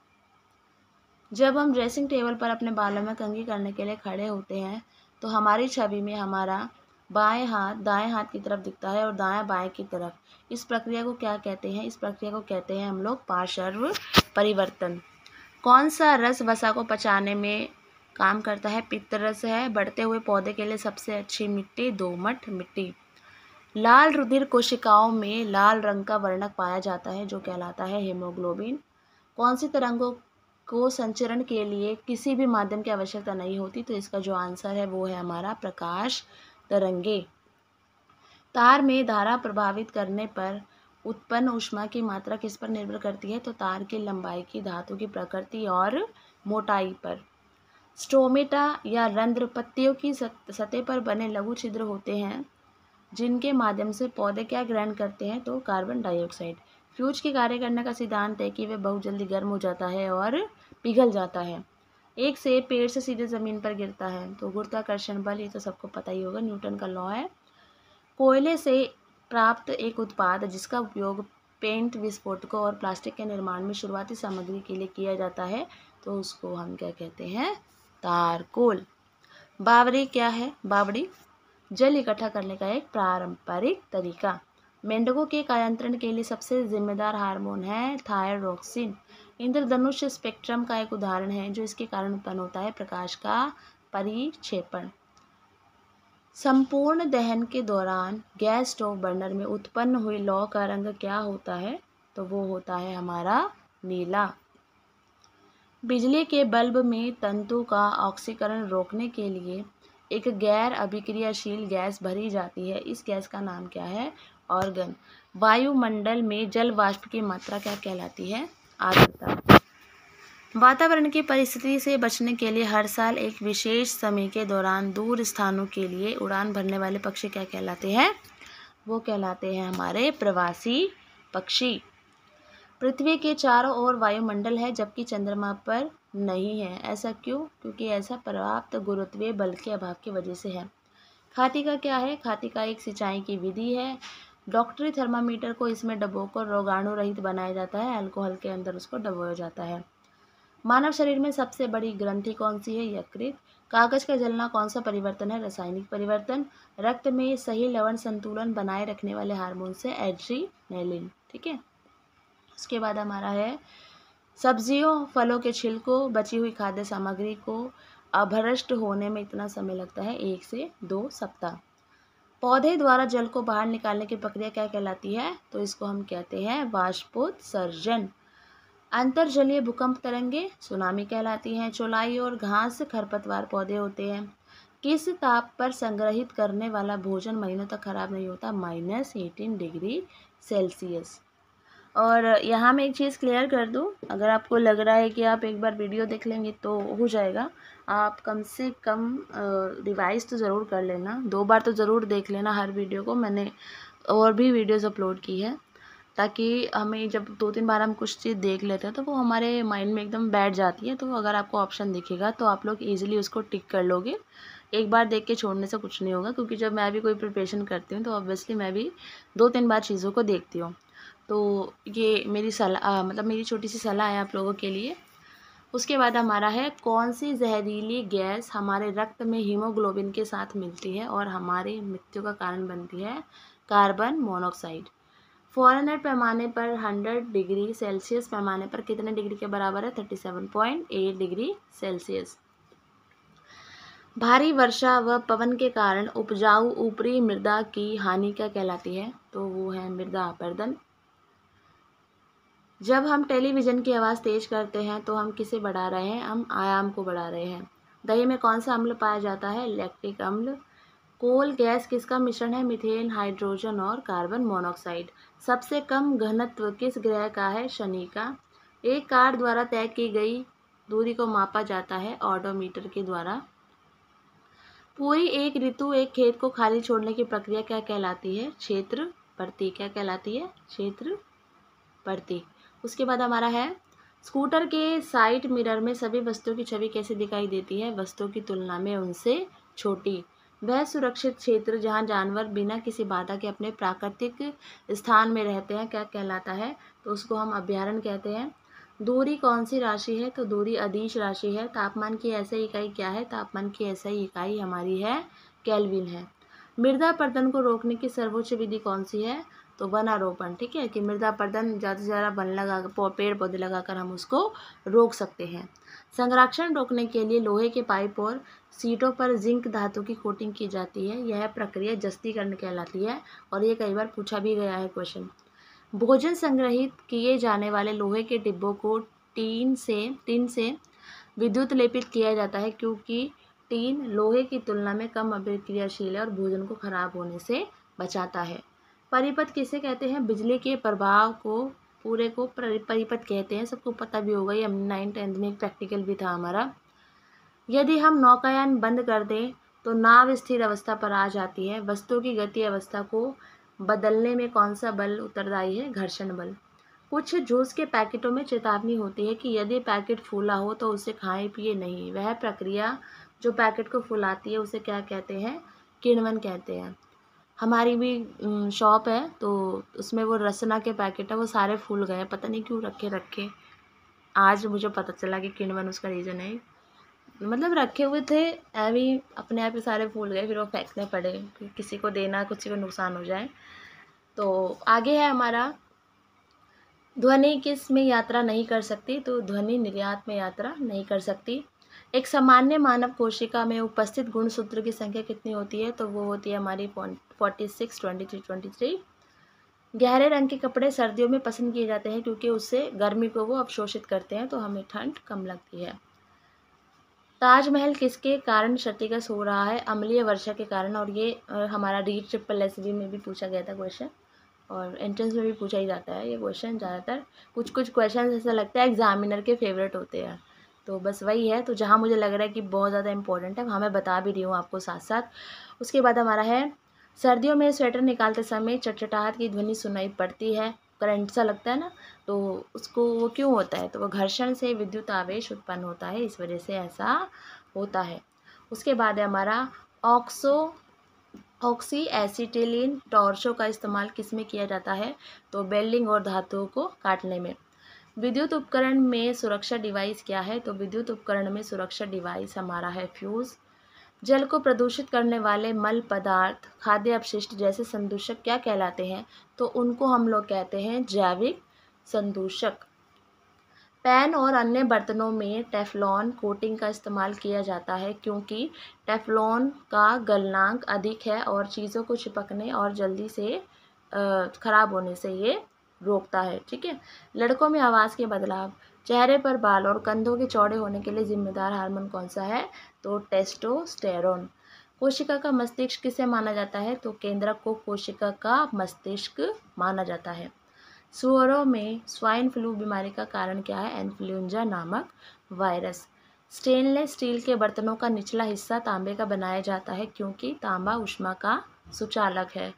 जब हम ड्रेसिंग टेबल पर अपने बालों में कंघी करने के लिए खड़े होते हैं तो हमारी छवि में हमारा बाएं हाथ दाएं हाथ की तरफ दिखता है और दायां बाएं की तरफ। इस प्रक्रिया को क्या कहते हैं? इस प्रक्रिया को कहते हैं हम लोग पार्श्व परिवर्तन। कौन सा रस वसा को पचाने में काम करता है? पित्त रस है। बढ़ते हुए पौधे के लिए सबसे अच्छी मिट्टी दोमट मिट्टी। लाल रुधिर कोशिकाओं में लाल रंग का वर्णक पाया जाता है जो कहलाता है हीमोग्लोबिन। कौन सी तरंगों को संचरण के लिए किसी भी माध्यम की आवश्यकता नहीं होती? तो इसका जो आंसर है वो है हमारा प्रकाश तरंगे। तार में धारा प्रभावित करने पर उत्पन्न ऊष्मा की मात्रा किस पर निर्भर करती है? तो तार की लंबाई की, धातु की प्रकृति और मोटाई पर। स्टोमेटा या रंध्र पत्तियों की सतह पर बने लघु छिद्र होते हैं जिनके माध्यम से पौधे क्या ग्रहण करते हैं? तो कार्बन डाइऑक्साइड। फ्यूज के कार्य करने का सिद्धांत है कि वह बहुत जल्दी गर्म हो जाता है और पिघल जाता है। एक सेब पेड़ से सीधे ज़मीन पर गिरता है तो गुरुत्वाकर्षण बल, ये तो सबको पता ही होगा, न्यूटन का लॉ है। कोयले से प्राप्त एक उत्पाद जिसका उपयोग पेंट, विस्फोटकों और प्लास्टिक के निर्माण में शुरुआती सामग्री के लिए किया जाता है तो उसको हम क्या कहते हैं? तारकोल। बावड़ी क्या है? बावड़ी जल इकट्ठा करने का एक पारंपरिक तरीका। मेंढकों के कायांतरण के लिए सबसे जिम्मेदार हार्मोन है थायरोक्सिन। इंद्रधनुष स्पेक्ट्रम का एक उदाहरण है जो इसके कारण उत्पन्न होता है प्रकाश का परिक्षेपण। संपूर्ण दहन के दौरान गैस स्टोव बर्नर में उत्पन्न हुई लौ का रंग क्या होता है? तो वो होता है हमारा नीला। बिजली के बल्ब में तंतु का ऑक्सीकरण रोकने के लिए एक गैर अभिक्रियाशील गैस भरी जाती है। इस गैस का नाम क्या है? ऑर्गन। वायुमंडल में जल वाष्प की मात्रा क्या कहलाती है? आर्द्रता। वातावरण की परिस्थिति से बचने के लिए हर साल एक विशेष समय के दौरान दूर स्थानों के लिए उड़ान भरने वाले पक्षी क्या कहलाते हैं? वो कहलाते हैं हमारे प्रवासी पक्षी। पृथ्वी के चारों ओर वायुमंडल है जबकि चंद्रमा पर नहीं है। ऐसा क्यों? क्योंकि ऐसा पर्याप्त गुरुत्वीय बल के अभाव की वजह से है। खातिका क्या है? खातिका एक सिंचाई की विधि है। डॉक्टरी थर्मामीटर को इसमें डुबोकर रोगाणु रहित बनाया जाता है, अल्कोहल के अंदर उसको डुबोया जाता है। मानव शरीर में सबसे बड़ी ग्रंथि कौन सी है? यकृत। कागज का जलना कौन सा परिवर्तन है? रासायनिक परिवर्तन। रक्त में सही लवण संतुलन बनाए रखने वाले हार्मोन से एड्रीनलिन। ठीक है। उसके बाद हमारा है सब्जियों फलों के छिलकों बची हुई खाद्य सामग्री को अभ्रष्ट होने में इतना समय लगता है 1 से 2 सप्ताह। पौधे द्वारा जल को बाहर निकालने की प्रक्रिया क्या कहलाती है? तो इसको हम कहते हैं वाष्पोत्सर्जन। अंतर्जलीय भूकंप तरंगे सुनामी कहलाती हैं। चौलाई और घास खरपतवार पौधे होते हैं। किस ताप पर संग्रहित करने वाला भोजन महीनों तक खराब नहीं होता? -18 डिग्री सेल्सियस। और यहाँ मैं एक चीज़ क्लियर कर दूँ, अगर आपको लग रहा है कि आप एक बार वीडियो देख लेंगे तो हो जाएगा, आप कम से कम रिवाइज़ तो ज़रूर कर लेना, 2 बार तो ज़रूर देख लेना हर वीडियो को। मैंने और भी वीडियोज़ अपलोड की है ताकि हमें जब 2-3 बार हम कुछ चीज़ देख लेते हैं तो वो हमारे माइंड में एकदम बैठ जाती है। तो अगर आपको ऑप्शन दिखेगा तो आप लोग ईज़िली उसको टिक कर लोगे। एक बार देख के छोड़ने से कुछ नहीं होगा, क्योंकि जब मैं भी कोई प्रिपरेशन करती हूँ तो ऑब्वियसली मैं भी 2-3 बार चीज़ों को देखती हूँ। तो ये मेरी सलाह मतलब मेरी छोटी सी सलाह है आप लोगों के लिए। उसके बाद हमारा है कौन सी जहरीली गैस हमारे रक्त में हीमोग्लोबिन के साथ मिलती है और हमारी मृत्यु का कारण बनती है? Carbon monoxide. फ़ारेनहाइट पैमाने पर 100 डिग्री सेल्सियस पैमाने पर कितने डिग्री के बराबर है? 37.8 डिग्री सेल्सियस। भारी वर्षा व पवन के कारण उपजाऊ ऊपरी मृदा की हानि क्या कहलाती है? तो वो है मृदा अपरदन। जब हम टेलीविज़न की आवाज़ तेज़ करते हैं तो हम किसे बढ़ा रहे हैं? हम आयाम को बढ़ा रहे हैं। दही में कौन सा अम्ल पाया जाता है? लैक्टिक अम्ल। कोल गैस किसका मिश्रण है? मीथेन, हाइड्रोजन और कार्बन मोनोऑक्साइड। सबसे कम घनत्व किस ग्रह का है? शनि का। एक कार द्वारा तय की गई दूरी को मापा जाता है ऑडोमीटर के द्वारा। पूरी एक ऋतु एक खेत को खाली छोड़ने की प्रक्रिया क्या कहलाती है? क्षेत्र भर्ती। क्या कहलाती है? क्षेत्र भर्ती। उसके बाद हमारा है, स्कूटर के साइड मिरर में सभी वस्तुओं की छवि कैसे दिखाई देती है? वस्तुओं की तुलना में उनसे छोटी। वह सुरक्षित क्षेत्र जहाँ जानवर बिना किसी बाधा के अपने प्राकृतिक स्थान में रहते हैं क्या कहलाता है? तो उसको हम अभयारण्य कहते हैं। दूरी कौन सी राशि है? तो दूरी अदिश राशि है। तापमान की ऐसी इकाई क्या है? तापमान की ऐसी इकाई हमारी है केल्विन है। मृदा अपरदन को रोकने की सर्वोच्च विधि कौन सी है? तो वनारोपण। ठीक है, कि मृदा अपरदन ज़्यादा से ज़्यादा वन लगा पेड़ पौधे लगाकर हम उसको रोक सकते हैं। संरक्षण रोकने के लिए लोहे के पाइप और सीटों पर जिंक धातु की कोटिंग की जाती है। यह प्रक्रिया जस्तीकरण कहलाती है और ये कई बार पूछा भी गया है क्वेश्चन। भोजन संग्रहित किए जाने वाले लोहे के डिब्बों को टीन से विद्युत लेपित किया जाता है क्योंकि टीन लोहे की तुलना में कम अभिक्रियाशील है और भोजन को खराब होने से बचाता है। परिपथ किसे कहते हैं? बिजली के प्रभाव को पूरे को परिपथ कहते हैं। सबको पता भी होगा, ये हमने 9th-10th में एक प्रैक्टिकल भी था हमारा। यदि हम नौकायान बंद कर दें तो नाव स्थिर अवस्था पर आ जाती है। वस्तु की गति अवस्था को बदलने में कौन सा बल उत्तरदायी है? घर्षण बल। कुछ जूस के पैकेटों में चेतावनी होती है कि यदि पैकेट फूला हो तो उसे खाएं पिए नहीं। वह प्रक्रिया जो पैकेट को फुलाती है उसे क्या कहते हैं? किण्वन कहते हैं। हमारी भी शॉप है तो उसमें वो रसना के पैकेट है, वो सारे फूल गए, पता नहीं क्यों रखे। आज मुझे पता चला कि किण्वन उसका रीज़न है। मतलब रखे हुए थे अभी, अपने आप ही सारे फूल गए, फिर वो फेंकने पड़े, किसी को देना, किसी को नुकसान हो जाए। तो आगे है हमारा, ध्वनि किस में यात्रा नहीं कर सकती? तो ध्वनि निर्यात में यात्रा नहीं कर सकती। एक सामान्य मानव कोशिका में उपस्थित गुणसूत्र की संख्या कितनी होती है? तो वो होती है हमारी 46, 23, 23। गहरे रंग के कपड़े सर्दियों में पसंद किए जाते हैं क्योंकि उससे गर्मी को वो अवशोषित करते हैं तो हमें ठंड कम लगती है। ताजमहल किसके कारण क्षतिग्रस्त हो रहा है? अम्लीय वर्षा के कारण। और ये हमारा REET-SSB में भी पूछा गया था क्वेश्चन और एंट्रेंस में भी पूछा ही जाता है ये क्वेश्चन ज़्यादातर। कुछ क्वेश्चन ऐसा लगता है एग्जामिनर के फेवरेट होते हैं, तो बस वही है। तो जहाँ मुझे लग रहा है कि बहुत ज़्यादा इंपॉर्टेंट है वहाँ मैं बता भी रही हूँ आपको साथ साथ। उसके बाद हमारा है, सर्दियों में स्वेटर निकालते समय चटचटाहट की ध्वनि सुनाई पड़ती है, करंट सा लगता है ना, तो उसको वो क्यों होता है? तो वो घर्षण से विद्युत आवेश उत्पन्न होता है, इस वजह से ऐसा होता है। उसके बाद है हमारा, ऑक्सी एसिटिलीन टॉर्चों का इस्तेमाल किस में किया जाता है? तो वेल्डिंग और धातुओं को काटने में। विद्युत उपकरण में सुरक्षा डिवाइस क्या है? तो विद्युत उपकरण में सुरक्षा डिवाइस हमारा है फ्यूज। जल को प्रदूषित करने वाले मल पदार्थ, खाद्य अपशिष्ट जैसे संदूषक क्या कहलाते हैं? तो उनको हम लोग कहते हैं जैविक संदूषक। पैन और अन्य बर्तनों में टेफ्लॉन कोटिंग का इस्तेमाल किया जाता है क्योंकि टेफ्लॉन का गलनांक अधिक है और चीज़ों को चिपकने और जल्दी से ख़राब होने से ये रोकता है। ठीक है। लड़कों में आवाज़ के बदलाव, चेहरे पर बाल और कंधों के चौड़े होने के लिए जिम्मेदार हार्मोन कौन सा है? तो टेस्टोस्टेरोन। कोशिका का मस्तिष्क किसे माना जाता है? तो केंद्रक को कोशिका का मस्तिष्क माना जाता है। सुअरों में स्वाइन फ्लू बीमारी का कारण क्या है? इन्फ्लुएंजा नामक वायरस। स्टेनलेस स्टील के बर्तनों का निचला हिस्सा तांबे का बनाया जाता है क्योंकि तांबा ऊष्मा का सुचालक है।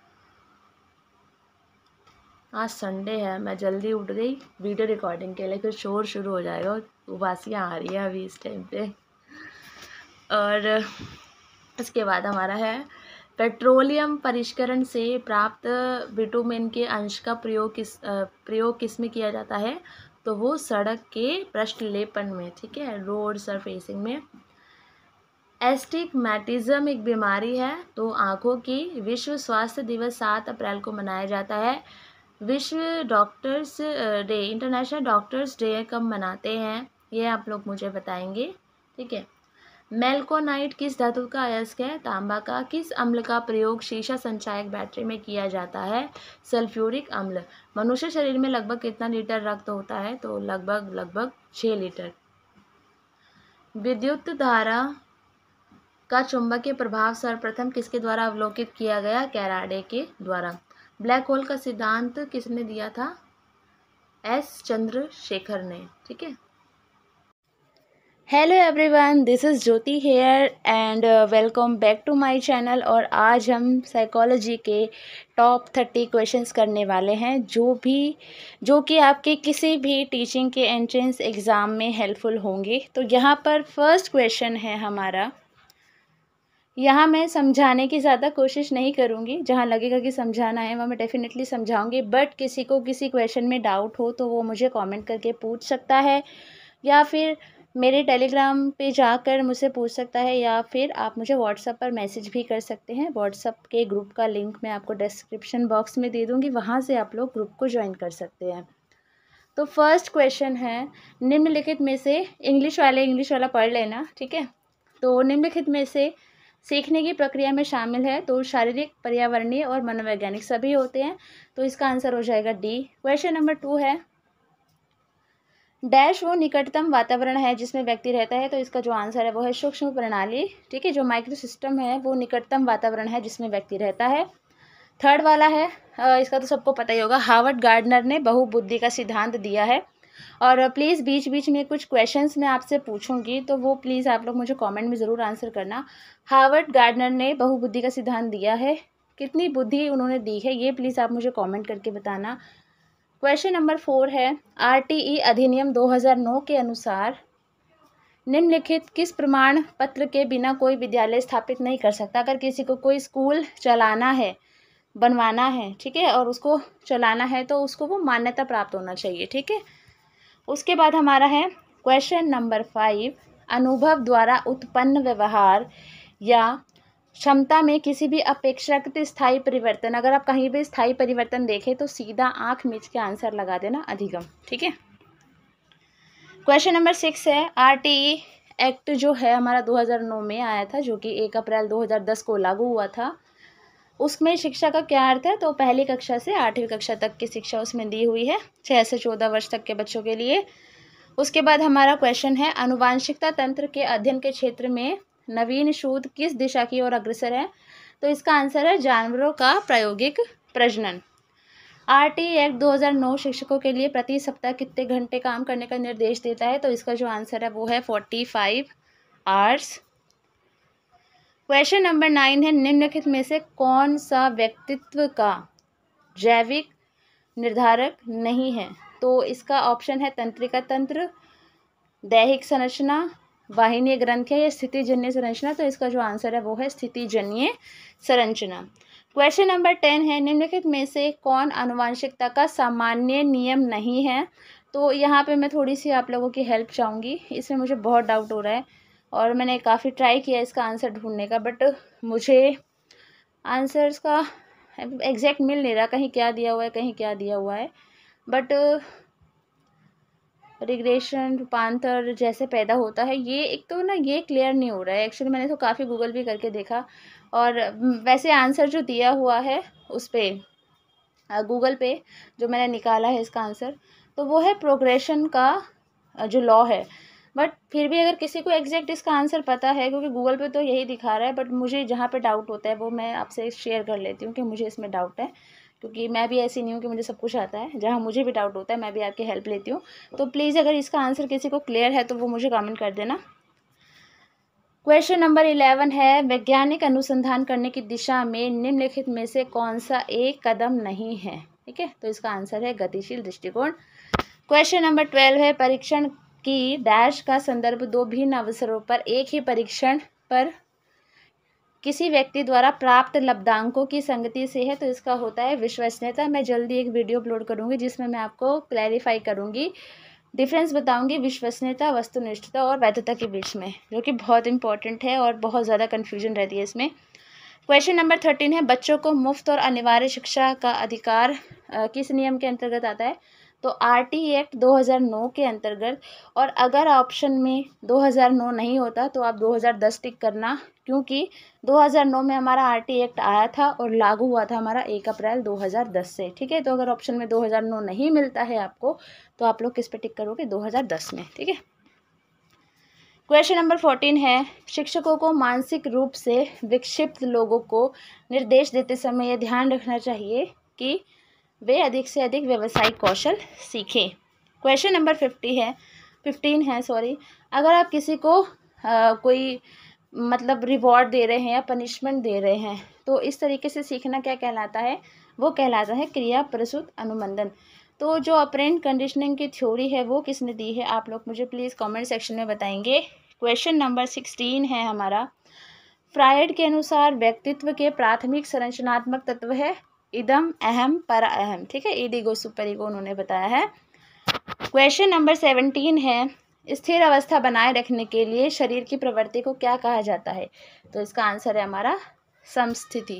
आज संडे है, मैं जल्दी उठ गई वीडियो रिकॉर्डिंग के लिए, फिर शोर शुरू हो जाएगा, उबासियाँ आ रही हैं अभी इस टाइम पे। और इसके बाद हमारा है, पेट्रोलियम परिष्करण से प्राप्त बिटुमेन के अंश का प्रयोग किस में किया जाता है? तो वो सड़क के पृष्ठलेपन में। ठीक है, रोड सरफेसिंग में। एस्टिग्मैटिज्म एक बीमारी है तो आँखों की। विश्व स्वास्थ्य दिवस 7 अप्रैल को मनाया जाता है। विश्व doctors day, international doctors day कब मनाते हैं? ये आप लोग मुझे बताएंगे। ठीक है। मेलकोनाइट किस धातु का अयस्क है? तांबा का। किस अम्ल का प्रयोग शीशा संचायक बैटरी में किया जाता है? सल्फ्यूरिक अम्ल। मनुष्य शरीर में लगभग कितना लीटर रक्त होता है? तो लगभग 6 लीटर। विद्युत धारा का चुंबकीय प्रभाव सर्वप्रथम किसके द्वारा अवलोकित किया गया? फैराडे के द्वारा। ब्लैक होल का सिद्धांत किसने दिया था? एस चंद्रशेखर ने। ठीक है। Hello everyone, this is Jyoti here and welcome back to my channel. और आज हम साइकोलॉजी के टॉप 30 क्वेश्चंस करने वाले हैं जो कि आपके किसी भी टीचिंग के एंट्रेंस एग्ज़ाम में हेल्पफुल होंगे। तो यहाँ पर फर्स्ट क्वेश्चन है हमारा। यहाँ मैं समझाने की ज़्यादा कोशिश नहीं करूँगी, जहाँ लगेगा कि समझाना है वहाँ मैं डेफिनेटली समझाऊँगी। बट किसी को किसी क्वेश्चन में डाउट हो तो वो मुझे कमेंट करके पूछ सकता है, या फिर मेरे टेलीग्राम पे जाकर मुझसे पूछ सकता है, या फिर आप मुझे व्हाट्सएप पर मैसेज भी कर सकते हैं। व्हाट्सएप के ग्रुप का लिंक मैं आपको डिस्क्रिप्शन बॉक्स में दे दूँगी, वहाँ से आप लोग ग्रुप को ज्वाइन कर सकते हैं। तो फर्स्ट क्वेश्चन है, निम्नलिखित में से इंग्लिश वाला पढ़ लेना, ठीक है। तो निम्नलिखित में से सीखने की प्रक्रिया में शामिल है तो शारीरिक, पर्यावरणीय और मनोवैज्ञानिक सभी होते हैं। तो इसका आंसर हो जाएगा डी। क्वेश्चन नंबर 2 है, डैश वो निकटतम वातावरण है जिसमें व्यक्ति रहता है। तो इसका जो आंसर है वो है सूक्ष्म प्रणाली, ठीक है। जो माइक्रो सिस्टम है वो निकटतम वातावरण है जिसमें व्यक्ति रहता है। थर्ड वाला है, इसका तो सबको पता ही होगा, हार्वर्ड गार्डनर ने बहुबुद्धि का सिद्धांत दिया है। और प्लीज़ बीच बीच में कुछ क्वेश्चंस मैं आपसे पूछूंगी, तो वो प्लीज़ आप लोग मुझे कमेंट में ज़रूर आंसर करना। हार्वर्ड गार्डनर ने बहुबुद्धि का सिद्धांत दिया है, कितनी बुद्धि उन्होंने दी है ये प्लीज़ आप मुझे कमेंट करके बताना। क्वेश्चन नंबर 4 है, आरटीई अधिनियम 2009 के अनुसार निम्नलिखित किस प्रमाण पत्र के बिना कोई विद्यालय स्थापित नहीं कर सकता? अगर किसी को कोई स्कूल चलाना है, बनवाना है, ठीक है, और उसको चलाना है तो उसको वो मान्यता प्राप्त होना चाहिए, ठीक है। उसके बाद हमारा है क्वेश्चन नंबर 5, अनुभव द्वारा उत्पन्न व्यवहार या क्षमता में किसी भी अपेक्षाकृत स्थायी परिवर्तन। अगर आप कहीं भी स्थायी परिवर्तन देखें तो सीधा आंख मीच के आंसर लगा देना, अधिगम, ठीक है। क्वेश्चन नंबर 6 है, आरटीई एक्ट जो है हमारा 2009 में आया था, जो कि 1 अप्रैल 2010 को लागू हुआ था। उसमें शिक्षा का क्या अर्थ है? तो पहली कक्षा से 8वीं कक्षा तक की शिक्षा उसमें दी हुई है, 6 से 14 वर्ष तक के बच्चों के लिए। उसके बाद हमारा क्वेश्चन है, आनुवांशिकता तंत्र के अध्ययन के क्षेत्र में नवीन शोध किस दिशा की ओर अग्रसर है? तो इसका आंसर है जानवरों का प्रायोगिक प्रजनन। आरटीई एक्ट 2009 शिक्षकों के लिए प्रति सप्ताह कितने घंटे काम करने का निर्देश देता है? तो इसका जो आंसर है वो है 45 आवर्स। क्वेश्चन नंबर 9 है, निम्नलिखित में से कौन सा व्यक्तित्व का जैविक निर्धारक नहीं है? तो इसका ऑप्शन है तंत्रिका तंत्र, दैहिक संरचना, वाहिनीय ग्रंथियां या स्थितिजन्य संरचना। तो इसका जो आंसर है वो है स्थितिजन्य संरचना। क्वेश्चन नंबर 10 है, निम्नलिखित में से कौन आनुवांशिकता का सामान्य नियम नहीं है? तो यहाँ पे मैं थोड़ी सी आप लोगों की हेल्प चाहूँगी, इसमें मुझे बहुत डाउट हो रहा है और मैंने काफ़ी ट्राई किया इसका आंसर ढूंढने का, बट मुझे आंसर्स का एग्जैक्ट मिल नहीं रहा, कहीं क्या दिया हुआ है कहीं क्या दिया हुआ है। बट रिग्रेशन, रूपांतर जैसे पैदा होता है, ये एक तो ना ये क्लियर नहीं हो रहा है। एक्चुअली मैंने तो काफ़ी गूगल भी करके देखा, और वैसे आंसर जो दिया हुआ है उस पर गूगल पे जो मैंने निकाला है इसका आंसर, तो वो है प्रोग्रेशन का जो लॉ है। बट फिर भी अगर किसी को एग्जैक्ट इसका आंसर पता है, क्योंकि गूगल पे तो यही दिखा रहा है, बट मुझे जहाँ पे डाउट होता है वो मैं आपसे शेयर कर लेती हूँ कि मुझे इसमें डाउट है, क्योंकि मैं भी ऐसी नहीं हूँ कि मुझे सब कुछ आता है। जहाँ मुझे भी डाउट होता है मैं भी आपकी हेल्प लेती हूँ। तो प्लीज़ अगर इसका आंसर किसी को क्लियर है तो वो मुझे कमेंट कर देना। क्वेश्चन नंबर 11 है, वैज्ञानिक अनुसंधान करने की दिशा में निम्नलिखित में से कौन सा एक कदम नहीं है? ठीक है, तो इसका आंसर है गतिशील दृष्टिकोण। क्वेश्चन नंबर 12 है, परीक्षण की डैश का संदर्भ दो भिन्न अवसरों पर एक ही परीक्षण पर किसी व्यक्ति द्वारा प्राप्त लब्धांकों की संगति से है। तो इसका होता है विश्वसनीयता। मैं जल्दी एक वीडियो अपलोड करूंगी जिसमें मैं आपको क्लैरिफाई करूंगी, डिफरेंस बताऊंगी वस्तुनिष्ठता, वस्तुनिष्ठता और वैधता के बीच में, जो कि बहुत इंपॉर्टेंट है और बहुत ज़्यादा कन्फ्यूजन रहती है इसमें। क्वेश्चन नंबर 13 है, बच्चों को मुफ्त और अनिवार्य शिक्षा का अधिकार किस नियम के अंतर्गत आता है? तो आरटीई एक्ट 2009 के अंतर्गत। और अगर ऑप्शन में 2009 नहीं होता तो आप 2010 टिक करना, क्योंकि 2009 में हमारा आरटीई एक्ट आया था और लागू हुआ था हमारा 1 अप्रैल 2010 से। ठीक है, तो अगर ऑप्शन में 2009 नहीं मिलता है आपको तो आप लोग किस पे टिक करोगे? 2010 में। ठीक है, क्वेश्चन नंबर 14 है, शिक्षकों को मानसिक रूप से विक्षिप्त लोगों को निर्देश देते समय यह ध्यान रखना चाहिए कि वे अधिक से अधिक व्यावसायिक कौशल सीखें। क्वेश्चन नंबर 15 है सॉरी, अगर आप किसी को कोई मतलब रिवॉर्ड दे रहे हैं या पनिशमेंट दे रहे हैं तो इस तरीके से सीखना क्या कहलाता है? वो कहलाता है क्रिया प्रसूत अनुबंधन। तो जो ऑपरेंट कंडीशनिंग की थ्योरी है वो किसने दी है, आप लोग मुझे प्लीज़ कमेंट सेक्शन में बताएंगे। क्वेश्चन नंबर 16 है हमारा, फ्रायड के अनुसार व्यक्तित्व के प्राथमिक संरचनात्मक तत्व है इदम, अहम, परा अहम। ठीक है, ईडीगो सुपर ईगो उन्होंने बताया है। क्वेश्चन नंबर 17 है, स्थिर अवस्था बनाए रखने के लिए शरीर की प्रवृत्ति को क्या कहा जाता है? तो इसका आंसर है हमारा समस्थिति।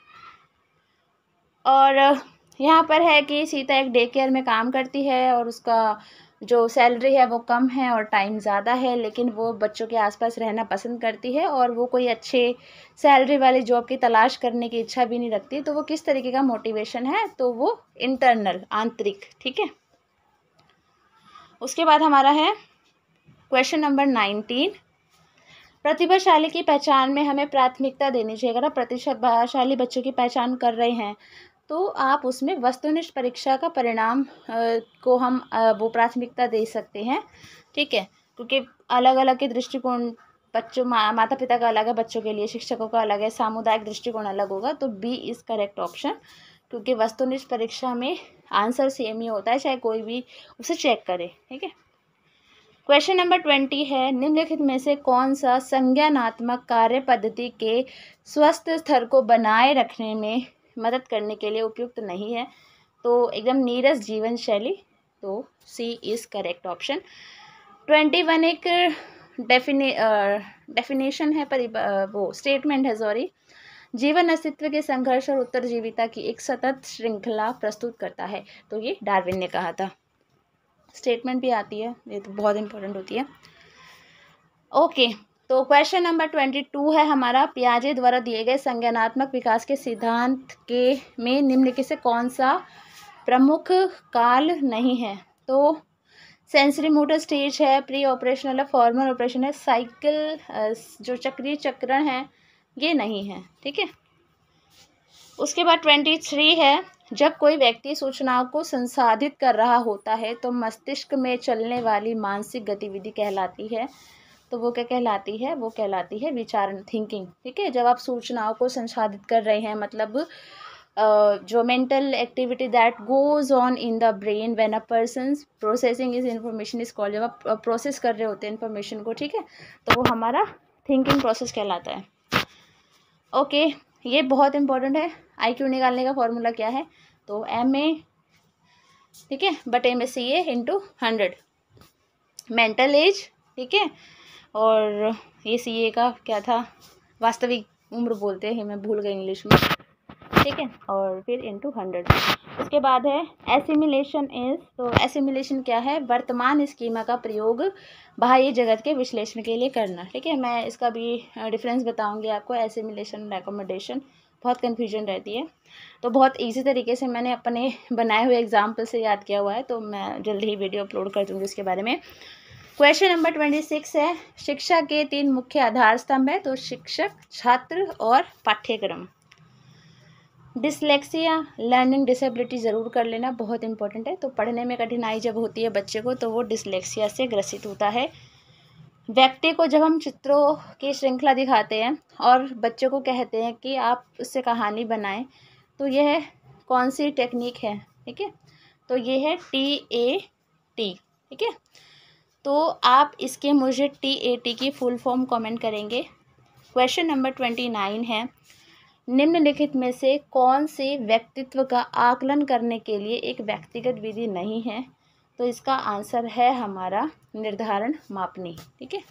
और यहाँ पर है कि सीता एक डे केयर में काम करती है और उसका जो सैलरी है वो कम है और टाइम ज़्यादा है, लेकिन वो बच्चों के आसपास रहना पसंद करती है और वो कोई अच्छे सैलरी वाली जॉब की तलाश करने की इच्छा भी नहीं रखती। तो वो किस तरीके का मोटिवेशन है? तो वो इंटरनल, आंतरिक। ठीक है, उसके बाद हमारा है क्वेश्चन नंबर 19, प्रतिभाशाली की पहचान में हमें प्राथमिकता देनी चाहिए। अगर आप प्रतिभाशाली बच्चों की पहचान कर रहे हैं तो आप उसमें वस्तुनिष्ठ परीक्षा का परिणाम को हम वो प्राथमिकता दे सकते हैं। ठीक है, क्योंकि अलग अलग के दृष्टिकोण बच्चों माता पिता का अलग है, बच्चों के लिए शिक्षकों का अलग है, सामुदायिक दृष्टिकोण अलग होगा। तो बी इज़ करेक्ट ऑप्शन, क्योंकि वस्तुनिष्ठ परीक्षा में आंसर सेम ही होता है चाहे कोई भी उसे चेक करे। ठीक है, क्वेश्चन नंबर 20 है, निम्नलिखित में से कौन सा संज्ञानात्मक कार्य पद्धति के स्वस्थ स्तर को बनाए रखने में मदद करने के लिए उपयुक्त नहीं है? तो एकदम नीरस जीवन शैली, तो सी इज़ करेक्ट ऑप्शन। 21 एक डेफिनेशन है, वो स्टेटमेंट है सॉरी, जीवन अस्तित्व के संघर्ष और उत्तरजीविता की एक सतत श्रृंखला प्रस्तुत करता है। तो ये डार्विन ने कहा था। स्टेटमेंट भी आती है, ये तो बहुत इंपॉर्टेंट होती है। ओके, तो क्वेश्चन नंबर 22 है हमारा, पियाजे द्वारा दिए गए संज्ञानात्मक विकास के सिद्धांत के में निम्नलिखित से कौन सा प्रमुख काल नहीं है? तो सेंसरी मोटर स्टेज है, प्री ऑपरेशनल है, फॉर्मल ऑपरेशन है, साइकिल जो चक्रीय चक्रण है ये नहीं है। ठीक है, उसके बाद 23 है, जब कोई व्यक्ति सूचनाओं को संसाधित कर रहा होता है तो मस्तिष्क में चलने वाली मानसिक गतिविधि कहलाती है। तो वो क्या कहलाती है? वो कहलाती है विचारण, थिंकिंग। ठीक है, जब आप सूचनाओं को संसाधित कर रहे हैं, मतलब जो mental activity that goes on in the brain when a person processing is information is called, जब आप प्रोसेस कर रहे होते हैं इन्फॉर्मेशन को, ठीक है, तो वो हमारा थिंकिंग प्रोसेस कहलाता है। ओके, ये बहुत इंपॉर्टेंट है। IQ निकालने का फॉर्मूला क्या है? तो MA, ठीक है, but MA into 100 mental age. ठीक है, और ये CA का क्या था? वास्तविक उम्र बोलते हैं, मैं भूल गई इंग्लिश में। ठीक है, और फिर इंटू 100। उसके बाद है एसिमिलेशन इज, तो एसिमिलेशन क्या है? वर्तमान स्कीमा का प्रयोग बाह्य जगत के विश्लेषण के लिए करना। ठीक है, मैं इसका भी डिफरेंस बताऊंगी आपको। एसिमिलेशन और एकोमोडेशन बहुत कन्फ्यूजन रहती है, तो बहुत इजी तरीके से मैंने अपने बनाए हुए एग्जाम्पल से याद किया हुआ है, तो मैं जल्दी ही वीडियो अपलोड कर दूँगी उसके बारे में। क्वेश्चन नंबर 26 है, शिक्षा के 3 मुख्य आधार स्तंभ है। तो शिक्षक, छात्र और पाठ्यक्रम। डिसलेक्सिया, लर्निंग डिसेबिलिटी ज़रूर कर लेना, बहुत इंपॉर्टेंट है। तो पढ़ने में कठिनाई जब होती है बच्चे को तो वो डिसलेक्सिया से ग्रसित होता है। व्यक्ति को जब हम चित्रों की श्रृंखला दिखाते हैं और बच्चों को कहते हैं कि आप उससे कहानी बनाएं, तो यह कौन सी टेक्निक है? ठीक है, तो ये है TAT। ठीक है, तो आप इसके मुझे TAT की फुल फॉर्म कमेंट करेंगे। क्वेश्चन नंबर 29 है, निम्नलिखित में से कौन से व्यक्तित्व का आकलन करने के लिए एक व्यक्तिगत विधि नहीं है? तो इसका आंसर है हमारा निर्धारण मापनी। ठीक है,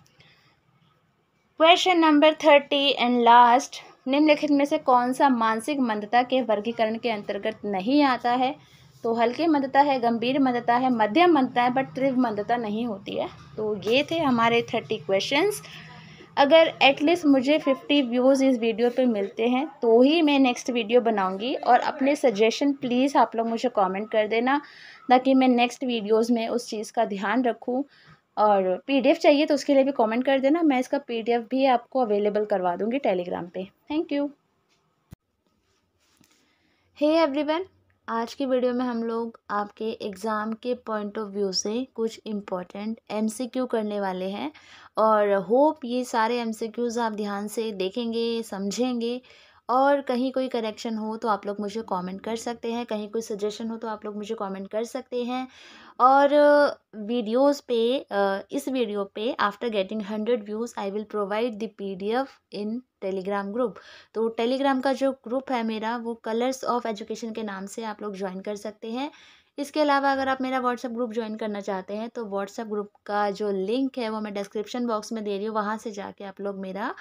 क्वेश्चन नंबर 30 एंड लास्ट, निम्नलिखित में से कौन सा मानसिक मंदता के वर्गीकरण के अंतर्गत नहीं आता है? तो हल्की मंदता है, गंभीर मंदता है, मध्यम मंदता है, बट तीव्र मंदता नहीं होती है। तो ये थे हमारे 30 क्वेश्चंस। अगर एटलीस्ट मुझे 50 व्यूज़ इस वीडियो पे मिलते हैं तो ही मैं नेक्स्ट वीडियो बनाऊंगी, और अपने सजेशन प्लीज़ आप लोग मुझे कमेंट कर देना ताकि मैं नेक्स्ट वीडियोस में उस चीज़ का ध्यान रखूं। और पीडीएफ चाहिए तो उसके लिए भी कमेंट कर देना, मैं इसका पीडीएफ भी आपको अवेलेबल करवा दूँगी टेलीग्राम पे। Thank you. हे एवरीवन, आज की वीडियो में हम लोग आपके एग्ज़ाम के पॉइंट ऑफ व्यू से कुछ इम्पॉर्टेंट एमसीक्यू करने वाले हैं और होप ये सारे एमसीक्यूज़ आप ध्यान से देखेंगे, समझेंगे और कहीं कोई करेक्शन हो तो आप लोग मुझे कमेंट कर सकते हैं, कहीं कोई सजेशन हो तो आप लोग मुझे कमेंट कर सकते हैं। और वीडियोस पे इस वीडियो पे after getting 100 views I will provide the PDF in Telegram group. तो टेलीग्राम का जो ग्रुप है मेरा, वो कलर्स ऑफ एजुकेशन के नाम से आप लोग ज्वाइन कर सकते हैं। इसके अलावा अगर आप मेरा व्हाट्सएप ग्रुप ज्वाइन करना चाहते हैं तो व्हाट्सएप ग्रुप का जो लिंक है वो मैं डिस्क्रिप्शन बॉक्स में दे रही हूँ, वहाँ से जाके आप लोग मेरा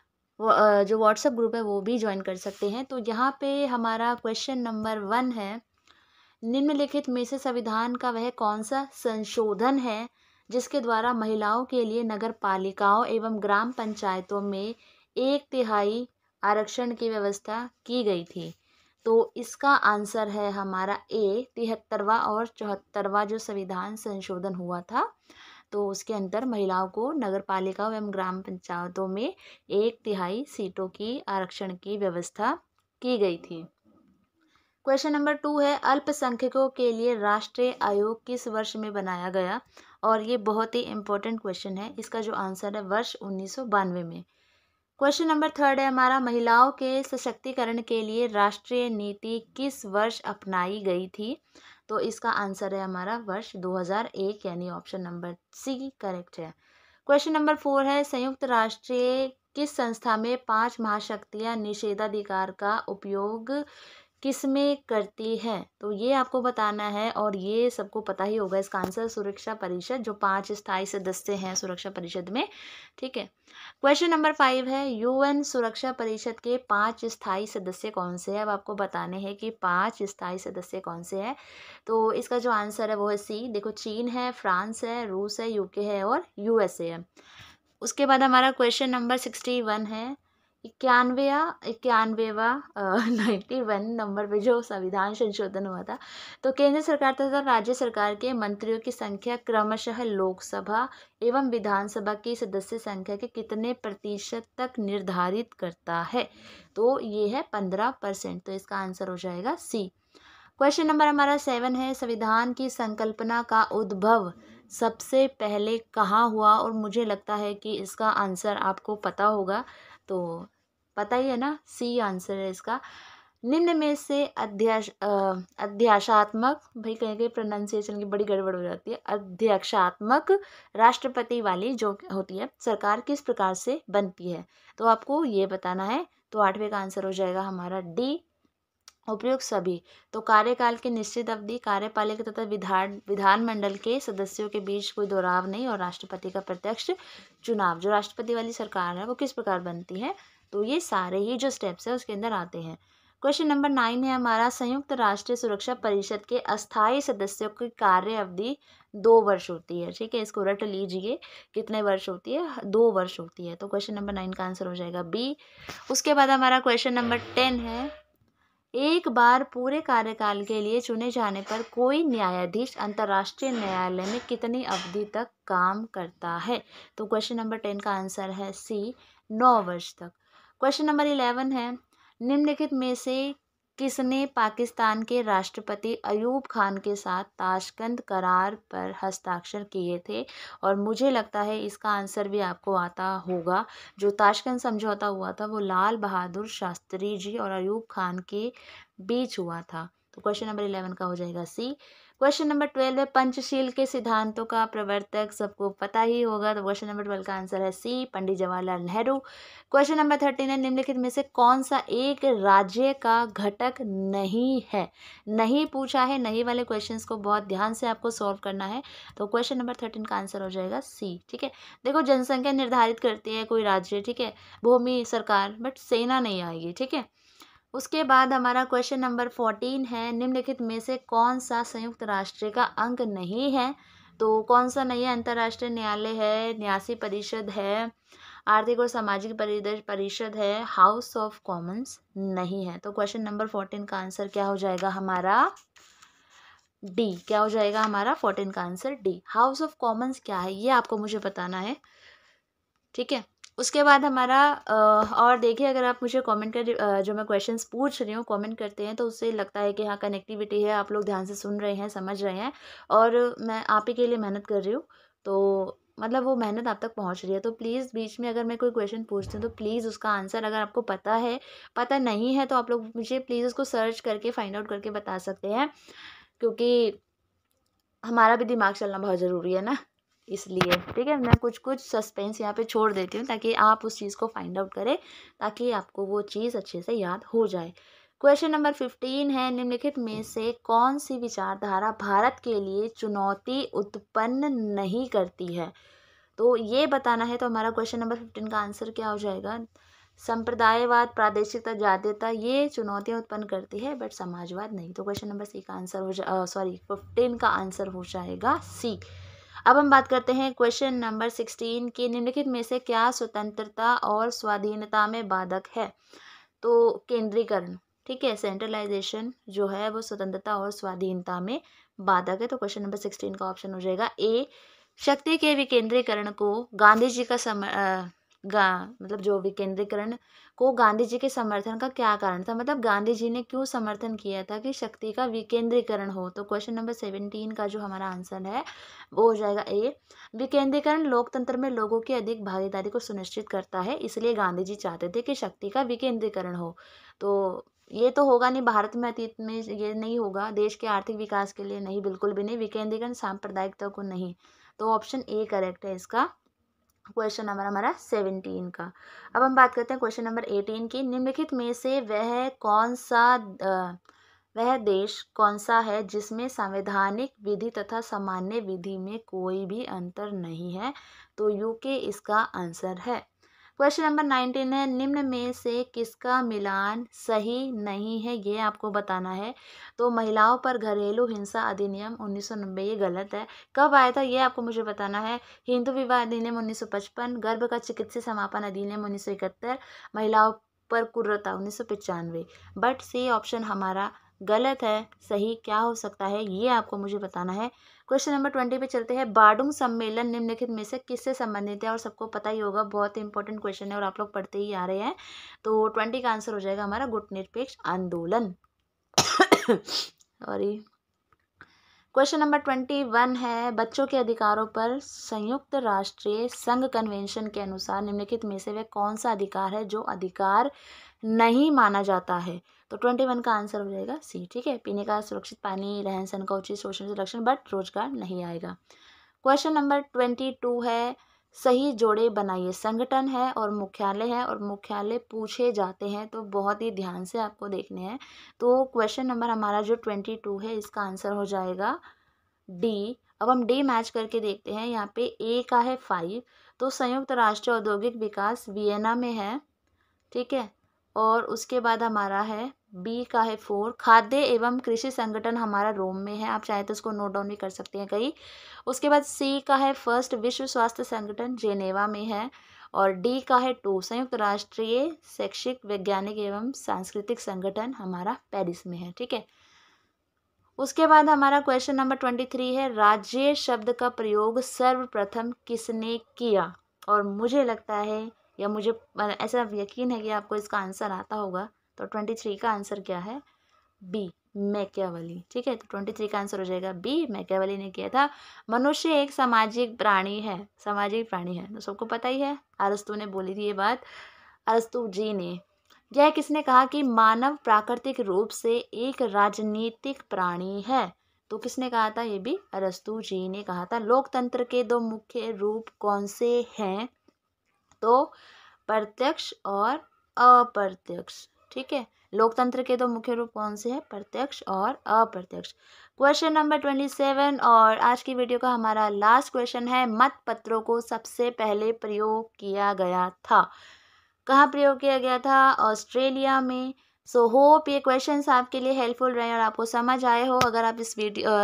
जो व्हाट्सएप ग्रुप है वो भी ज्वाइन कर सकते हैं। तो यहाँ पे हमारा क्वेश्चन नंबर 1 है, निम्नलिखित में से संविधान का वह कौन सा संशोधन है जिसके द्वारा महिलाओं के लिए नगर पालिकाओं एवं ग्राम पंचायतों में 1/3 आरक्षण की व्यवस्था की गई थी? तो इसका आंसर है हमारा ए, 73वां और 74वां जो संविधान संशोधन हुआ था, तो उसके अंदर महिलाओं को नगर पालिकाओं एवं ग्राम पंचायतों में 1/3 सीटों की आरक्षण की व्यवस्था की गई थी। क्वेश्चन नंबर 2 है, अल्पसंख्यकों के लिए राष्ट्रीय आयोग किस वर्ष में बनाया गया? और ये बहुत ही इंपॉर्टेंट क्वेश्चन है, इसका जो आंसर है वर्ष 1992 में। क्वेश्चन नंबर 3 है हमारा, महिलाओं के सशक्तिकरण के लिए राष्ट्रीय नीति किस वर्ष अपनाई गई थी? तो इसका आंसर है हमारा वर्ष 2001, यानी ऑप्शन नंबर सी करेक्ट है। क्वेश्चन नंबर 4 है, संयुक्त राष्ट्र किस संस्था में 5 महाशक्तियां निषेधाधिकार का उपयोग किसमें करती है? तो ये आपको बताना है और ये सबको पता ही होगा। इसका आंसर सुरक्षा परिषद, जो 5 स्थायी सदस्य हैं सुरक्षा परिषद में, ठीक है। क्वेश्चन नंबर 5 है, यूएन सुरक्षा परिषद के 5 स्थायी सदस्य कौन से हैं? अब आपको बताने हैं कि 5 स्थायी सदस्य कौन से हैं। तो इसका जो आंसर है वो है सी। देखो, चीन है, फ्रांस है, रूस है, यूके है और यूएसए है। उसके बाद हमारा क्वेश्चन नंबर 61 है, 91वां 91 नंबर पे जो संविधान संशोधन हुआ था, तो केंद्र सरकार तथा राज्य सरकार के मंत्रियों की संख्या क्रमशः लोकसभा एवं विधानसभा की सदस्य संख्या के कितने प्रतिशत तक निर्धारित करता है? तो ये है 15%। तो इसका आंसर हो जाएगा सी। क्वेश्चन नंबर हमारा 7 है, संविधान की संकल्पना का उद्भव सबसे पहले कहाँ हुआ? और मुझे लगता है कि इसका आंसर आपको पता होगा, तो पता ही है ना, सी आंसर है इसका। निम्न में से अध्याशात्मक, भाई कहीं कहीं प्रोनाउंसिएशन की बड़ी गड़बड़ हो जाती है, अध्यक्षात्मक राष्ट्रपति वाली जो होती है सरकार किस प्रकार से बनती है? तो आपको ये बताना है। तो 8वें का आंसर हो जाएगा हमारा डी, उपयुक्त सभी। तो कार्यकाल की निश्चित अवधि, कार्यपालिका तथा विधानमंडल के सदस्यों के बीच कोई दोहराव नहीं और राष्ट्रपति का प्रत्यक्ष चुनाव। जो राष्ट्रपति वाली सरकार है वो किस प्रकार बनती है? तो ये सारे ही जो स्टेप्स है उसके अंदर आते हैं। क्वेश्चन नंबर 9 है हमारा, संयुक्त राष्ट्र सुरक्षा परिषद के अस्थायी सदस्यों की कार्य अवधि 2 वर्ष होती है, ठीक है। इसको रट लीजिए, कितने वर्ष होती है? 2 वर्ष होती है। तो क्वेश्चन नंबर 9 का आंसर हो जाएगा बी। उसके बाद हमारा क्वेश्चन नंबर 10 है, एक बार पूरे कार्यकाल के लिए चुने जाने पर कोई न्यायाधीश अंतर्राष्ट्रीय न्यायालय में कितनी अवधि तक काम करता है? तो क्वेश्चन नंबर 10 का आंसर है सी, 9 वर्ष तक। क्वेश्चन नंबर 11 है, निम्नलिखित में से किसने पाकिस्तान के राष्ट्रपति अयूब खान के साथ ताशकंद करार पर हस्ताक्षर किए थे? और मुझे लगता है इसका आंसर भी आपको आता होगा। जो ताशकंद समझौता हुआ था वो लाल बहादुर शास्त्री जी और अयूब खान के बीच हुआ था। तो क्वेश्चन नंबर 11 का हो जाएगा सी। क्वेश्चन नंबर 12 है, पंचशील के सिद्धांतों का प्रवर्तक सबको पता ही होगा, तो क्वेश्चन नंबर 12 का आंसर है C, Pandit Jawaharlal Nehru. Question number 13 है, निम्नलिखित में से कौन सा एक राज्य का घटक नहीं है? नहीं पूछा है, नहीं वाले क्वेश्चंस को बहुत ध्यान से आपको सॉल्व करना है। तो क्वेश्चन नंबर 13 का आंसर हो जाएगा सी, ठीक है। देखो, जनसंख्या निर्धारित करती है कोई राज्य, ठीक है, भूमि सरकार, बट सेना नहीं आएगी, ठीक है। उसके बाद हमारा क्वेश्चन नंबर 14 है, निम्नलिखित में से कौन सा संयुक्त राष्ट्र का अंग नहीं है? तो कौन सा नहीं है? अंतर्राष्ट्रीय न्यायालय है, न्यासी परिषद है, आर्थिक और सामाजिक परिषद है, हाउस ऑफ कॉमन्स नहीं है। तो क्वेश्चन नंबर 14 का आंसर क्या हो जाएगा हमारा? डी। क्या हो जाएगा हमारा 14 का answer D. House of Commons क्या है ये आपको मुझे बताना है, ठीक है। उसके बाद हमारा और देखिए, अगर आप मुझे कमेंट कर जो मैं क्वेश्चंस पूछ रही हूँ कमेंट करते हैं तो उससे लगता है कि हाँ कनेक्टिविटी है, आप लोग ध्यान से सुन रहे हैं, समझ रहे हैं और मैं आप ही के लिए मेहनत कर रही हूँ, तो मतलब वो मेहनत आप तक पहुँच रही है। तो प्लीज़ बीच में अगर मैं कोई क्वेश्चन पूछती हूँ तो प्लीज़ उसका आंसर अगर आपको पता है, पता नहीं है तो आप लोग मुझे प्लीज़ उसको सर्च करके फाइंड आउट करके बता सकते हैं, क्योंकि हमारा भी दिमाग चलना बहुत ज़रूरी है ना, इसलिए ठीक है। मैं कुछ कुछ सस्पेंस यहाँ पे छोड़ देती हूँ ताकि आप उस चीज़ को फाइंड आउट करें, ताकि आपको वो चीज़ अच्छे से याद हो जाए। क्वेश्चन नंबर 15 है, निम्नलिखित में से कौन सी विचारधारा भारत के लिए चुनौती उत्पन्न नहीं करती है? तो ये बताना है। तो हमारा क्वेश्चन नंबर 15 का आंसर क्या हो जाएगा? संप्रदायवाद, प्रादेशिकता, जातीयता ये चुनौतियां उत्पन्न करती है बट समाजवाद नहीं। तो क्वेश्चन नंबर सी का आंसर हो 15 का आंसर हो जाएगा सी। अब हम बात करते हैं क्वेश्चन नंबर 16 की, निम्नलिखित में से क्या स्वतंत्रता और स्वाधीनता में बाधक है? तो केंद्रीकरण, ठीक है, सेंट्रलाइजेशन जो है वो स्वतंत्रता और स्वाधीनता में बाधक है। तो क्वेश्चन नंबर 16 का ऑप्शन हो जाएगा ए। शक्ति के विकेंद्रीकरण को गांधी जी का मतलब जो विकेंद्रीकरण को गांधी जी के समर्थन का क्या कारण था, मतलब गांधी जी ने क्यों समर्थन किया था कि शक्ति का विकेंद्रीकरण हो? तो क्वेश्चन नंबर 17 का जो हमारा आंसर है वो हो जाएगा ए। विकेंद्रीकरण लोकतंत्र में लोगों की अधिक भागीदारी को सुनिश्चित करता है, इसलिए गांधी जी चाहते थे कि शक्ति का विकेंद्रीकरण हो। तो ये तो होगा नहीं, भारत में अतीत में ये नहीं होगा, देश के आर्थिक विकास के लिए नहीं, बिल्कुल भी नहीं, विकेंद्रीकरण सांप्रदायिकता को नहीं। तो ऑप्शन ए करेक्ट है इसका क्वेश्चन नंबर हमारा 17 का। अब हम बात करते हैं क्वेश्चन नंबर 18 की, निम्नलिखित में से वह देश कौन सा है जिसमें संवैधानिक विधि तथा सामान्य विधि में कोई भी अंतर नहीं है? तो यूके इसका आंसर है। क्वेश्चन नंबर 19 है, निम्न में से किसका मिलान सही नहीं है ये आपको बताना है? तो महिलाओं पर घरेलू हिंसा अधिनियम 1990 ये गलत है। कब आया था ये आपको मुझे बताना है? हिंदू विवाह अधिनियम 1955, गर्भ का चिकित्सीय समापन अधिनियम 1971, महिलाओं पर कुर्रता 1995। बट सी ऑप्शन हमारा गलत है। सही क्या हो सकता है ये आपको मुझे बताना है। क्वेश्चन नंबर 20 पे चलते हैं, बार्डुंग सम्मेलन निम्नलिखित में से किससे संबंधित है? और सबको पता ही होगा, बहुत ही इंपॉर्टेंट क्वेश्चन है और आप लोग पढ़ते ही आ रहे हैं। तो 20 का आंसर हो जाएगा हमारा गुटनिरपेक्ष आंदोलन। सॉरी। क्वेश्चन नंबर 21 है, बच्चों के अधिकारों पर संयुक्त राष्ट्रीय संघ कन्वेंशन के अनुसार निम्नलिखित में से वह कौन सा अधिकार है जो अधिकार नहीं माना जाता है? तो 21 का आंसर हो जाएगा सी, ठीक है। पीने का सुरक्षित पानी, रहन सहन का उचित शोषण से रक्षण, बट रोजगार नहीं आएगा। क्वेश्चन नंबर 22 है, सही जोड़े बनाइए। संगठन है और मुख्यालय है और मुख्यालय पूछे जाते हैं, तो बहुत ही ध्यान से आपको देखने हैं। तो क्वेश्चन नंबर हमारा जो 22 है इसका आंसर हो जाएगा डी। अब हम डी मैच करके देखते हैं। यहाँ पे ए का है 5, तो संयुक्त राष्ट्र औद्योगिक विकास वियना में है, ठीक है। और उसके बाद हमारा है बी का है 4, खाद्य एवं कृषि संगठन हमारा रोम में है, आप चाहे तो उसको नोट डाउन भी कर सकते हैं कहीं। उसके बाद सी का है फर्स्ट, विश्व स्वास्थ्य संगठन जेनेवा में है। और डी का है 2, संयुक्त राष्ट्रीय शैक्षिक वैज्ञानिक एवं सांस्कृतिक संगठन हमारा पेरिस में है, ठीक है। उसके बाद हमारा क्वेश्चन नंबर 23 है, राज्य शब्द का प्रयोग सर्वप्रथम किसने किया? और मुझे लगता है या मुझे ऐसा यकीन है कि आपको इसका आंसर आता होगा। तो 23 का आंसर क्या है? बी, मैकियावेली, ठीक है। तो 23 का आंसर हो जाएगा बी, मैकियावेली ने किया था। मनुष्य एक सामाजिक प्राणी है, सामाजिक प्राणी है, तो सबको पता ही है, अरस्तु ने बोली थी ये बात, अरस्तु जी ने। यह किसने कहा कि मानव प्राकृतिक रूप से एक राजनीतिक प्राणी है? तो किसने कहा था? ये भी अरस्तु जी ने कहा था। लोकतंत्र के दो मुख्य रूप कौन से हैं? तो प्रत्यक्ष और अप्रत्यक्ष, ठीक है। लोकतंत्र के दो मुख्य रूप कौन से हैं? प्रत्यक्ष और अप्रत्यक्ष। क्वेश्चन नंबर 27 और आज की वीडियो का हमारा लास्ट क्वेश्चन है, मत पत्रों को सबसे पहले प्रयोग किया गया था? कहाँ प्रयोग किया गया था? ऑस्ट्रेलिया में। सो होप ये क्वेश्चंस आपके लिए हेल्पफुल रहे और आपको समझ आए हो। अगर आप इस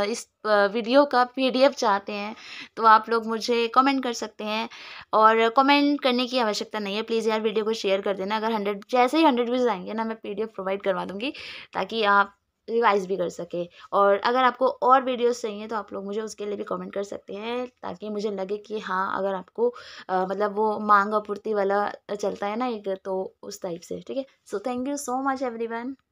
वीडियो का PDF चाहते हैं तो आप लोग मुझे कमेंट कर सकते हैं, और कमेंट करने की आवश्यकता नहीं है, प्लीज़ यार वीडियो को शेयर कर देना। अगर 100 जैसे ही 100 व्यूज़ आएंगे ना, मैं PDF प्रोवाइड करवा दूँगी, ताकि आप रिवाइज़ भी कर सकें। और अगर आपको और वीडियोस चाहिए तो आप लोग मुझे उसके लिए भी कमेंट कर सकते हैं, ताकि मुझे लगे कि हाँ, अगर आपको मतलब वो मांग आपूर्ति वाला चलता है ना एक, तो उस टाइप से, ठीक है। So thank you so much everyone.